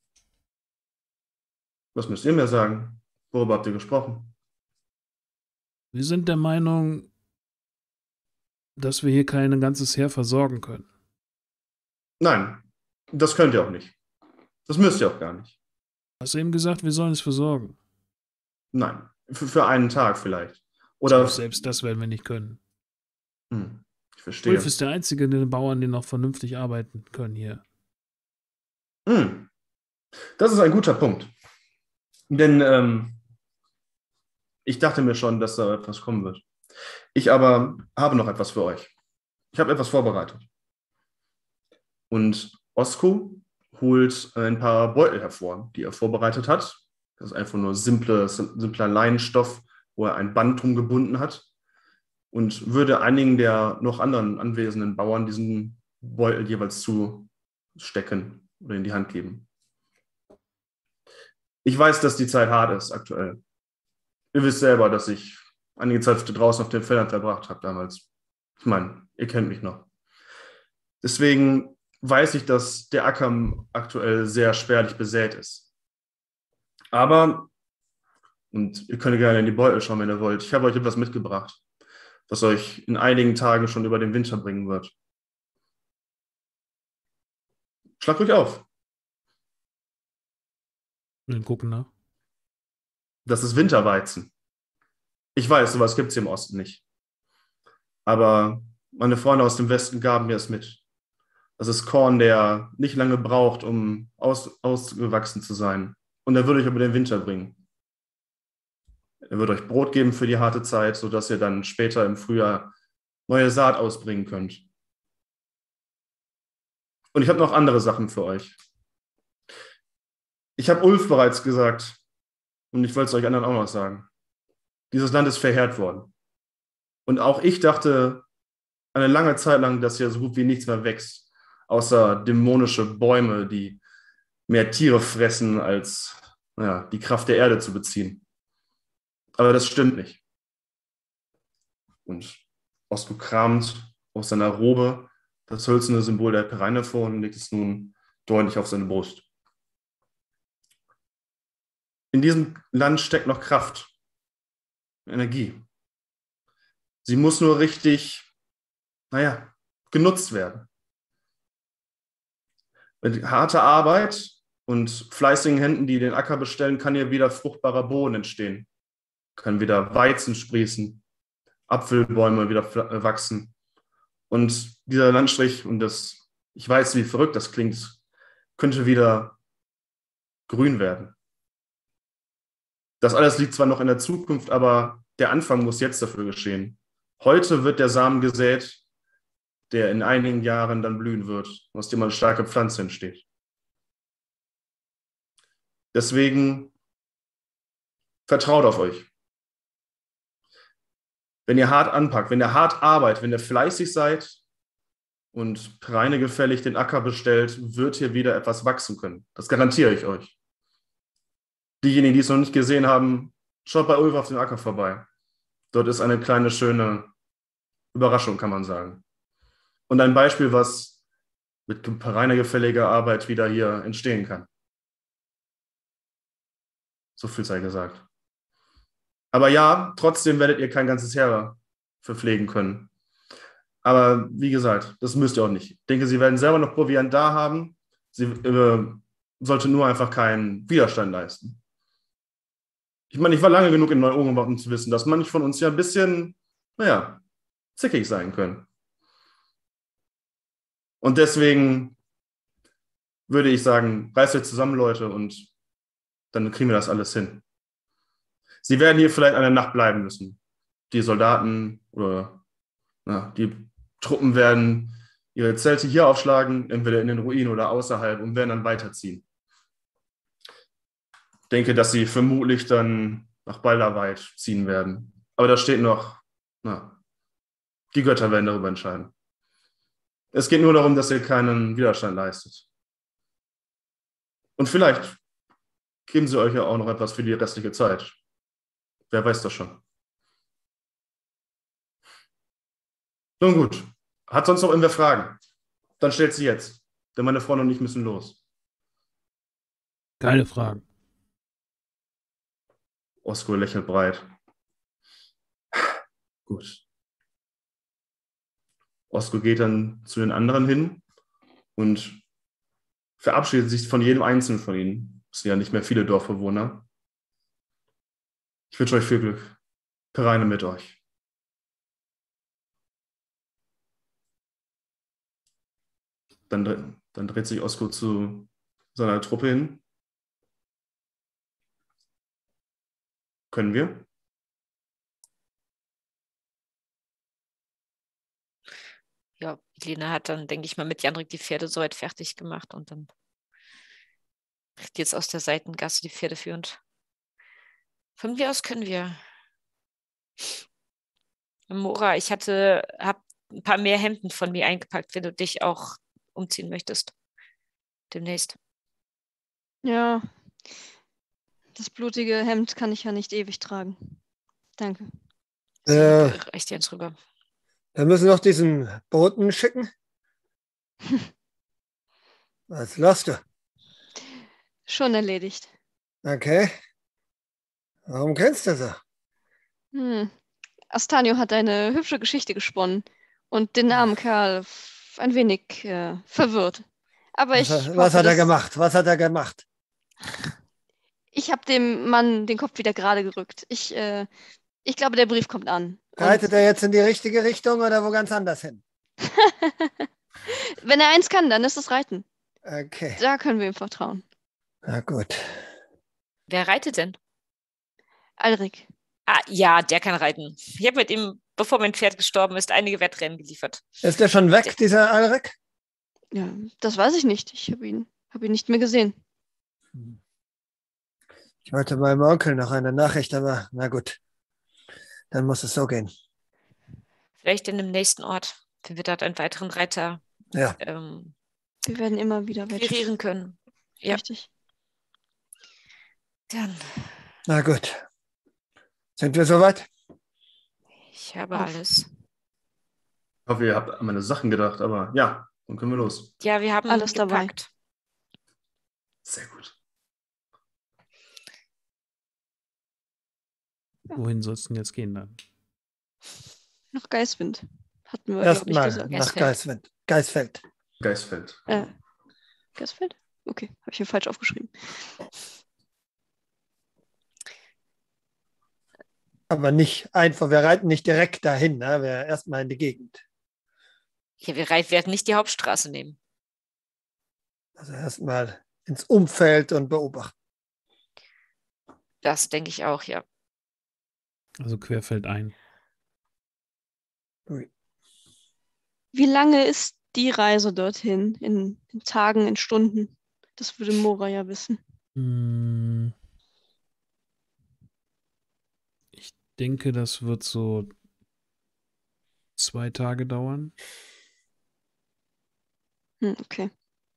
Was müsst ihr mir sagen? Worüber habt ihr gesprochen? Wir sind der Meinung, dass wir hier kein ganzes Heer versorgen können. Nein, das könnt ihr auch nicht. Das müsst ihr auch gar nicht. Hast du eben gesagt, wir sollen es versorgen? Nein, für, für einen Tag vielleicht. Oder Selbst, selbst das werden wir nicht können. Hm, ich verstehe. Ulf ist der einzige der Bauern, die noch vernünftig arbeiten können hier. Hm. Das ist ein guter Punkt. Denn ähm, ich dachte mir schon, dass da etwas kommen wird. Ich aber habe noch etwas für euch. Ich habe etwas vorbereitet. Und Osko holt ein paar Beutel hervor, die er vorbereitet hat. Das ist einfach nur simple, simpler Leinenstoff, wo er ein Band drum gebunden hat. Und würde einigen der noch anderen anwesenden Bauern diesen Beutel jeweils zustecken oder in die Hand geben. Ich weiß, dass die Zeit hart ist aktuell. Ihr wisst selber, dass ich einige Zeit draußen auf den Feldern verbracht habe damals. Ich meine, ihr kennt mich noch. Deswegen weiß ich, dass der Acker aktuell sehr spärlich besät ist. Aber, und ihr könnt gerne in die Beutel schauen, wenn ihr wollt, ich habe euch etwas mitgebracht, was euch in einigen Tagen schon über den Winter bringen wird. Schlagt euch auf. Wir gucken nach. Das ist Winterweizen. Ich weiß, sowas gibt es hier im Osten nicht. Aber meine Freunde aus dem Westen gaben mir es mit. Das ist Korn, der nicht lange braucht, um aus, ausgewachsen zu sein. Und er wird euch über den Winter bringen. Er wird euch Brot geben für die harte Zeit, sodass ihr dann später im Frühjahr neue Saat ausbringen könnt. Und ich habe noch andere Sachen für euch. Ich habe Ulf bereits gesagt, und ich wollte es euch anderen auch noch sagen. Dieses Land ist verheert worden. Und auch ich dachte eine lange Zeit lang, dass hier so gut wie nichts mehr wächst, außer dämonische Bäume, die mehr Tiere fressen, als naja, die Kraft der Erde zu beziehen. Aber das stimmt nicht. Und Osko kramt aus seiner Robe das hölzerne Symbol der Pereine vor und legt es nun deutlich auf seine Brust. In diesem Land steckt noch Kraft, Energie. Sie muss nur richtig, naja, genutzt werden. Mit harter Arbeit und fleißigen Händen, die den Acker bestellen, kann hier wieder fruchtbarer Boden entstehen. Kann wieder Weizen sprießen, Apfelbäume wieder wachsen. Und dieser Landstrich, und das, ich weiß, wie verrückt das klingt, könnte wieder grün werden. Das alles liegt zwar noch in der Zukunft, aber der Anfang muss jetzt dafür geschehen. Heute wird der Samen gesät, der in einigen Jahren dann blühen wird, aus dem eine starke Pflanze entsteht. Deswegen vertraut auf euch. Wenn ihr hart anpackt, wenn ihr hart arbeitet, wenn ihr fleißig seid und Pereine gefällig den Acker bestellt, wird hier wieder etwas wachsen können. Das garantiere ich euch. Diejenigen, die es noch nicht gesehen haben, schaut bei Ulf auf den Acker vorbei. Dort ist eine kleine, schöne Überraschung, kann man sagen. Und ein Beispiel, was mit Pereine gefälliger Arbeit wieder hier entstehen kann. So viel sei gesagt. Aber ja, trotzdem werdet ihr kein ganzes Heer verpflegen können. Aber wie gesagt, das müsst ihr auch nicht. Ich denke, sie werden selber noch Proviant da haben. Sie äh, sollte nur einfach keinen Widerstand leisten. Ich meine, ich war lange genug in Neu-Ogenwald, um zu wissen, dass manche von uns ja ein bisschen, naja, zickig sein können. Und deswegen würde ich sagen, reißt euch zusammen, Leute, und dann kriegen wir das alles hin. Sie werden hier vielleicht eine Nacht bleiben müssen. Die Soldaten oder na, die Truppen werden ihre Zelte hier aufschlagen, entweder in den Ruinen oder außerhalb, und werden dann weiterziehen. Ich denke, dass sie vermutlich dann nach Balderweid ziehen werden. Aber da steht noch, na, die Götter werden darüber entscheiden. Es geht nur darum, dass ihr keinen Widerstand leistet. Und vielleicht geben sie euch ja auch noch etwas für die restliche Zeit. Wer weiß das schon. Nun gut. Hat sonst noch irgendwer Fragen? Dann stellt sie jetzt. Denn meine Freunde und ich müssen los. Keine Fragen. Osko lächelt breit. Gut. Osko geht dann zu den anderen hin und verabschiedet sich von jedem Einzelnen von ihnen. Es sind ja nicht mehr viele Dorfbewohner. Ich wünsche euch viel Glück. Pereine mit euch. Dann, dann dreht sich Osko zu seiner Truppe hin. Können wir? Ja, Lena hat dann, denke ich mal, mit Jandrik die Pferde soweit fertig gemacht und dann kriegt jetzt aus der Seitengasse die Pferde führend. Von mir aus können wir. Mora, ich hatte, habe ein paar mehr Hemden von mir eingepackt, wenn du dich auch umziehen möchtest. Demnächst. Ja, das blutige Hemd kann ich ja nicht ewig tragen. Danke. Äh, Reicht dir jetzt rüber. Wir müssen noch diesen Boten schicken. Was lachst du? Schon erledigt. Okay. Warum kennst du so? Hm. Astanio hat eine hübsche Geschichte gesponnen und den armen Kerl f- ein wenig äh, verwirrt. Aber Was, ich hat- hoffe, was hat er dass- gemacht? Was hat er gemacht? Ich habe dem Mann den Kopf wieder gerade gerückt. Ich, äh, ich glaube, der Brief kommt an. Und Reitet er jetzt in die richtige Richtung oder wo ganz anders hin? wenn er eins kann, dann ist es Reiten. Okay. Da können wir ihm vertrauen. Na gut. Wer reitet denn? Alrik. Ah, ja, der kann reiten. Ich habe mit ihm, bevor mein Pferd gestorben ist, einige Wettrennen geliefert. Ist der schon weg, dieser Alrik? Ja, das weiß ich nicht. Ich habe ihn, hab ihn nicht mehr gesehen. Ich wollte meinem Onkel noch eine Nachricht, aber na gut. Dann muss es so gehen. Vielleicht in dem nächsten Ort, wenn wir dort einen weiteren Reiter Ja. ähm, Wir werden immer wieder welche. akquirieren können. Ja. Richtig. Dann, Na gut. Sind wir soweit? ich habe Auf. alles. Ich hoffe, ihr habt an meine Sachen gedacht, aber ja, dann können wir los. Ja, wir haben Alles dabei. gepackt. Sehr gut. Wohin soll es denn jetzt gehen dann? Nach Geißwind. Hatten wir, glaube ich, Erstmal gesagt. nach Geisfeld. Geisfeld. Geisfeld. Geisfeld. Äh, Geißfeld? Okay, habe ich hier falsch aufgeschrieben. Aber nicht einfach, wir reiten nicht direkt dahin, ne? Wir erstmal in die Gegend. Ja, wir rei- werden nicht die Hauptstraße nehmen. Also erstmal ins Umfeld und beobachten. Das denke ich auch, ja. Also querfeldein. Wie lange ist die Reise dorthin? In, in Tagen, in Stunden? Das würde Mora ja wissen. Hm. Ich denke, das wird so zwei Tage dauern. Hm, okay.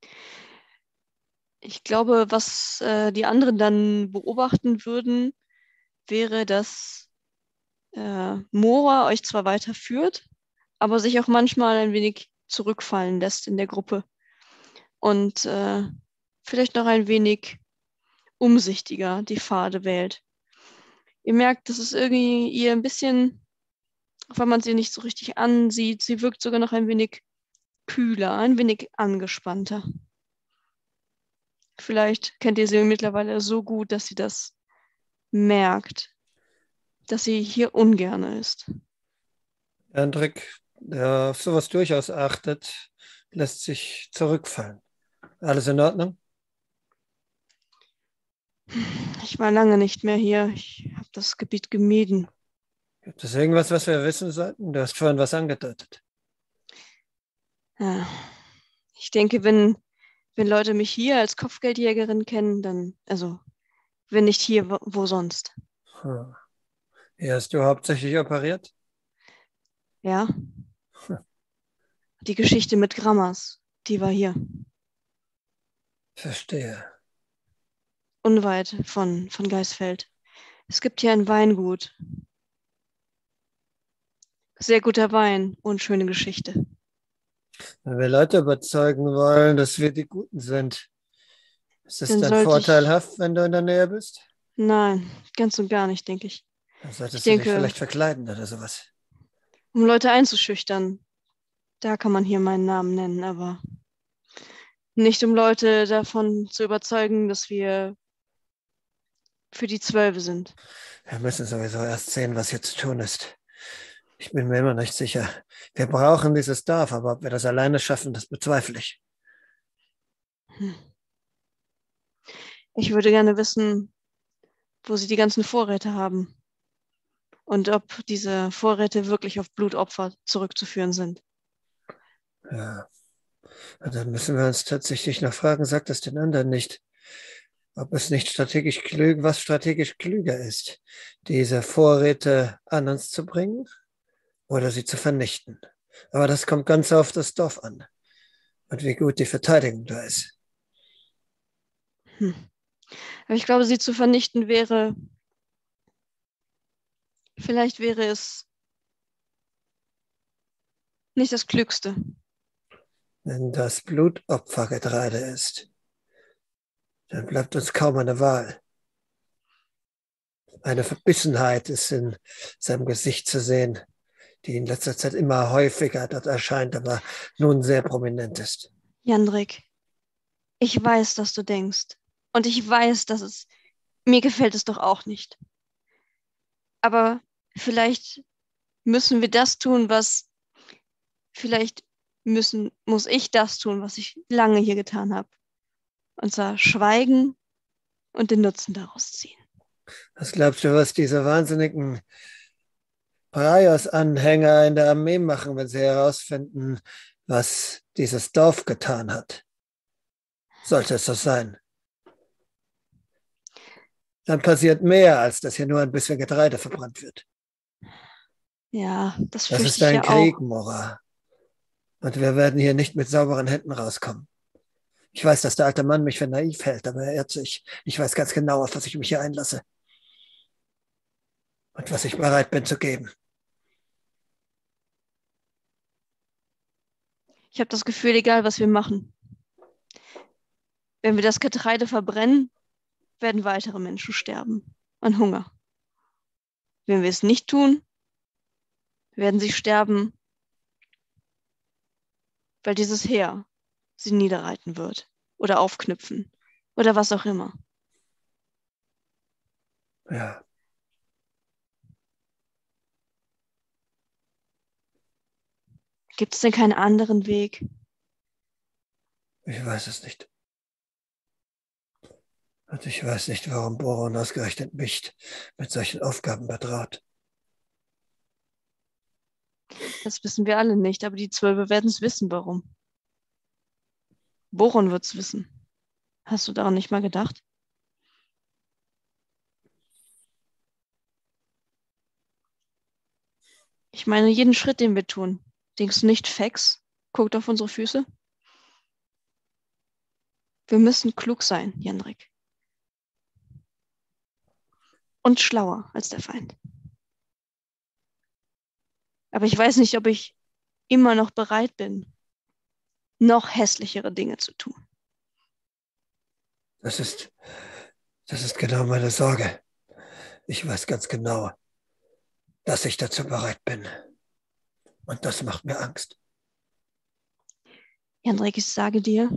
Ich glaube, was äh, die anderen dann beobachten würden, wäre, dass äh, Mora euch zwar weiterführt, aber sich auch manchmal ein wenig zurückfallen lässt in der Gruppe und äh, vielleicht noch ein wenig umsichtiger die Pfade wählt. Ihr merkt, dass es irgendwie ihr ein bisschen, auch wenn man sie nicht so richtig ansieht, sie wirkt sogar noch ein wenig kühler, ein wenig angespannter. Vielleicht kennt ihr sie mittlerweile so gut, dass sie das merkt, dass sie hier ungern ist. Hendrik, der auf sowas durchaus achtet, lässt sich zurückfallen. Alles in Ordnung? Ich war lange nicht mehr hier. Ich habe das Gebiet gemieden. Gibt es irgendwas, was wir wissen sollten? Du hast vorhin was angedeutet. Ja. Ich denke, wenn, wenn Leute mich hier als Kopfgeldjägerin kennen, dann, also, wenn nicht hier, wo, wo sonst? Hm. Hier hast du hauptsächlich operiert? Ja? Die Geschichte mit Grammers, die war hier. Verstehe. Unweit von, von Geisfeld. Es gibt hier ein Weingut. Sehr guter Wein und schöne Geschichte. Wenn wir Leute überzeugen wollen, dass wir die Guten sind, ist es Dann dann sollte ich... vorteilhaft, wenn du in der Nähe bist? Nein, ganz und gar nicht, denke ich. Dann Ich solltest du dich denke, vielleicht verkleiden oder sowas. um Leute einzuschüchtern, da kann man hier meinen Namen nennen, aber nicht um Leute davon zu überzeugen, dass wir für die Zwölfe sind. Wir müssen sowieso erst sehen, was hier zu tun ist. Ich bin mir immer nicht sicher. Wir brauchen dieses Dorf, aber ob wir das alleine schaffen, das bezweifle ich. Hm. Ich würde gerne wissen, wo sie die ganzen Vorräte haben und ob diese Vorräte wirklich auf Blutopfer zurückzuführen sind. Ja, und dann müssen wir uns tatsächlich noch fragen, sagt das den anderen nicht, ob es nicht strategisch klug, was strategisch klüger ist, diese Vorräte an uns zu bringen oder sie zu vernichten. Aber das kommt ganz auf das Dorf an und wie gut die Verteidigung da ist. Hm. Aber ich glaube, sie zu vernichten wäre, vielleicht wäre es nicht das Klügste. Wenn das Blutopfergetreide ist, dann bleibt uns kaum eine Wahl. Eine Verbissenheit ist in seinem Gesicht zu sehen, die in letzter Zeit immer häufiger dort erscheint, aber nun sehr prominent ist. Jandrik, ich weiß, dass du denkst. Und ich weiß, dass es, mir gefällt es doch auch nicht. Aber vielleicht müssen wir das tun, was, vielleicht müssen, muss ich das tun, was ich lange hier getan habe. Und zwar schweigen und den Nutzen daraus ziehen. Was glaubst du, was diese wahnsinnigen Praios-Anhänger in der Armee machen, wenn sie herausfinden, was dieses Dorf getan hat? Sollte es so sein? Dann passiert mehr, als dass hier nur ein bisschen Getreide verbrannt wird. Ja, das Das fürchte ist ich ein ja Krieg, auch. Mora. Und wir werden hier nicht mit sauberen Händen rauskommen. Ich weiß, dass der alte Mann mich für naiv hält, aber er irrt sich. Ich weiß ganz genau, auf was ich mich hier einlasse. Und was ich bereit bin zu geben. Ich habe das Gefühl, egal was wir machen, wenn wir das Getreide verbrennen, werden weitere Menschen sterben an Hunger. Wenn wir es nicht tun, werden sie sterben, weil dieses Heer sie niederreiten wird oder aufknüpfen oder was auch immer. Ja. Gibt es denn keinen anderen Weg? Ich weiß es nicht. Und ich weiß nicht, warum Boron ausgerechnet mich mit solchen Aufgaben betraut. Das wissen wir alle nicht, aber die Zwölfe werden es wissen, warum. Boron wird es wissen. Hast du daran nicht mal gedacht? Ich meine, jeden Schritt, den wir tun. Denkst du nicht, Fex guckt auf unsere Füße? Wir müssen klug sein, Jendrik. Und schlauer als der Feind. Aber ich weiß nicht, ob ich immer noch bereit bin, noch hässlichere Dinge zu tun. Das ist, das ist genau meine Sorge. Ich weiß ganz genau, dass ich dazu bereit bin. Und das macht mir Angst. Jendrik, ich sage dir,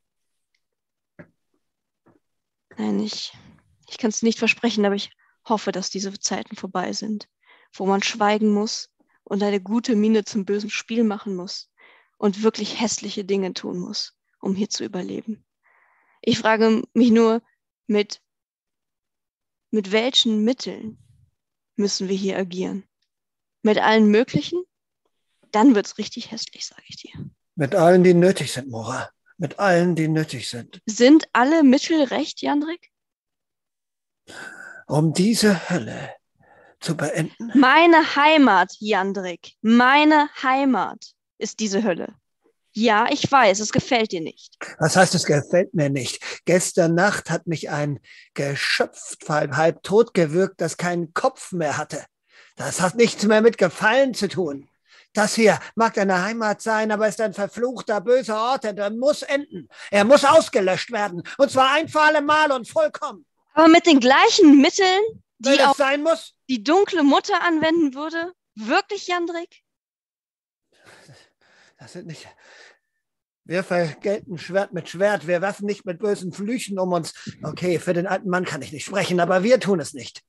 nein, ich, ich kann es nicht versprechen, aber ich hoffe, dass diese Zeiten vorbei sind, wo man schweigen muss und eine gute Miene zum bösen Spiel machen muss und wirklich hässliche Dinge tun muss, um hier zu überleben. Ich frage mich nur, mit, mit welchen Mitteln müssen wir hier agieren? Mit allen möglichen? Dann wird es richtig hässlich, sage ich dir. Mit allen, die nötig sind, Mora. Mit allen, die nötig sind. Sind alle Mittel recht, Jendrik? Um diese Hölle zu beenden. Meine Heimat, Jendrik, meine Heimat ist diese Hölle. Ja, ich weiß, es gefällt dir nicht. Was heißt, es gefällt mir nicht? Gestern Nacht hat mich ein Geschöpf halb, halb tot gewürgt, das keinen Kopf mehr hatte. Das hat nichts mehr mit Gefallen zu tun. Das hier mag deine Heimat sein, aber ist ein verfluchter, böser Ort, und er muss enden. Er muss ausgelöscht werden. Und zwar ein für alle Mal und vollkommen. Aber mit den gleichen Mitteln, Wenn die es auch sein muss. die dunkle Mutter anwenden würde? Wirklich, Jendrik? Das sind nicht... Wir vergelten Schwert mit Schwert. Wir werfen nicht mit bösen Flüchen um uns. Okay, für den alten Mann kann ich nicht sprechen, aber wir tun es nicht.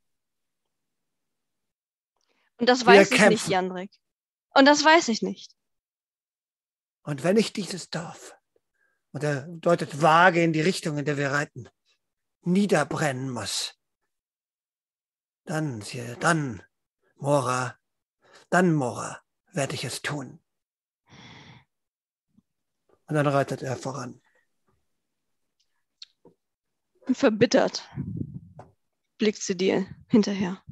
Und das Wir weiß ich nicht, kämpfen. Jendrik. Und das weiß ich nicht. Und wenn ich dieses Dorf, und er deutet vage in die Richtung, in der wir reiten, niederbrennen muss, dann, siehe, dann, Mora, dann, Mora, werde ich es tun. Und dann reitet er voran. Verbittert blickt sie dir hinterher.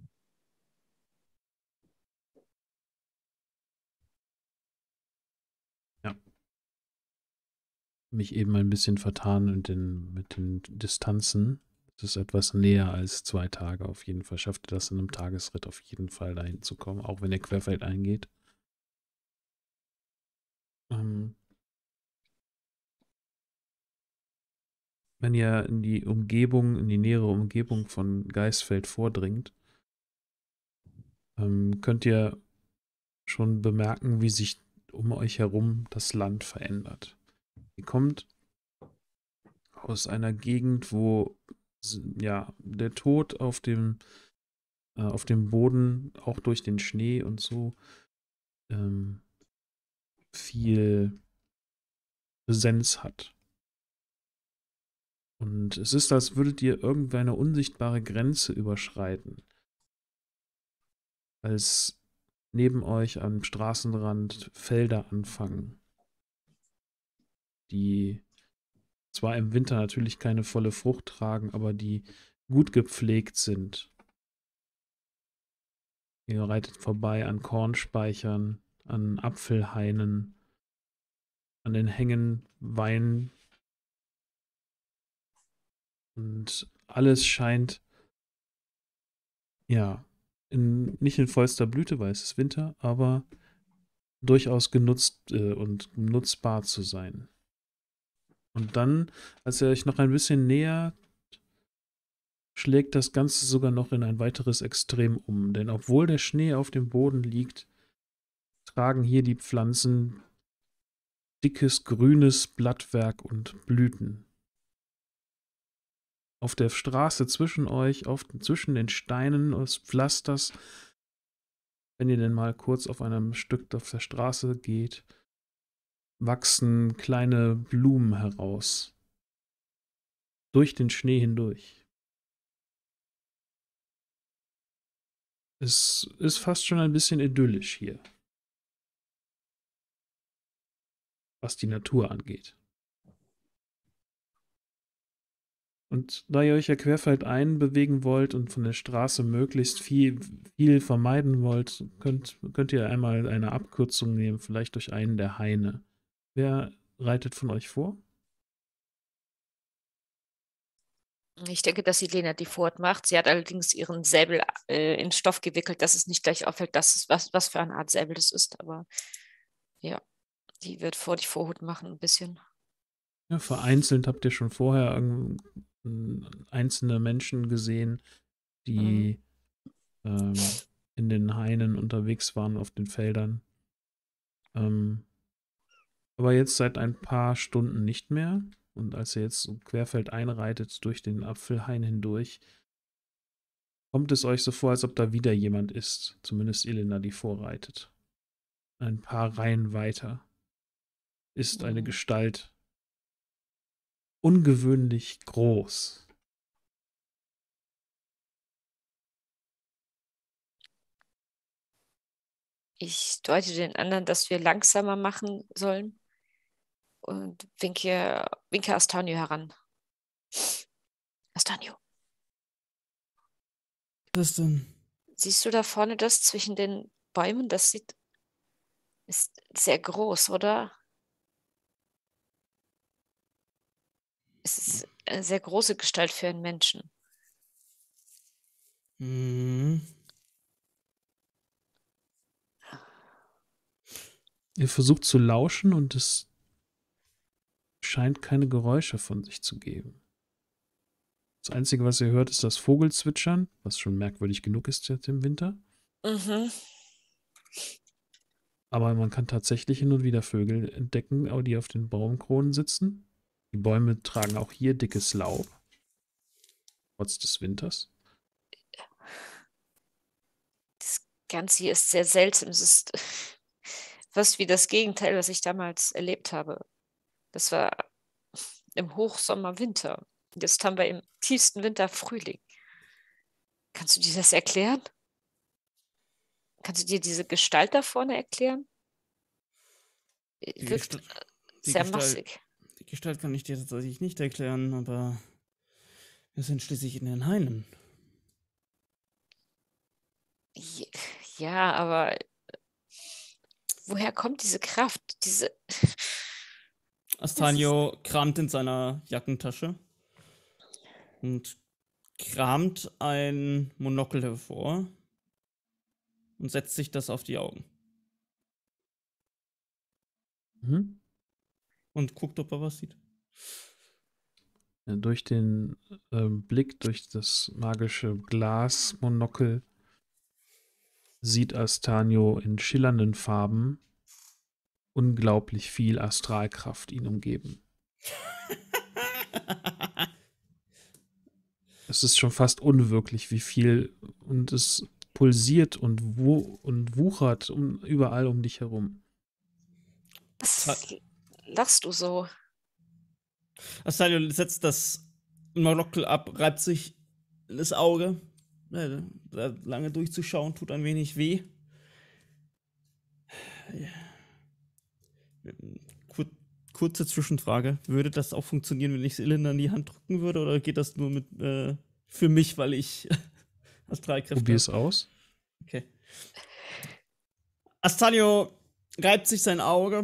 Mich eben ein bisschen vertan mit den, mit den Distanzen. Es ist etwas näher als zwei Tage auf jeden Fall. Schafft ihr das in einem Tagesritt auf jeden Fall dahin zu kommen, auch wenn ihr querfeld eingeht. Ähm, wenn ihr in die Umgebung, in die nähere Umgebung von Geisfeld vordringt, ähm, könnt ihr schon bemerken, wie sich um euch herum das Land verändert. Ihr kommt aus einer Gegend, wo ja der Tod auf dem, äh, auf dem Boden, auch durch den Schnee und so, ähm, viel Präsenz hat. Und es ist, als würdet ihr irgendeine unsichtbare Grenze überschreiten. Als neben euch am Straßenrand Felder anfangen, die zwar im Winter natürlich keine volle Frucht tragen, aber die gut gepflegt sind. Ihr reitet vorbei an Kornspeichern, an Apfelhainen, an den Hängen Wein. Und alles scheint, ja, in, nicht in vollster Blüte, weil es ist Winter, aber durchaus genutzt äh, und nutzbar zu sein. Und dann, als ihr euch noch ein bisschen näher, schlägt das Ganze sogar noch in ein weiteres Extrem um. Denn obwohl der Schnee auf dem Boden liegt, tragen hier die Pflanzen dickes grünes Blattwerk und Blüten. Auf der Straße zwischen euch, auf, zwischen den Steinen des Pflasters, wenn ihr denn mal kurz auf einem Stück auf der Straße geht, wachsen kleine Blumen heraus. Durch den Schnee hindurch. Es ist fast schon ein bisschen idyllisch hier, was die Natur angeht. Und da ihr euch ja querfeldein bewegen wollt und von der Straße möglichst viel, viel vermeiden wollt, könnt, könnt ihr einmal eine Abkürzung nehmen, vielleicht durch einen der Haine. Wer reitet von euch vor? Ich denke, dass sie Lena die Fort macht. Sie hat allerdings ihren Säbel äh, in Stoff gewickelt, dass es nicht gleich auffällt, dass es was, was für eine Art Säbel das ist. Aber ja, die wird vor die Vorhut machen ein bisschen. Ja, vereinzelt habt ihr schon vorher irgend- einzelne Menschen gesehen, die ähm, in den Hainen unterwegs waren auf den Feldern. Ähm, aber jetzt seit ein paar Stunden nicht mehr. Und als ihr jetzt so querfeld einreitet durch den Apfelhain hindurch, kommt es euch so vor, als ob da wieder jemand ist. Zumindest Elena, die vorreitet. Ein paar Reihen weiter ist eine Mhm. Gestalt ungewöhnlich groß. Ich deute den anderen, dass wir langsamer machen sollen und winke, winke Astanio heran. Astanio, Was denn? siehst du da vorne das zwischen den Bäumen? Das sieht ist sehr groß, oder? Es ist eine sehr große Gestalt für einen Menschen. Hm. Ihr versucht zu lauschen und es scheint keine Geräusche von sich zu geben. Das Einzige, was ihr hört, ist das Vogelzwitschern, was schon merkwürdig genug ist jetzt im Winter. Mhm. Aber man kann tatsächlich hin und wieder Vögel entdecken, die auf den Baumkronen sitzen. Die Bäume tragen auch hier dickes Laub, trotz des Winters. Das Ganze hier ist sehr seltsam. Es ist fast wie das Gegenteil, was ich damals erlebt habe. Das war im Hochsommer, Winter. Jetzt haben wir im tiefsten Winter Frühling. Kannst du dir das erklären? Kannst du dir diese Gestalt da vorne erklären? Die, Wirkt Gestalt, die, sehr Gestalt, massig. die Gestalt kann ich dir tatsächlich nicht erklären, aber wir sind schließlich in den Hainen. Ja, aber woher kommt diese Kraft? Diese. Astanio kramt in seiner Jackentasche und kramt ein Monokel hervor und setzt sich das auf die Augen. Mhm. Und guckt, ob er was sieht. Ja, durch den äh, Blick, durch das magische Glasmonokel sieht Astanio in schillernden Farben unglaublich viel Astralkraft ihn umgeben. Es ist schon fast unwirklich, wie viel, und es pulsiert und, wu und wuchert um, überall um dich herum. Was lachst du so? Astanio setzt das Monokel ab, reibt sich das Auge. Ja, da lange durchzuschauen tut ein wenig weh. Kur kurze Zwischenfrage. Würde das auch funktionieren, wenn ich es Elena in die Hand drücken würde? Oder geht das nur mit äh, für mich, weil ich Astralkräfte habe? Probier es aus. Okay. Astanio reibt sich sein Auge.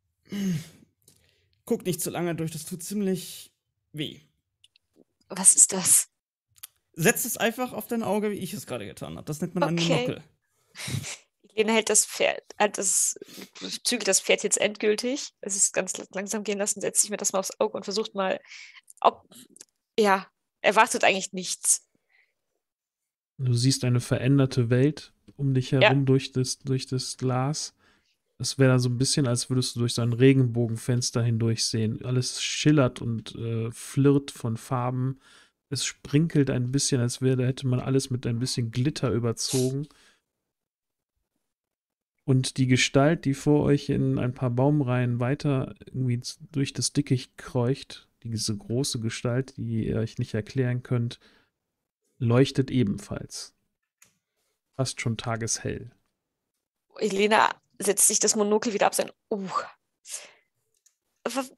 Guckt nicht zu lange durch, das tut ziemlich weh. Was ist das? Setzt es einfach auf dein Auge, wie ich es gerade getan habe. Das nennt man ein Okay. Monokel. Lena hält das Pferd, hat das, zügelt das Pferd jetzt endgültig. Es ist ganz langsam gehen lassen, setzt sich mir das mal aufs Auge und versucht mal, ob, ja, erwartet eigentlich nichts. Du siehst eine veränderte Welt um dich herum Ja. durch, das, durch das Glas. Es wäre so ein bisschen, als würdest du durch so ein Regenbogenfenster hindurch sehen. Alles schillert und äh, flirrt von Farben. Es sprinkelt ein bisschen, als wäre, hätte man alles mit ein bisschen Glitter überzogen. Und die Gestalt, die vor euch in ein paar Baumreihen weiter irgendwie durch das Dickicht kreucht, diese große Gestalt, die ihr euch nicht erklären könnt, leuchtet ebenfalls. Fast schon tageshell. Elena setzt sich das Monokel wieder ab sein. Uh. Was,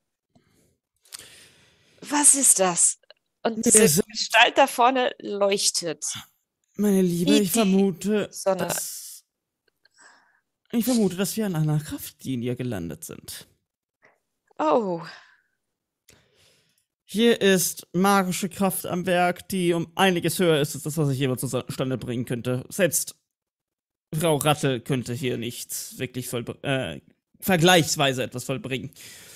was ist das? Und Wir diese sind- Gestalt da vorne leuchtet. Meine Liebe, Wie ich die vermute, Sonne. dass ich vermute, dass wir an einer Kraftlinie gelandet sind. Oh, Hier ist magische Kraft am Werk, die um einiges höher ist als das, was ich jemals zustande bringen könnte. Selbst Frau Rattel könnte hier nichts wirklich vollbringen, äh, vergleichsweise etwas vollbringen.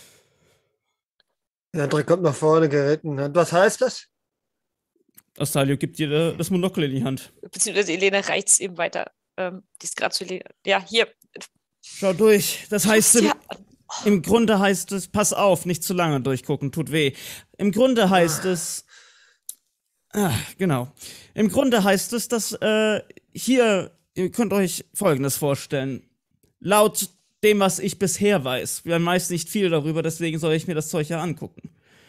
Jandrik kommt nach vorne geritten. Und was heißt das? Astalio gibt dir das Monokel in die Hand. Beziehungsweise Elena reicht es eben weiter. Ähm, die ist gerade zu Elena. Ja, hier. Schau durch. Das heißt, im, Ja. im Grunde heißt es, pass auf, nicht zu lange durchgucken, tut weh. Im Grunde heißt es, ah, genau. Im Grunde heißt es, dass äh, hier, ihr könnt euch Folgendes vorstellen. Laut dem, was ich bisher weiß, wir meist nicht viel darüber, deswegen soll ich mir das Zeug ja angucken.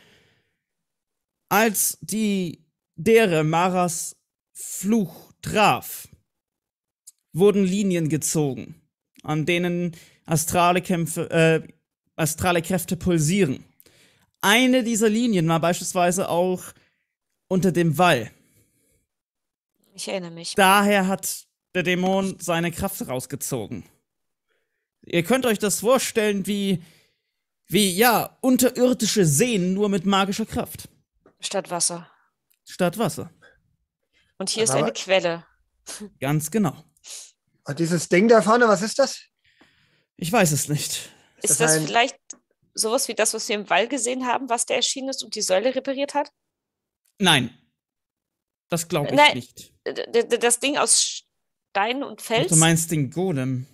Als die Dere Maras Fluch traf, wurden Linien gezogen, an denen astrale Kämpfe, äh, astrale Kräfte pulsieren. Eine dieser Linien war beispielsweise auch unter dem Wall. Ich erinnere mich. Daher hat der Dämon seine Kraft rausgezogen. Ihr könnt euch das vorstellen wie, wie, ja, unterirdische Seen, nur mit magischer Kraft. Statt Wasser. Statt Wasser. Und hier ist Aber- eine Quelle. Ganz genau. Und dieses Ding da vorne, was ist das? Ich weiß es nicht. Ist Ist das das ein- vielleicht sowas wie das, was wir im Wall gesehen haben, was der erschienen ist und die Säule repariert hat? Nein. Das glaube ich Nein. nicht. D- d- d- Das Ding aus Stein und Ach, Fels? du meinst den Golem.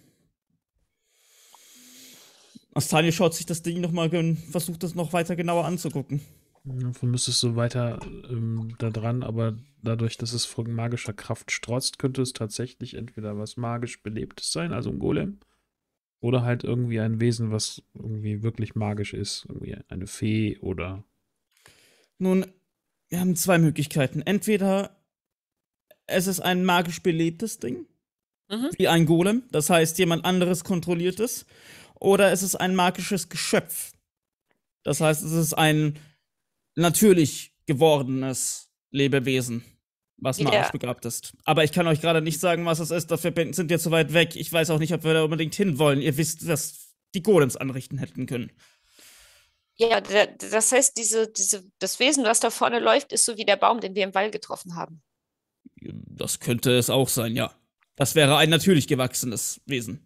Astani schaut sich das Ding nochmal und versucht es noch weiter genauer anzugucken. Davon müsstest du weiter ähm, da dran, aber dadurch, dass es von magischer Kraft strotzt, könnte es tatsächlich entweder was magisch Belebtes sein, also ein Golem, oder halt irgendwie ein Wesen, was irgendwie wirklich magisch ist, irgendwie eine Fee oder. Nun, wir haben zwei Möglichkeiten. Entweder es ist ein magisch belebtes Ding, Mhm. wie ein Golem, das heißt, jemand anderes kontrolliert es, oder es ist ein magisches Geschöpf. Das heißt, es ist ein natürlich gewordenes Lebewesen, was Ja. magisch begabt ist. Aber ich kann euch gerade nicht sagen, was es ist, dafür bin- sind wir zu weit weg. Ich weiß auch nicht, ob wir da unbedingt hinwollen. Ihr wisst, dass die Golems anrichten hätten können. Ja, der, das heißt, diese, diese, das Wesen, was da vorne läuft, ist so wie der Baum, den wir im Wall getroffen haben. Das könnte es auch sein, ja. Das wäre ein natürlich gewachsenes Wesen.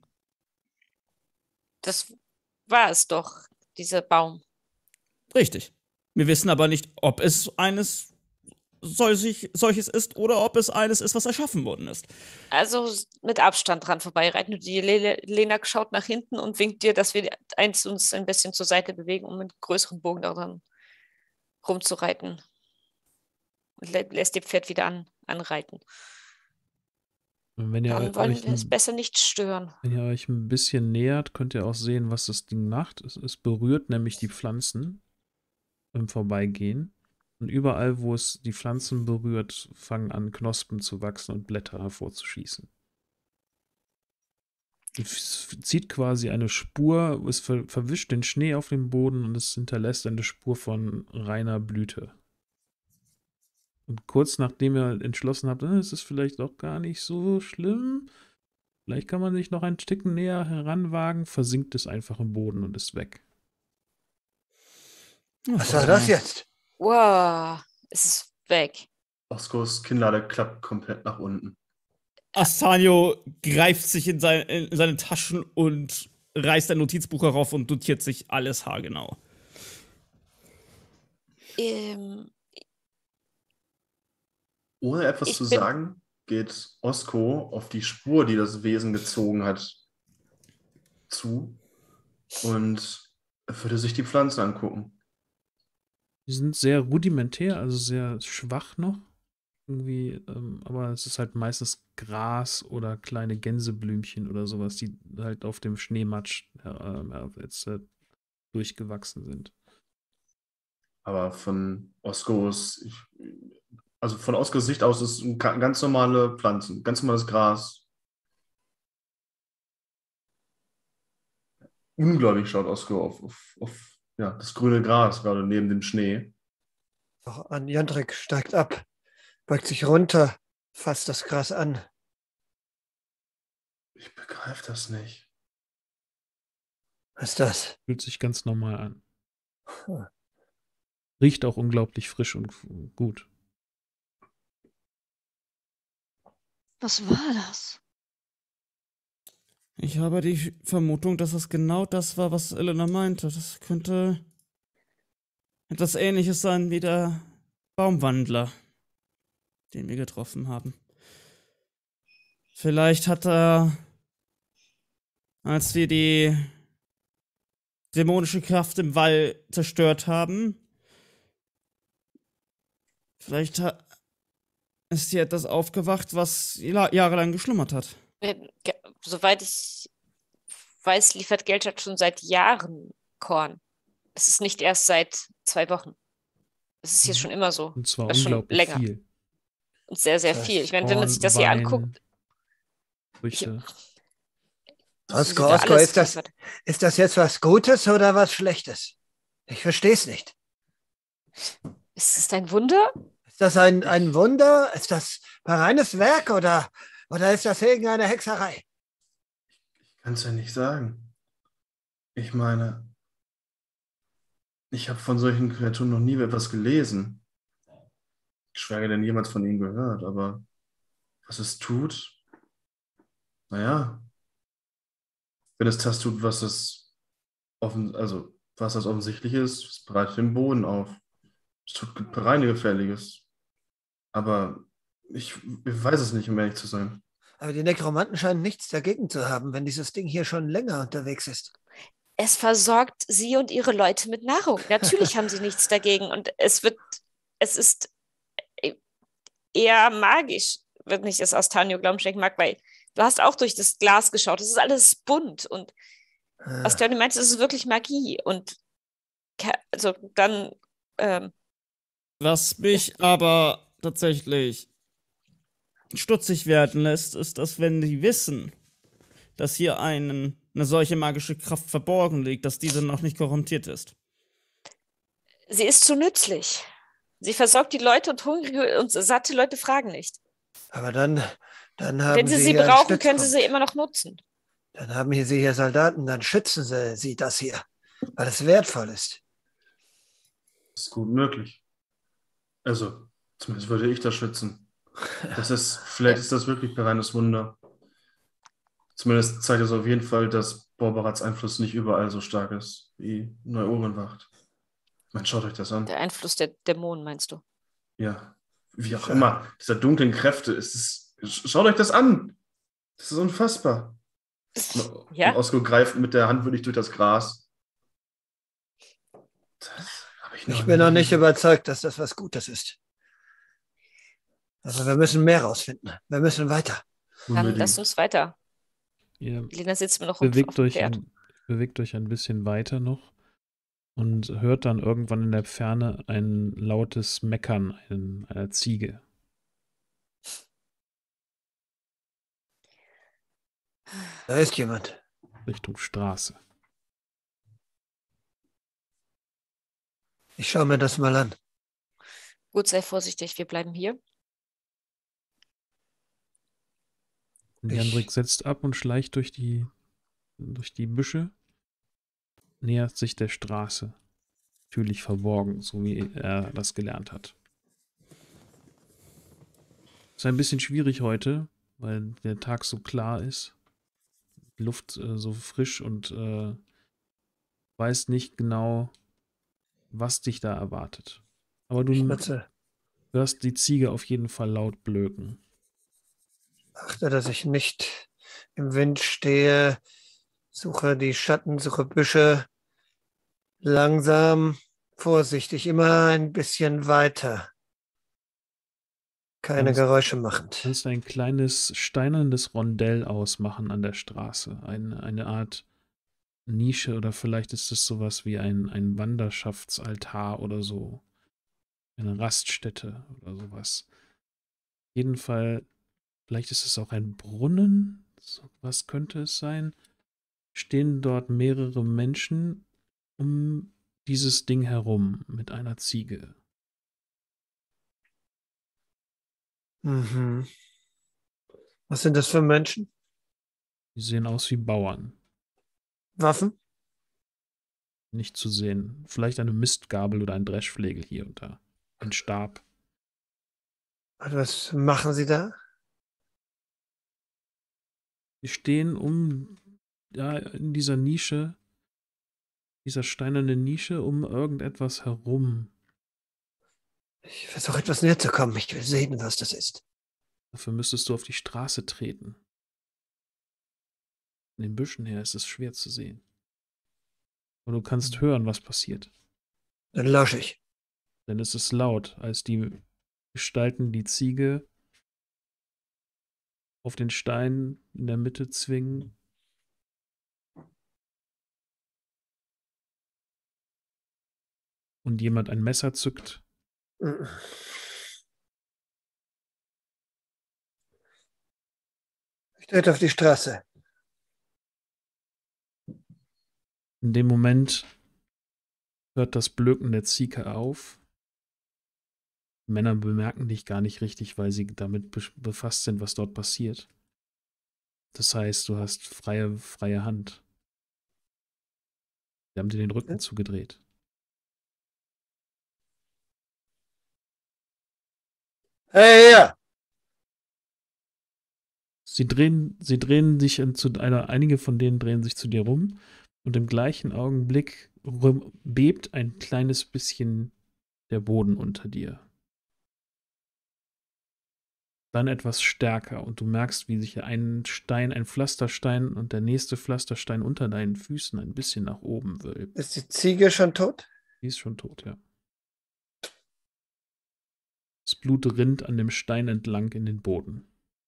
Das war es doch, dieser Baum. Richtig. Wir wissen aber nicht, ob es eines solch, solches ist oder ob es eines ist, was erschaffen worden ist. Also s- mit Abstand dran vorbeireiten. Und die Le Lena schaut nach hinten und winkt dir, dass wir eins uns ein bisschen zur Seite bewegen, um mit größeren Bogen daran rumzureiten. Und lä lässt ihr Pferd wieder an anreiten. Und wenn ihr Dann wollen euch wir es ein, besser nicht stören. wenn ihr euch ein bisschen nähert, könnt ihr auch sehen, was das Ding macht. Es, es berührt nämlich die Pflanzen im Vorbeigehen. Und überall, wo es die Pflanzen berührt, fangen an, Knospen zu wachsen und Blätter hervorzuschießen. Es zieht quasi eine Spur, es ver verwischt den Schnee auf dem Boden und es hinterlässt eine Spur von reiner Blüte. Und kurz nachdem ihr entschlossen habt, äh, es ist vielleicht auch gar nicht so schlimm, vielleicht kann man sich noch ein Stück näher heranwagen, versinkt es einfach im Boden und ist weg. Was war das jetzt? Wow, es ist weg. Oskos Kinnlade klappt komplett nach unten. Astanio greift sich in, sein, in seine Taschen und reißt ein Notizbuch herauf und notiert sich alles haargenau. Ähm, Ohne etwas Ich zu bin- sagen, geht Osko auf die Spur, die das Wesen gezogen hat, zu und würde sich die Pflanzen angucken. Die sind sehr rudimentär, also sehr schwach noch. Irgendwie, ähm, aber es ist halt meistens Gras oder kleine Gänseblümchen oder sowas, die halt auf dem Schneematsch äh, äh, jetzt äh, durchgewachsen sind. Aber von Oskos, ich, also von Oskos Sicht aus ist es ga- ganz normale Pflanzen, ganz normales Gras. Ungläubig schaut Osko auf, auf, auf ja, das grüne Gras gerade neben dem Schnee. Doch an Jandrik steigt ab, beugt sich runter, fasst das Gras an. Ich begreife das nicht. Was ist das? Fühlt sich ganz normal an. Riecht auch unglaublich frisch und gut. Was war das? Ich habe die Vermutung, dass es genau das war, was Elena meinte. Das könnte etwas Ähnliches sein wie der Baumwandler, den wir getroffen haben. Vielleicht hat er, als wir die dämonische Kraft im Wall zerstört haben, vielleicht ha- ist hier etwas aufgewacht, was la- jahrelang geschlummert hat. Ähm, ge- Soweit ich weiß, liefert Geldstadt schon seit Jahren Korn. Es ist nicht erst seit zwei Wochen. Es ist hier Mhm. schon immer so. Und zwar Das schon unglaublich länger. viel. Und sehr, sehr Das heißt, viel. Ich meine, wenn man sich Korn, das hier Wein, anguckt, Früchte. Osko, wird da Osko, alles ist das, geliefert. ist das jetzt was Gutes oder was Schlechtes? Ich verstehe es nicht. Ist es ein Wunder? Ist das ein, ein Wunder? Ist das ein reines Werk oder, oder ist das irgendeine Hexerei? Ich kann es ja nicht sagen. Ich meine, ich habe von solchen Kreaturen noch nie etwas gelesen. Geschweige denn jemals von ihnen gehört, aber was es tut, naja, wenn es das tut, was es offen, also was das offensichtlich ist, es bereitet den Boden auf. Es tut reine Gefährliches. Aber ich, ich weiß es nicht, um ehrlich zu sein. Aber die Nekromanten scheinen nichts dagegen zu haben, wenn dieses Ding hier schon länger unterwegs ist. Es versorgt sie und ihre Leute mit Nahrung. Natürlich haben sie nichts dagegen. Und es wird, es ist eher magisch, wenn ich es aus Tanio Glauben schenken mag, weil du hast auch durch das Glas geschaut. Es ist alles bunt. Und Ah, aus Tanio meinte, es ist wirklich Magie. Und ke- also dann, ähm, Was mich aber tatsächlich stutzig werden lässt, ist, dass wenn die wissen, dass hier einen, eine solche magische Kraft verborgen liegt, dass diese noch nicht korrumpiert ist. sie ist zu nützlich. Sie versorgt die Leute und hungrige und satte Leute fragen nicht. aber dann, dann haben Wenn sie sie hier einen brauchen, können sie sie Stützpunkt. immer noch nutzen. Dann haben hier sie hier Soldaten, dann schützen sie, sie das hier, weil es wertvoll ist. Das ist gut möglich. Also, zumindest würde ich das schützen. Das ist, vielleicht ist das wirklich ein reines Wunder. Zumindest zeigt es auf jeden Fall, dass Borbarats Einfluss nicht überall so stark ist wie Neu-Ohrenwacht. Man, schaut euch das an. Der Einfluss der Dämonen, meinst du? Ja, wie auch Ja. immer. Dieser dunklen Kräfte, ist es, schaut euch das an. Das ist unfassbar. Ja? Und Osko greift mit der Hand wirklich durch das Gras. Das habe ich noch Ich bin noch nie nicht gesehen. überzeugt, dass das was Gutes ist. Aber wir müssen mehr rausfinden. Wir müssen weiter. Dann Unbedingt. lasst uns weiter. Ihr Lena sitzt mir noch auf bewegt dem euch, Pferd. ein, bewegt euch ein bisschen weiter noch und hört dann irgendwann in der Ferne ein lautes Meckern ein, einer Ziege. Da ist jemand. Richtung Straße. Ich schaue mir das mal an. Gut, sei vorsichtig, wir bleiben hier. Und Ich- Jandrik setzt ab und schleicht durch die, durch die Büsche, nähert sich der Straße. Natürlich verborgen, so wie er das gelernt hat. Ist ein bisschen schwierig heute, weil der Tag so klar ist. Die Luft äh, so frisch und äh, weiß nicht genau, was dich da erwartet. Aber du Ich nutze, hörst die Ziege auf jeden Fall laut blöken. achte, dass ich nicht im Wind stehe, suche die Schatten, suche Büsche, langsam, vorsichtig, immer ein bisschen weiter. Keine Kannst- Geräusche machend. kannst ein kleines steinernes Rondell ausmachen an der Straße. Eine, eine Art Nische oder vielleicht ist es sowas wie ein, ein Wanderschaftsaltar oder so. Eine Raststätte oder sowas. Auf jeden Fall, vielleicht ist es auch ein Brunnen. So, was könnte es sein? Stehen dort mehrere Menschen um dieses Ding herum mit einer Ziege. Mhm. Was sind das für Menschen? Die sehen aus wie Bauern. Waffen? Nicht zu sehen. Vielleicht eine Mistgabel oder ein Dreschflegel hier und da. Ein Stab. Und was machen Sie da? Wir stehen um, ja, in dieser Nische, dieser steinernen Nische um irgendetwas herum. Ich versuche etwas näher zu kommen. Ich will sehen, was das ist. Dafür müsstest du auf die Straße treten. In den Büschen her ist es schwer zu sehen. Und du kannst hören, was passiert. Dann lausche ich. Denn es ist laut, als die Gestalten die Ziege auf den Stein in der Mitte zwingen. Und jemand ein Messer zückt. Ich trete auf die Straße. In dem Moment hört das Blöken der Ziege auf. Männer bemerken dich gar nicht richtig, weil sie damit be- befasst sind, was dort passiert. Das heißt, du hast freie, freie Hand. Sie haben dir den Rücken Ja. zugedreht. Hey, ja! Sie drehen, sie drehen sich in- zu einer, einige von denen drehen sich zu dir rum und im gleichen Augenblick rum- bebt ein kleines bisschen der Boden unter dir. Dann etwas stärker und du merkst, wie sich ein Stein, ein Pflasterstein und der nächste Pflasterstein unter deinen Füßen ein bisschen nach oben wölbt. Ist die Ziege schon tot? Die ist schon tot, ja. Das Blut rinnt an dem Stein entlang in den Boden.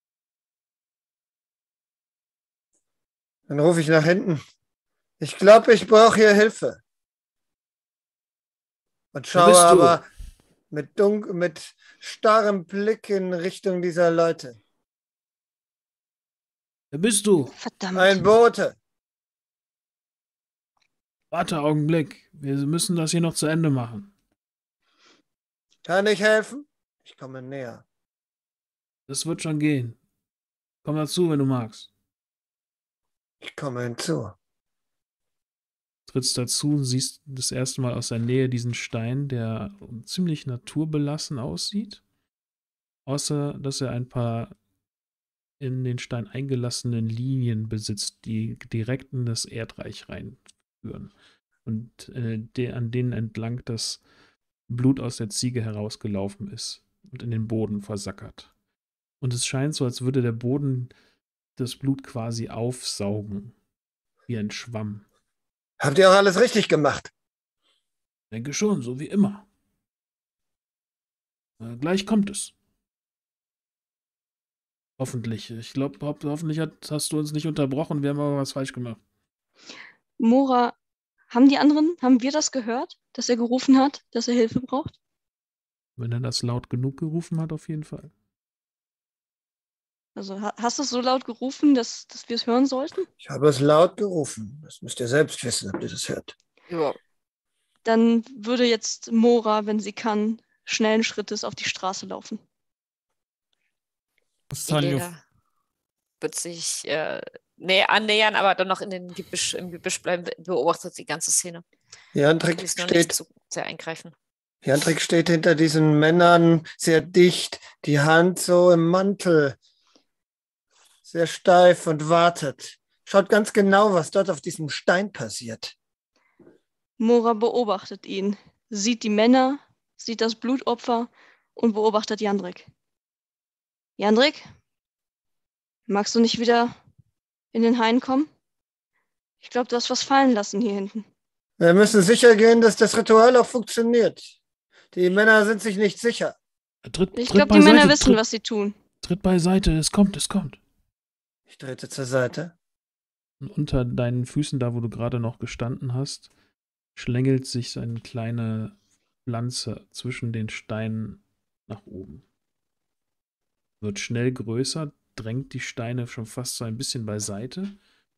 Dann rufe ich nach hinten. Ich glaube, ich brauche hier Hilfe. Und Wer schaue bist du? aber mit, dunk mit starrem Blick in Richtung dieser Leute. Wer bist du? Verdammt. Ein Bote. Warte, Augenblick. Wir müssen das hier noch zu Ende machen. Kann ich helfen? Ich komme näher. Das wird schon gehen. Komm dazu, wenn du magst. Ich komme hinzu. Trittst dazu und siehst das erste Mal aus der Nähe diesen Stein, der ziemlich naturbelassen aussieht. Außer, dass er ein paar in den Stein eingelassenen Linien besitzt, die direkt in das Erdreich reinführen. Und äh, de an denen entlang das Blut aus der Ziege herausgelaufen ist und in den Boden versackert. Und es scheint so, als würde der Boden das Blut quasi aufsaugen, wie ein Schwamm. Habt ihr auch alles richtig gemacht? Denke schon, so wie immer. Äh, gleich kommt es. Hoffentlich. Ich glaube, ho hoffentlich hat, hast du uns nicht unterbrochen. Wir haben aber was falsch gemacht. Mora, haben die anderen, haben wir das gehört, dass er gerufen hat, dass er Hilfe braucht? Wenn er das laut genug gerufen hat, auf jeden Fall. Also ha hast du es so laut gerufen, dass, dass wir es hören sollten? Ich habe es laut gerufen. Das müsst ihr selbst wissen, ob ihr das hört. Ja. Dann würde jetzt Mora, wenn sie kann, schnellen Schrittes auf die Straße laufen. Sanjo, Elena wird sich äh, näher annähern, aber dann noch in den Gebüsch, im Gebüsch bleiben, be- beobachtet die ganze Szene. Jandrik Die ist noch nicht steht, zu sehr eingreifen. Jandrik steht hinter diesen Männern sehr dicht, die Hand so im Mantel, sehr steif und wartet. Schaut ganz genau, was dort auf diesem Stein passiert. Mora beobachtet ihn, sieht die Männer, sieht das Blutopfer und beobachtet Jandrik. Jandrik, magst du nicht wieder in den Hain kommen? Ich glaube, du hast was fallen lassen hier hinten. Wir müssen sicher gehen, dass das Ritual auch funktioniert. Die Männer sind sich nicht sicher. Tritt, Ich tritt glaube, die beiseite, Männer wissen, tritt, was sie tun. Tritt beiseite, es kommt, es kommt. Ich trete zur Seite. Und unter deinen Füßen, da wo du gerade noch gestanden hast, schlängelt sich eine kleine Pflanze zwischen den Steinen nach oben. Wird schnell größer, drängt die Steine schon fast so ein bisschen beiseite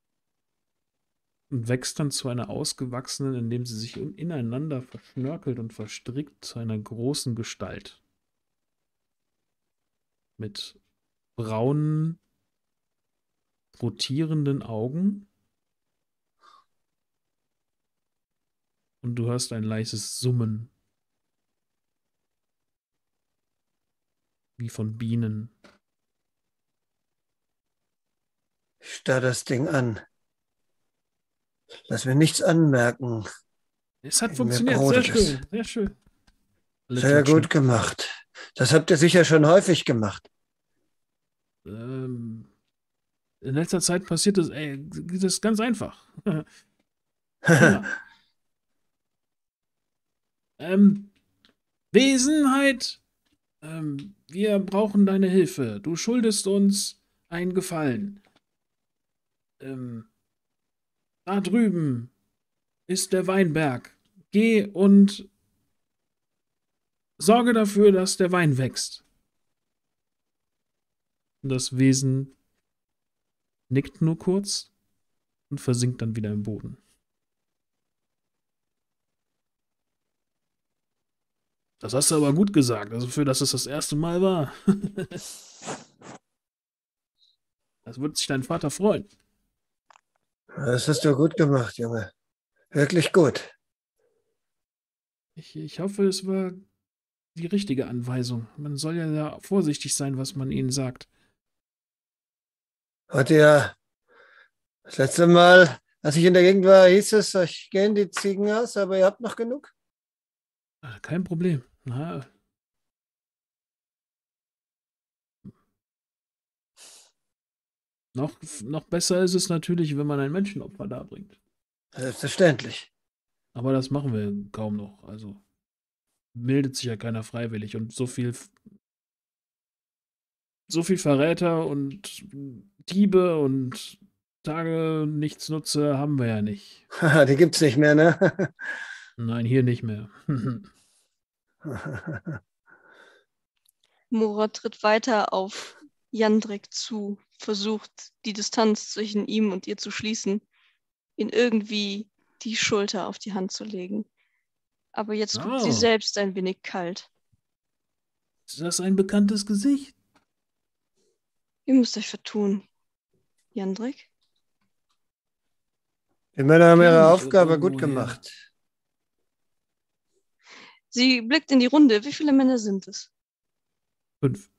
und wächst dann zu einer ausgewachsenen, indem sie sich ineinander verschnörkelt und verstrickt, zu einer großen Gestalt. Mit braunen, rotierenden Augen Und du hörst ein leises Summen. Wie von Bienen. Ich starr das Ding an. Lass mir nichts anmerken. Es hat Mir funktioniert, sehr brodelt es. schön, sehr schön. Alle Sehr klatschen. gut gemacht. Das habt ihr sicher schon häufig gemacht. Ähm, in letzter Zeit passiert das, ey, das ist ganz einfach. Ja. ähm, Wesenheit, ähm, wir brauchen deine Hilfe. Du schuldest uns einen Gefallen. Ähm, da drüben ist der Weinberg. Geh und sorge dafür, dass der Wein wächst. Das Wesen nickt nur kurz und versinkt dann wieder im Boden. Das hast du aber gut gesagt, also für dass es das erste Mal war. Das wird sich dein Vater freuen. Das hast du gut gemacht, Junge. Wirklich gut. Ich, ich hoffe, es war die richtige Anweisung. Man soll ja da vorsichtig sein, was man ihnen sagt. Heute ja, das letzte Mal, als ich in der Gegend war, hieß es, euch gehen die Ziegen aus, aber ihr habt noch genug. Ah, kein Problem. Na, noch, noch besser ist es natürlich, wenn man ein Menschenopfer darbringt. Selbstverständlich. Aber das machen wir kaum noch. Also meldet sich ja keiner freiwillig. Und so viel, so viel Verräter und Diebe und Tage Nichtsnutze haben wir ja nicht. Haha, die gibt's nicht mehr, ne? Nein, hier nicht mehr. Mora tritt weiter auf Jandrik zu, versucht die Distanz zwischen ihm und ihr zu schließen, ihn irgendwie die Schulter auf die Hand zu legen. Aber jetzt guckt sie Oh. selbst ein wenig kalt. Ist das ein bekanntes Gesicht? Ihr müsst euch vertun. Jandrik? Die Männer haben ihre Kenn ich Aufgabe gut irgendwoher. gemacht. Sie blickt in die Runde. Wie viele Männer sind es? Fünf.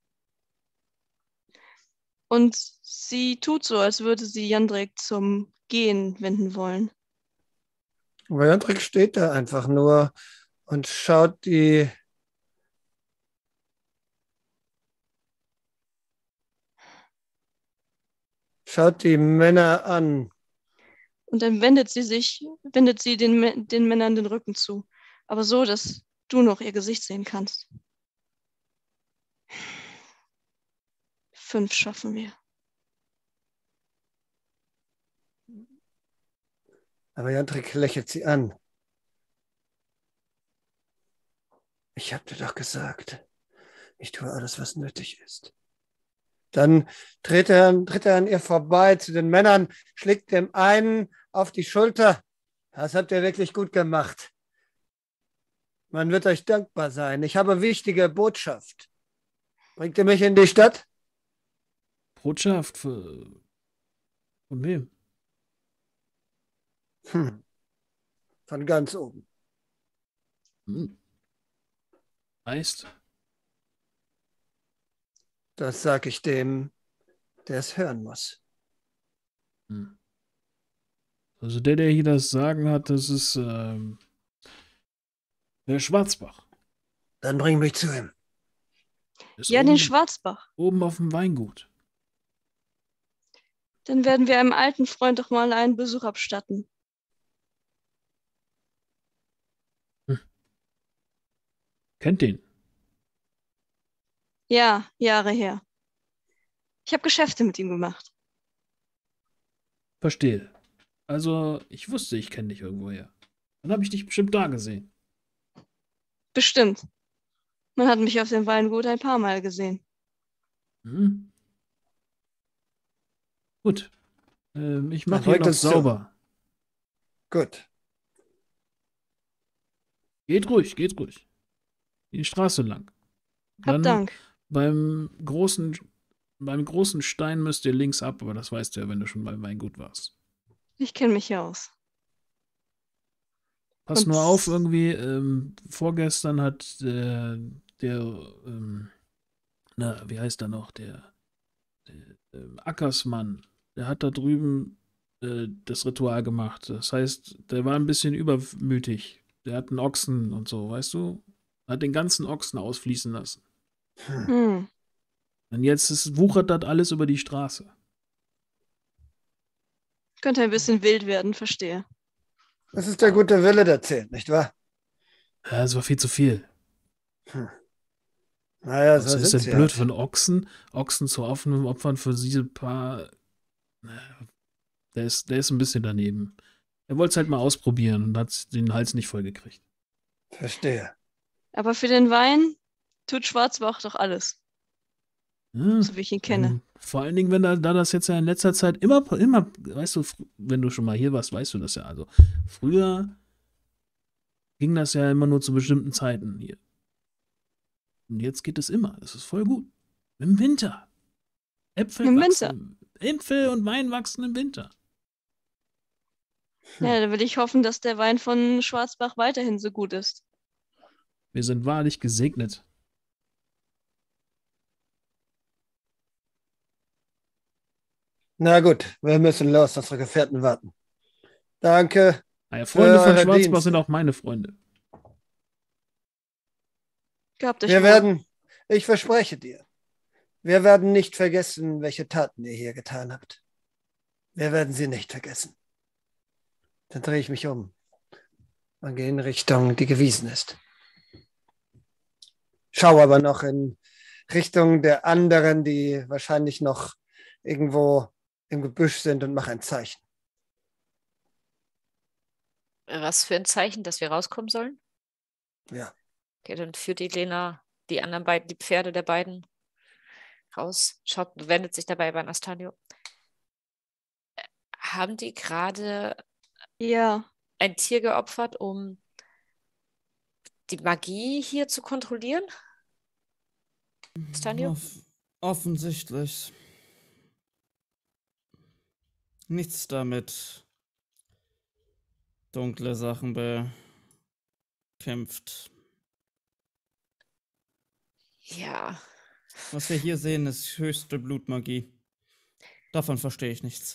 Und sie tut so, als würde sie Jandrik zum Gehen wenden wollen. Aber Jandrik steht da einfach nur und schaut die schaut die Männer an. Und dann wendet sie sich, wendet sie den, Mä- den Männern den Rücken zu. Aber so, dass du noch ihr Gesicht sehen kannst. Fünf schaffen wir. Aber Jandrik lächelt sie an. Ich hab dir doch gesagt, ich tue alles, was nötig ist. Dann tritt er, tritt er an ihr vorbei zu den Männern, schlägt dem einen auf die Schulter. Das habt ihr wirklich gut gemacht. Man wird euch dankbar sein. Ich habe wichtige Botschaft. Bringt ihr mich in die Stadt? Botschaft für... Von wem? Hm. Von ganz oben. Hm. Heißt, Das sag ich dem, der es hören muss. hm. Also der, der hier das Sagen hat, das ist ähm, der Schwarzbach. Dann bring mich zu ihm. Ist Ja, oben, den Schwarzbach. oben auf dem Weingut. Dann werden wir einem alten Freund doch mal einen Besuch abstatten. Kennt den? Ja, Jahre her. Ich habe Geschäfte mit ihm gemacht. Verstehe. Also, ich wusste, ich kenne dich irgendwoher. Dann habe ich dich bestimmt da gesehen. Bestimmt. Man hat mich auf dem Weingut ein paar Mal gesehen. Hm? Gut. Ähm, ich Dann mache hier bringt noch uns zu. sauber. Gut. Geht ruhig, geht ruhig. Die Straße lang. Hab Dann Dank. beim großen, beim großen Stein müsst ihr links ab, aber das weißt du ja, wenn du schon beim Weingut warst. Ich kenne mich ja aus. Pass Und nur auf, irgendwie, ähm, vorgestern hat äh, der, ähm, na, wie heißt er noch, der, der ähm, Ackersmann, der hat da drüben äh, das Ritual gemacht. Das heißt, der war ein bisschen übermütig. Der hat einen Ochsen und so, weißt du? Hat den ganzen Ochsen ausfließen lassen. Hm. Und jetzt ist, wuchert das alles über die Straße. Könnte ein bisschen wild werden, verstehe. Es ist der gute Wille, der zählt, nicht wahr? Ja, das war viel zu viel. Hm. Naja, so Also ist sind das sie blöd halt. für einen Ochsen, Ochsen zu offenen Opfern für diese paar. Naja, der ist, der ist ein bisschen daneben. Er wollte es halt mal ausprobieren und hat den Hals nicht voll gekriegt. Verstehe. Aber für den Wein tut Schwarzbach doch alles, Ja, so wie ich ihn kenne. wenn, vor allen Dingen, wenn da, da das jetzt ja in letzter Zeit immer, immer, weißt du, fr- wenn du schon mal hier warst, weißt du das ja. Also früher ging das ja immer nur zu bestimmten Zeiten hier. Und jetzt geht es immer. Das ist voll gut. Im Winter. Äpfel Im wachsen. Äpfel und Wein wachsen im Winter. Ja, da will ich hoffen, dass der Wein von Schwarzbach weiterhin so gut ist. Wir sind wahrlich gesegnet. Na gut, wir müssen los, unsere Gefährten warten. Danke. Naja, Freunde Für von eure Schwarzbach Dienste. sind auch meine Freunde. Gehabt euch Wir wohl. werden, ich verspreche dir, wir werden nicht vergessen, welche Taten ihr hier getan habt. Wir werden sie nicht vergessen. Dann drehe ich mich um und gehe in Richtung, die gewiesen ist. Schau aber noch in Richtung der anderen, die wahrscheinlich noch irgendwo im Gebüsch sind und mache ein Zeichen. Was für ein Zeichen, dass wir rauskommen sollen? Ja. Okay, dann führt die Lena die anderen beiden, die Pferde der beiden raus, schaut, wendet sich dabei bei Astanio. Haben die gerade Ja, ein Tier geopfert, um die Magie hier zu kontrollieren? Astanio? Off offensichtlich. Nichts damit. Dunkle Sachen bekämpft. Ja. Was wir hier sehen, ist höchste Blutmagie. Davon verstehe ich nichts.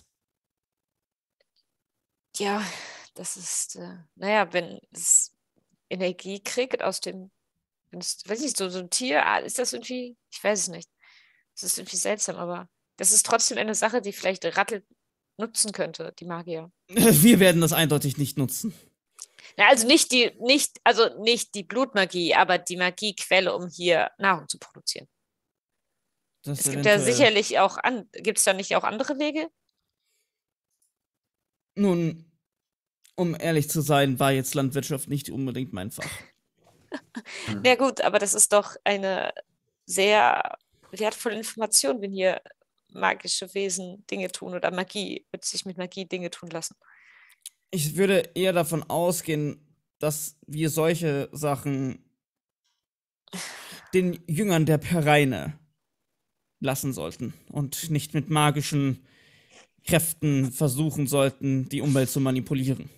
Ja, das ist, äh, naja, wenn es Energie kriegt aus dem, wenn es, weiß ich, so, so ein Tier, ah, ist das irgendwie, ich weiß es nicht. Das ist irgendwie seltsam, aber das ist trotzdem eine Sache, die vielleicht Rattel nutzen könnte, die Magier. Wir werden das eindeutig nicht nutzen. Na, also nicht die, nicht, also nicht die Blutmagie, aber die Magiequelle, um hier Nahrung zu produzieren. Das Es gibt ja eventuell- sicherlich auch an, gibt es da nicht auch andere Wege? Nun, um ehrlich zu sein, war jetzt Landwirtschaft nicht unbedingt mein Fach. Ja gut, aber das ist doch eine sehr wertvolle Information, wenn hier magische Wesen Dinge tun oder Magie, mit sich mit Magie Dinge tun lassen. Ich würde eher davon ausgehen, dass wir solche Sachen den Jüngern der Pereine lassen sollten und nicht mit magischen Kräften versuchen sollten, die Umwelt zu manipulieren.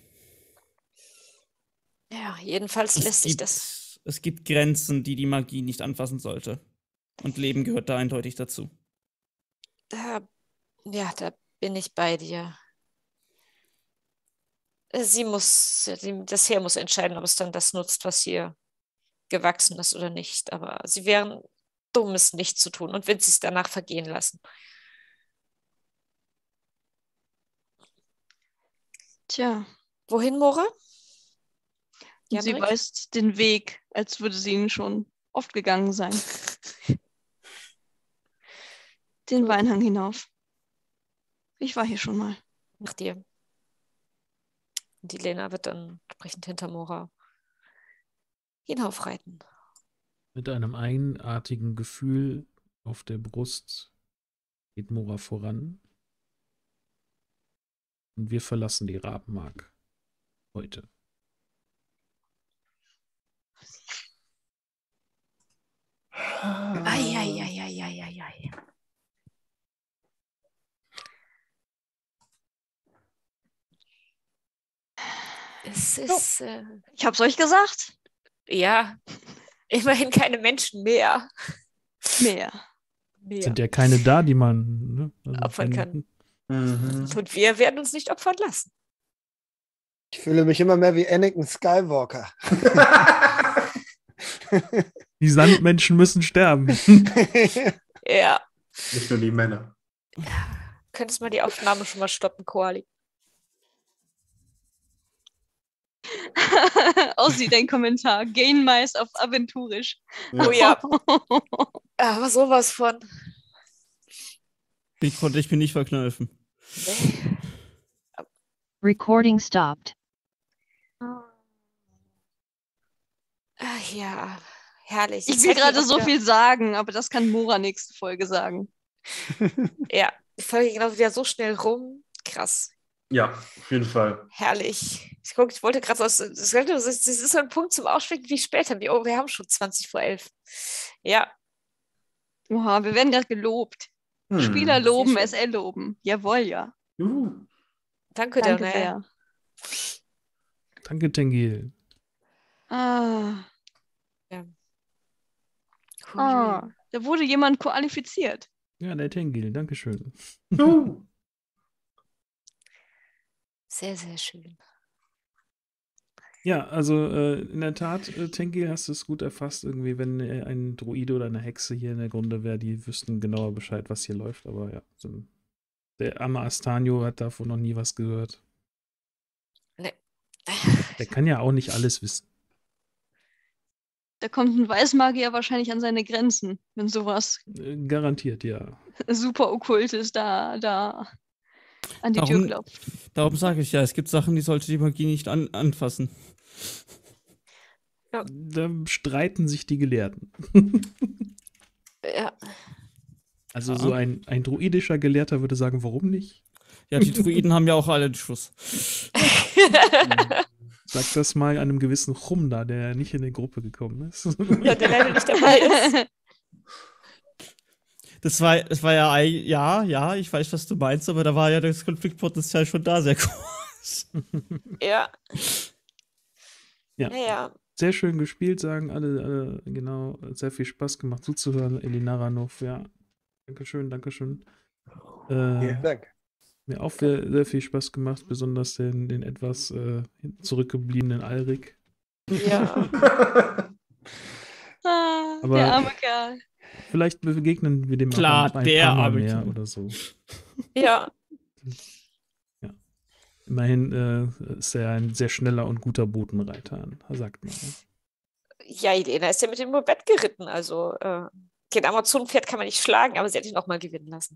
Ja, jedenfalls Es lässt sich gibt, das. es gibt Grenzen, die die Magie nicht anfassen sollte. Und Leben gehört da eindeutig dazu. Da, ja, da bin ich bei dir. Sie muss, sie- das Heer muss entscheiden, ob es dann das nutzt, was hier gewachsen ist oder nicht. Aber sie wären dumm, es nicht zu tun und wenn sie es danach vergehen lassen. tja. Wohin, Mora? Und sie Jandrik? weist den Weg, als würde sie ihn schon oft gegangen sein. Den Gut. Weinhang hinauf. Ich war hier schon mal. Nach dir. Und die Lena wird dann entsprechend hinter Mora hinaufreiten. Mit einem eigenartigen Gefühl auf der Brust geht Mora voran. Und wir verlassen die Rabenmark heute. Eieieiei. Es ist, äh, Ich hab's euch gesagt. ja, immerhin keine Menschen mehr. Mehr. Mehr. Sind ja keine da, die man ne? also Opfern wenn- kann. Mhm. Und wir werden uns nicht opfern lassen. Ich fühle mich immer mehr wie Anakin Skywalker. Die Sandmenschen müssen sterben. Ja. Nicht nur die Männer. Könntest mal die Aufnahme schon mal stoppen, Koali? Aussieht dein Kommentar. Gain Mais auf Aventurisch. Oh ja. Aber sowas von. Die konnte ich mir nicht verkneifen. Recording stopped. Ach ja, herrlich. Ich Jetzt will hätten wir gerade auch so wieder- viel sagen, aber das kann Mora nächste Folge sagen. Ja, die Folge ging auch wieder so schnell rum. Krass. Ja, auf jeden Fall. Herrlich. Ich guck, ich wollte gerade was. Das könnte- das ist das ist so ein Punkt zum Ausschwenken, wie spät haben wir. Oh, wir haben schon zwanzig vor elf. Ja, Oha, wir werden gerade gelobt. Hm. Spieler loben, schön. S L loben. Jawohl, ja. Juhu. danke, Danke Daniel. sehr. Danke, Tengil. Ah, Hui. ah, da wurde jemand qualifiziert. Ja, der Tengil, Dankeschön. Juhu. Sehr, sehr schön. Ja, also äh, in der Tat, äh, Tengil, hast du es gut erfasst. Irgendwie, wenn äh, ein Druide oder eine Hexe hier in der Runde wäre, die wüssten genauer Bescheid, was hier läuft. Aber ja, so, der arme Astanio hat davon noch nie was gehört. Nee. Der kann ja auch nicht alles wissen. Da kommt ein Weißmagier wahrscheinlich an seine Grenzen, wenn sowas Äh, garantiert, ja. super Okkultes da, da an die Tür Darum- klopft. Darum sage ich ja, es gibt Sachen, die sollte die Magie nicht an anfassen. Da streiten sich die Gelehrten. Ja. Also Ja. so ein, ein druidischer Gelehrter würde sagen, warum nicht? Ja, die Druiden haben ja auch alle den Schuss. Sag das mal einem gewissen Chumda, der nicht in die Gruppe gekommen ist. Ja, der leider nicht dabei ist. Das war, das war ja, ein- ja, ja, ich weiß, was du meinst, aber da war ja das Konfliktpotenzial schon da sehr groß. Ja. Ja. Naja. Sehr schön gespielt, sagen alle, alle, genau, sehr viel Spaß gemacht zuzuhören. Elinaranov, ja. Dankeschön, Dankeschön. Äh, Vielen Dank. Mir auch sehr, sehr viel Spaß gemacht, besonders den, den etwas äh, hinten zurückgebliebenen Alrik. Ja. Ah, Aber- der arme Kerl. Vielleicht begegnen wir dem Klar, auch ein, ein der paar Mal arme mehr Kerl. oder so. Ja. Immerhin äh, ist er ein sehr schneller und guter Botenreiter, sagt man. Ne? Ja, Elena ist ja mit dem nur Bett geritten. Also, äh, kein Amazonenpferd kann man nicht schlagen, aber sie hat ihn auch mal gewinnen lassen.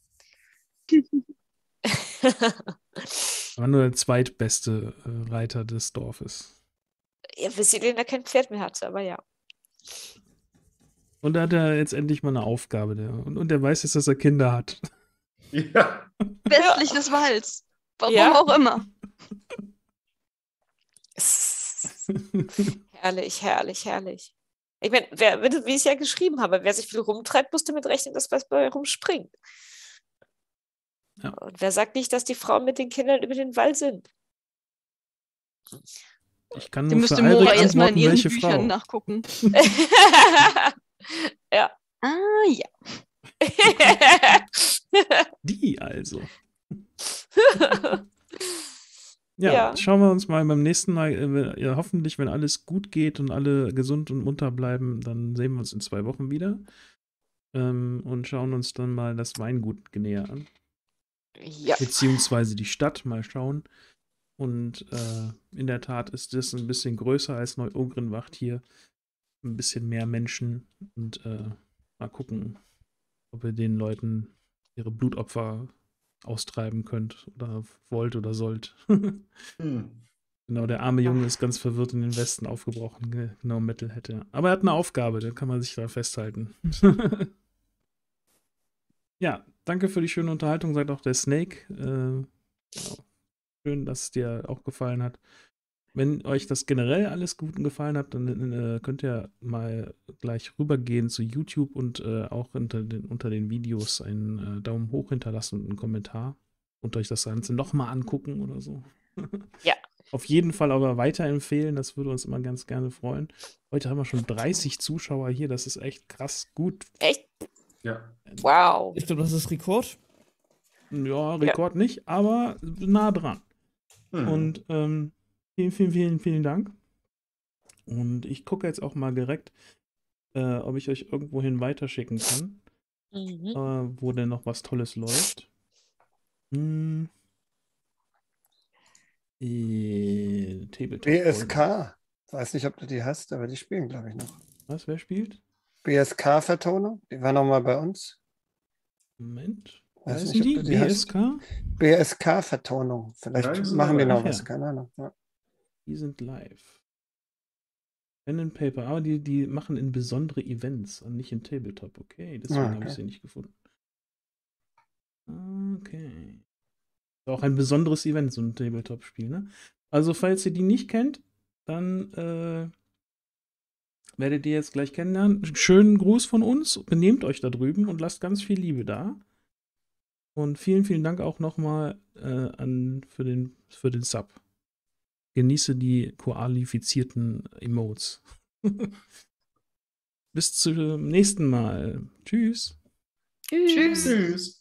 Er war nur der zweitbeste äh, Reiter des Dorfes. Ja, bis Elena kein Pferd mehr hatte, aber ja. Und da hat er jetzt endlich mal eine Aufgabe. Der, und, und er weiß jetzt, dass er Kinder hat. Ja. Westlich des Walds. Warum Ja. auch immer. Herrlich, herrlich, herrlich. Ich meine, wer, wie ich es ja geschrieben habe, wer sich viel rumtreibt, muss damit rechnen, dass was bei rumspringt. Ja. Und wer sagt nicht, dass die Frauen mit den Kindern über den Wall sind? Ich kann Die nur für müsste Mora Alrik jetzt mal in antworten, ihren welche Büchern Frau. nachgucken. Ja. Ah, ja. Die also. Ja, Ja. schauen wir uns mal beim nächsten Mal, äh, wenn- ja, hoffentlich, wenn alles gut geht und alle gesund und munter bleiben, dann sehen wir uns in zwei Wochen wieder ähm, und schauen uns dann mal das Weingut näher an. Ja. Beziehungsweise die Stadt, mal schauen. Und äh, in der Tat ist das ein bisschen größer als Neu-Ogrenwacht hier. Ein bisschen mehr Menschen und äh, mal gucken, ob ihr den Leuten ihre Blutopfer austreiben könnt oder wollt oder sollt. Hm. Genau, der arme Junge ist ganz verwirrt in den Westen aufgebrochen. ge- Genau, Metalhead, ja. Aber er hat eine Aufgabe, da kann man sich da festhalten. Ja, danke für die schöne Unterhaltung, sagt auch der Snake. Äh, genau. Schön, dass es dir auch gefallen hat. Wenn euch das generell alles gut gefallen hat, dann äh, könnt ihr mal gleich rübergehen zu YouTube und äh, auch unter den, unter den Videos einen äh, Daumen hoch hinterlassen und einen Kommentar und euch das Ganze nochmal angucken oder so. auf jeden Fall aber weiterempfehlen. Das würde uns immer ganz gerne freuen. Heute haben wir schon dreißig Zuschauer hier. Das ist echt krass gut. Echt? Ja. Wow. Ich glaube, das ist Rekord. Ja, Rekord nicht, aber nah dran. Hm. Und ähm, vielen, vielen, vielen, vielen Dank. Und ich gucke jetzt auch mal direkt, äh, ob ich euch irgendwohin weiterschicken kann, Mhm. äh, wo denn noch was Tolles läuft. Hm. Äh, Tabletop. B S K. Weiß nicht, ob du die hast, aber die spielen, glaube ich, noch. Was, wer spielt? B S K-Vertonung, die war noch mal bei uns. Moment. Weiß Heißen nicht, ob die? du die B hast. S K? B S K-Vertonung. Vielleicht Ja, die sind machen die dabei. noch Ach was, ja. keine Ahnung. Ja. Die sind live. Pen and Paper, aber die, die machen in besondere Events und nicht in Tabletop. Okay, deswegen Ah, habe ich okay. sie nicht gefunden. Okay. Auch ein besonderes Event, so ein Tabletop-Spiel, ne? Also, falls ihr die nicht kennt, dann äh, werdet ihr jetzt gleich kennenlernen. Schönen Gruß von uns. Benehmt euch da drüben und lasst ganz viel Liebe da. Und vielen, vielen Dank auch nochmal äh, an für den, für den Sub. Genieße die qualifizierten Emotes. Bis zum nächsten Mal. Tschüss. Tschüss. Tschüss.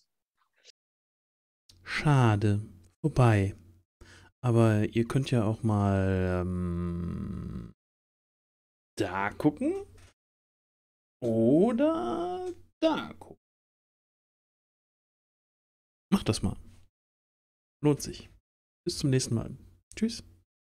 Schade. Vorbei. Aber ihr könnt ja auch mal ähm, da gucken. Oder da gucken. Macht das mal. Lohnt sich. Bis zum nächsten Mal. Tschüss.